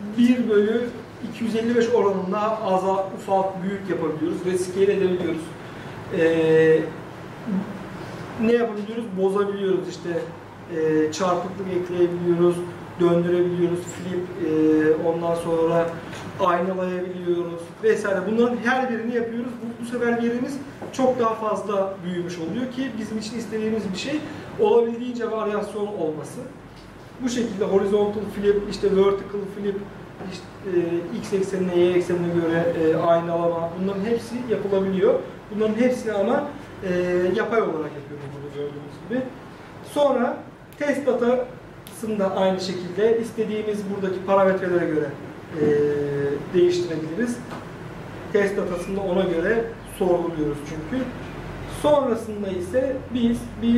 1/255 oranında ufalt, büyük yapabiliyoruz ve scale edebiliyoruz. Ne yapabiliyoruz? Bozabiliyoruz işte. Çarpıklık ekleyebiliyoruz, döndürebiliyoruz, flip, ondan sonra aynalayabiliyoruz vesaire. Bunların her birini yapıyoruz. Bu sefer verimiz çok daha fazla büyümüş oluyor ki bizim için istediğimiz bir şey olabildiğince varyasyon olması. Bu şekilde horizontal flip, işte vertical flip, işte, x eksenine, y eksenine göre aynalama, bunların hepsi yapılabiliyor. Bunların hepsini ama yapay olarak yapıyoruz burada gördüğünüz gibi. Sonra test datasını da aynı şekilde istediğimiz buradaki parametrelere göre değiştirebiliriz. Test datasını ona göre sorguluyoruz çünkü. Sonrasında ise biz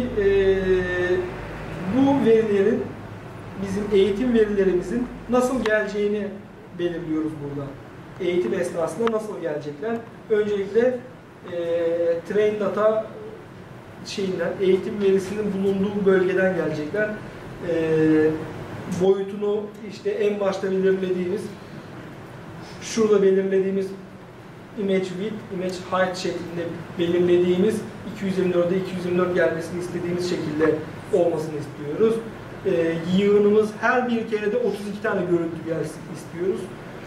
bu verilerin, bizim eğitim verilerimizin nasıl geleceğini belirliyoruz burada. Eğitim esnasında nasıl gelecekler? Öncelikle train data şeyinden, eğitim verisinin bulunduğu bölgeden gelecekler. Boyutunu işte en başta belirlediğimiz, şurada belirlediğimiz image width, image height şeklinde belirlediğimiz 224'e 224 gelmesini istediğimiz şekilde olmasını istiyoruz. Yığınımız her bir kerede 32 tane görüntü gelsin istiyoruz.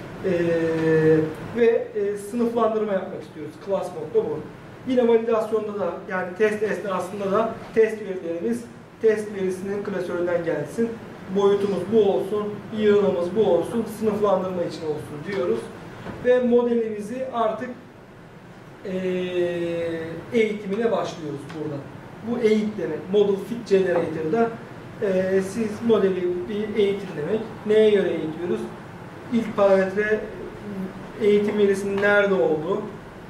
Ve sınıflandırma yapmak istiyoruz. Class modda bu. Yine validasyonda da, yani test esnasında da test verilerimiz test verisinin klasöründen gelsin. Boyutumuz bu olsun, yığınımız bu olsun, sınıflandırma için olsun diyoruz. Ve modelimizi artık eğitimine başlıyoruz burada. Bu eğitleme, Model Fit Generator'da siz modeli bir eğitim demek. Neye göre eğitiyoruz? İlk parametre eğitim verisinin nerede olduğu,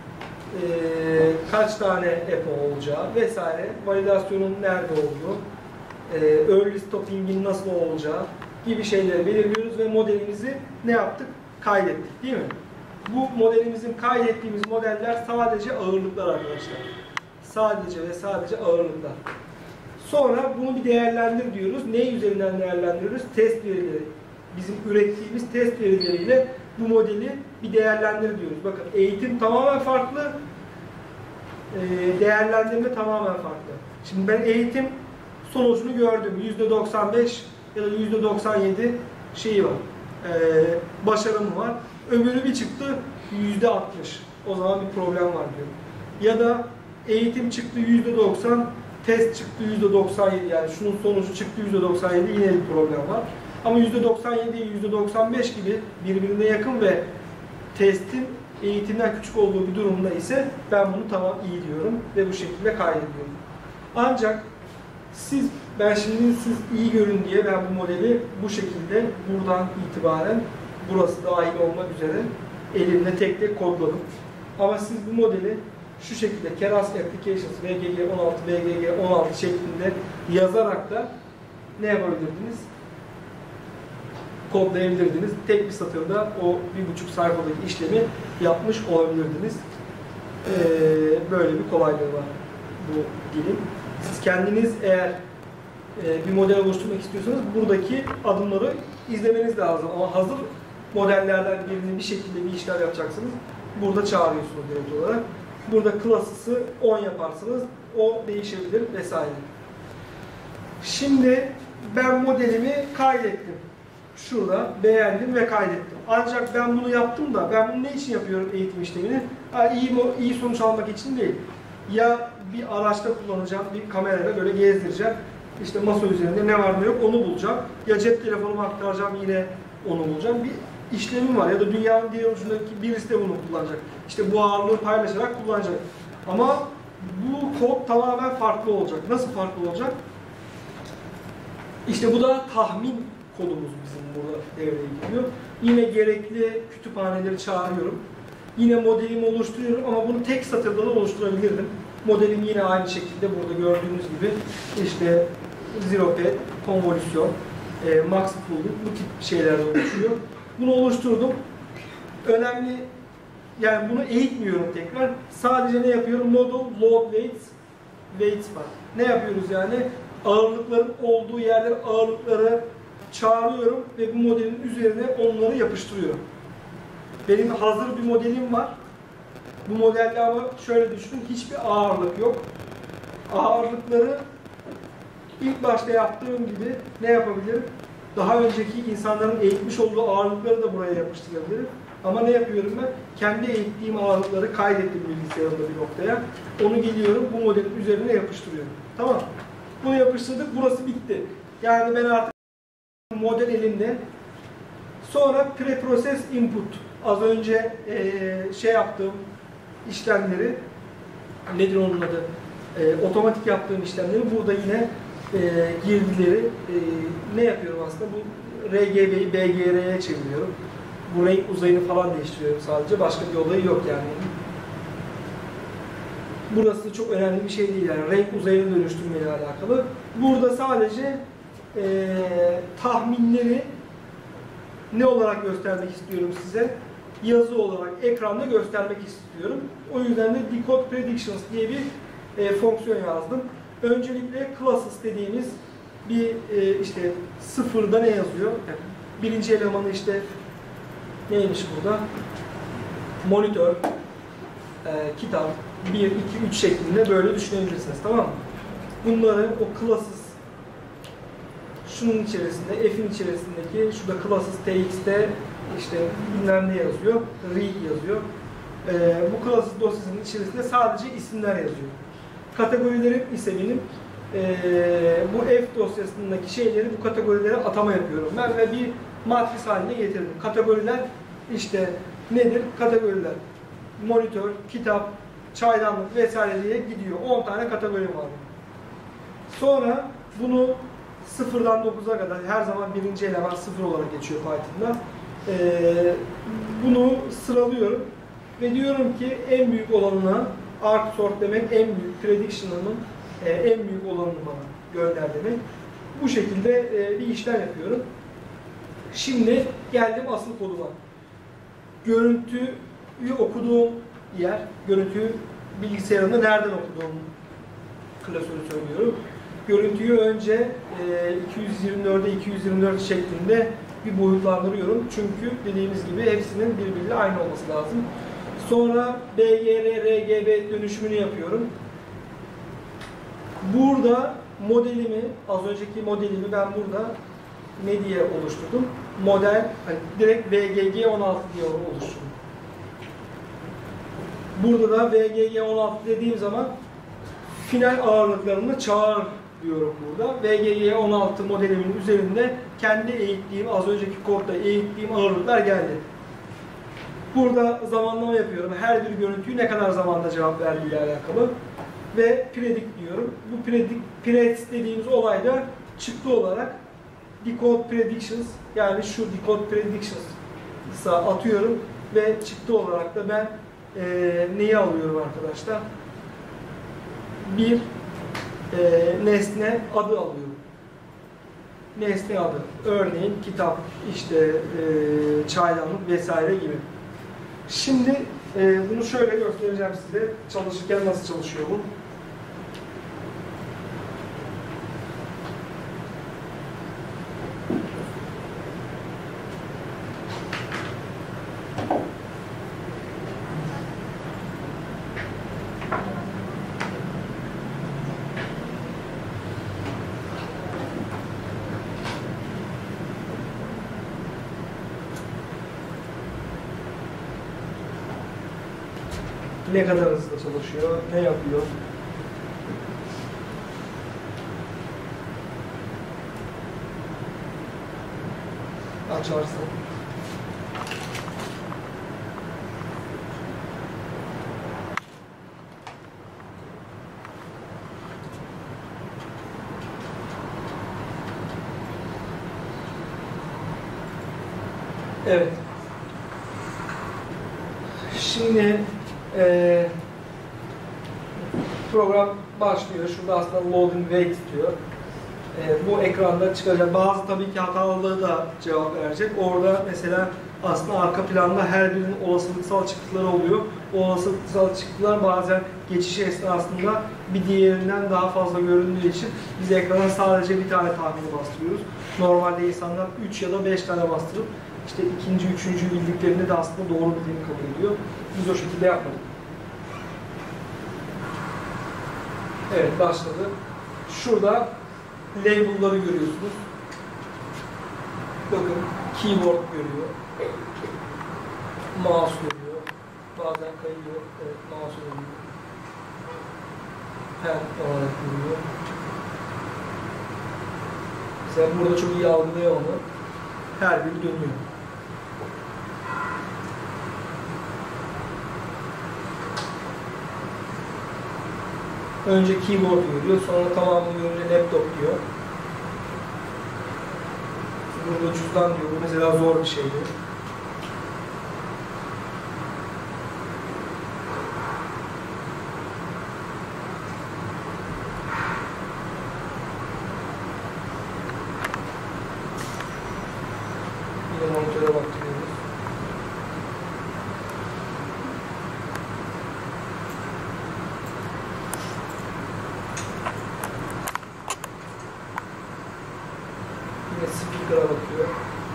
kaç tane EPO olacağı vesaire, validasyonun nerede olduğu, early stopping'in nasıl olacağı gibi şeyleri belirliyoruz ve modelimizi ne yaptık? Kaydettik, değil mi? Bu modelimizin kaydettiğimiz modeller sadece ağırlıklar arkadaşlar. Sadece ve sadece ağırlıklar. Sonra bunu bir değerlendir diyoruz. Ne üzerinden değerlendiriyoruz? Test verileri. Bizim ürettiğimiz test verileriyle bu modeli bir değerlendir diyoruz. Bakın eğitim tamamen farklı, değerlendirme tamamen farklı. Şimdi ben eğitim sonucunu gördüm. %95 ya da %97 şeyi var. Başarımı var. Öbürü bir çıktı %60. O zaman bir problem var diyorum. Ya da eğitim çıktı %90, test çıktı %97, yani şunun sonucu çıktı %97, yine bir problem var. Ama %97'ye %95 gibi birbirine yakın ve testin eğitimden küçük olduğu bir durumda ise ben bunu tamam iyi diyorum ve bu şekilde kaydediyorum. Ancak ben şimdi siz iyi görün diye ben bu modeli bu şekilde buradan itibaren burası dahil olmak üzere elimle tek tek kodladım. Ama siz bu modeli şu şekilde Keras Applications VGG16, VGG16 şeklinde yazarak da ne yapabilirdiniz? Kodlayabilirdiniz. Tek bir satırda o 1,5 sayfadaki işlemi yapmış olabilirdiniz. Böyle bir kolaylığı var bu dilin. Siz kendiniz eğer bir model oluşturmak istiyorsanız buradaki adımları izlemeniz lazım. Ama hazır modellerden birini bir şekilde bir işler yapacaksınız. Burada çağırıyorsunuz direkt olarak. Burada class'ı 10 yaparsınız. O değişebilir vesaire. Şimdi ben modelimi kaydettim. Şurada beğendim ve kaydettim. Ancak ben bunu yaptım da ben bunu ne için yapıyorum eğitim işlemini? İyi sonuç almak için değil. Ya bir araçta kullanacağım, bir kamerayla böyle gezdireceğim. İşte masa üzerinde ne var ne yok onu bulacağım. Ya cep telefonumu aktaracağım, yine onu bulacağım. Bir işlemim var ya da dünyanın diğer ucundaki birisi de bunu kullanacak. İşte bu ağırlığı paylaşarak kullanacak. Ama bu kod tamamen farklı olacak. Nasıl farklı olacak? İşte bu da tahmin kodumuz bizim burada devreye giriyor. Yine gerekli kütüphaneleri çağırıyorum. Yine modelimi oluşturuyorum ama bunu tek satırda da oluşturabilirdim. Modelim yine aynı şekilde burada gördüğünüz gibi işte zero pad, konvolüsyon, max full'luk bu tip şeylerle oluşuyor. Bunu oluşturdum. Önemli, yani bunu eğitmiyorum tekrar. Sadece ne yapıyorum? Model load weights var. Ne yapıyoruz yani? Ağırlıkların olduğu yerlere ağırlıkları çağırıyorum ve bu modelin üzerine onları yapıştırıyorum. Benim hazır bir modelim var. Bu modelde ama şöyle düşünün, hiçbir ağırlık yok. Ağırlıkları ilk başta yaptığım gibi ne yapabilirim? Daha önceki insanların eğitmiş olduğu ağırlıkları da buraya yapıştırabilirim. Ama ne yapıyorum ben? Kendi eğittiğim ağırlıkları kaydettim bilgisayarımda bir noktaya. Onu geliyorum bu modelin üzerine yapıştırıyorum. Tamam. Bunu yapıştırdık, burası bitti. Yani ben artık model elimde. Sonra pre-process input. Az önce şey yaptığım işlemleri, nedir onun adı? Otomatik yaptığım işlemleri burada yine girdileri ne yapıyorum aslında? Bu RGB'yi BGR'ye çeviriyorum. Bu renk uzayını falan değiştiriyorum sadece. Başka bir olayı yok yani. Burası çok önemli bir şey değil yani. Renk uzayını dönüştürmeyle alakalı. Burada sadece tahminleri ne olarak göstermek istiyorum size? Yazı olarak ekranda göstermek istiyorum. O yüzden de Decode Predictions diye bir fonksiyon yazdım. Öncelikle classes dediğimiz bir işte sıfırda ne yazıyor? Yani birinci elemanı işte neymiş burada? Monitör, kitap, 1, 2, 3 şeklinde böyle düşünebilirsiniz, tamam mı? Bunları o classes şunun içerisinde, F'in içerisindeki şurada classes txt'te işte bilmem ne yazıyor, read yazıyor. Bu classes dosyasının içerisinde sadece isimler yazıyor. Kategorilerim ise benim bu F dosyasındaki şeyleri bu kategorilere atama yapıyorum ben ve bir matris haline getirdim. Kategoriler işte nedir? Kategoriler monitör, kitap, çaydanlık vesaire diye gidiyor. 10 tane kategorim var. Sonra bunu 0'dan 9'a kadar her zaman birinci eleman 0 olarak geçiyor Python'da. Bunu sıralıyorum ve diyorum ki en büyük olanına arc sort demek en büyük prediction'ımın en büyük olanını bana gönder demek. Bu şekilde bir işlem yapıyorum. Şimdi geldim asıl koduma. Görüntüyü okuduğum yer, görüntüyü bilgisayarımda nereden okuduğum klasörü söylüyorum. Görüntüyü önce 224'e 224 şeklinde bir boyutlandırıyorum. Çünkü dediğimiz gibi hepsinin birbiriyle aynı olması lazım. Sonra BGR, RGB dönüşümünü yapıyorum. Burada modelimi, az önceki modelimi ben burada ne diye oluşturdum? Model, hani direkt VGG16 diye oluşturdum. Burada da VGG16 dediğim zaman final ağırlıklarını çağır diyorum burada. VGG16 modelimin üzerinde kendi eğittiğim, az önceki kodda eğittiğim ağırlıklar geldi. Burada zamanlama yapıyorum. Her bir görüntüyü ne kadar zamanda cevap verdiğiyle alakalı. Ve predict diyorum. Bu predict dediğimiz olayda çıktı olarak decode predictions, yani şu decode predictions'a atıyorum ve çıktı olarak da ben neyi alıyorum arkadaşlar? Bir nesne adı alıyorum. Nesne adı. Örneğin kitap, işte çaydanlık vesaire gibi. Şimdi bunu şöyle göstereceğim size. Çalışırken nasıl çalışıyor bu? Ne kadar hızlı çalışıyor, ne yapıyor? Açarsın. Evet. Şimdi program başlıyor. Şurada aslında loading wait diyor. Bu ekranda çıkacak. Bazı tabii ki hatalı da cevap verecek. Orada mesela aslında arka planda her birinin olasılıksal çıktıları oluyor. O olasılıksal çıktılar bazen geçiş esnasında bir diğerinden daha fazla göründüğü için biz ekrana sadece bir tane tahmini bastırıyoruz. Normalde insanlar 3 ya da 5 tane bastırıp işte ikinci, üçüncü bildiklerinde de aslında doğru bildiğini kabul ediyor. Biz o şekilde yapmadık. Evet, başladı. Şurada label'ları görüyorsunuz. Bakın, keyboard görüyor. Mouse görüyor. Bazen kayıyor. Evet, mouse görüyor. Pen olarak görüyor. Mesela burada çok iyi algılayamadı. Her biri dönüyor. Önce keyboard görüyor, sonra tamamını görünce laptop diyor. Burada cüzdan diyor, bu mesela zor bir şeydi. monitöre bakıyoruz. Yine speaker'a bakıyor.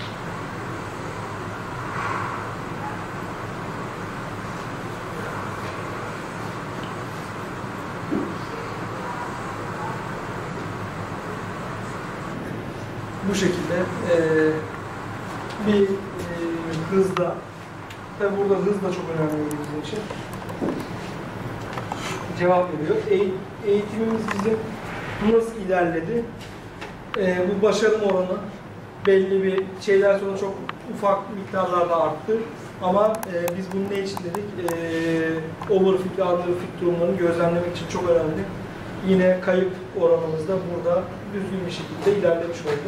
Bu şekilde bir hızda, tabi burada hız da çok önemli bizim için, cevap veriyor. Eğitimimiz bizim nasıl ilerledi? Bu başarım oranı belli bir şeyler sonra çok ufak miktarlarda arttı. Ama biz bunu ne için dedik? Overfit ve underfit durumlarını gözlemlemek için çok önemli. Yine kayıp oranımız da burada düzgün bir şekilde ilerlemiş oldu.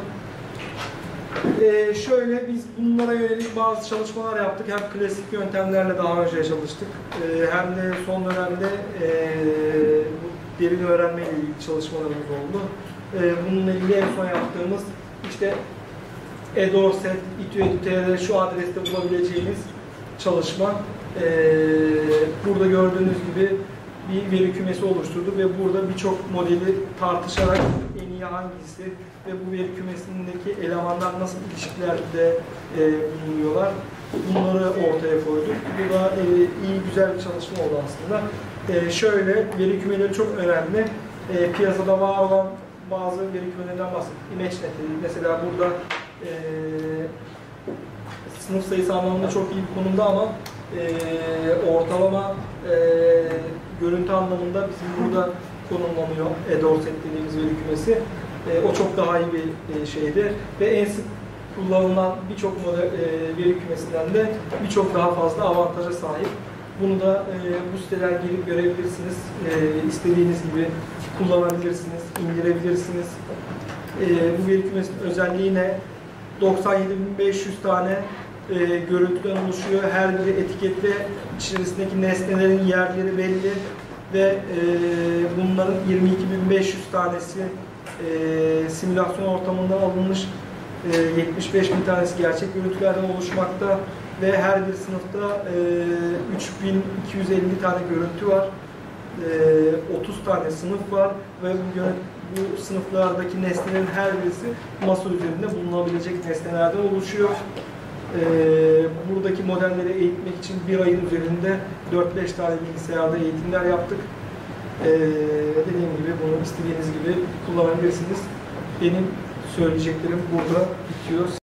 Şöyle biz bunlara yönelik bazı çalışmalar yaptık. Hem klasik yöntemlerle daha önce çalıştık. Hem de son dönemde bu derin öğrenme ile ilgili çalışmalarımız oldu. Bununla ilgili en son yaptığımız işte eDorset, ituedu.tr şu adreste bulabileceğiniz çalışma. Burada gördüğünüz gibi bir veri kümesi oluşturduk ve burada birçok modeli tartışarak en iyi hangisi ve bu veri kümesindeki elemanlar nasıl ilişkilerde bulunuyorlar, bunları ortaya koyduk. Bu da iyi, güzel bir çalışma oldu aslında. Şöyle, veri kümeleri çok önemli. Piyasada var olan bazı veri kümelerinden bahsettik. ImageNet dedik. Mesela burada sınıf sayısı anlamında çok iyi bir konumda ama ortalama görüntü anlamında bizim burada konumlanıyor eDorset dediğimiz veri kümesi. O çok daha iyi bir şeydi ve en sık kullanılan birçok veri kümesinden de birçok daha fazla avantaja sahip. Bunu da bu siteden girip görebilirsiniz. İstediğiniz gibi kullanabilirsiniz, indirebilirsiniz. Bu veri kümesinin özelliği ne? 97.500 tane görüntüden oluşuyor. Her biri etiketli, içerisindeki nesnelerin yerleri belli ve bunların 22.500 tanesi simülasyon ortamından alınmış, 75.000 tanesi gerçek görüntülerden oluşmakta ve her bir sınıfta 3.250 tane görüntü var, 30 tane sınıf var ve bu sınıflardaki nesnelerin her birisi masa üzerinde bulunabilecek nesnelerden oluşuyor. Buradaki modelleri eğitmek için bir ayın üzerinde 4-5 tane bilgisayarda eğitimler yaptık. Dediğim gibi bunu istediğiniz gibi kullanabilirsiniz. Benim söyleyeceklerim burada bitiyor.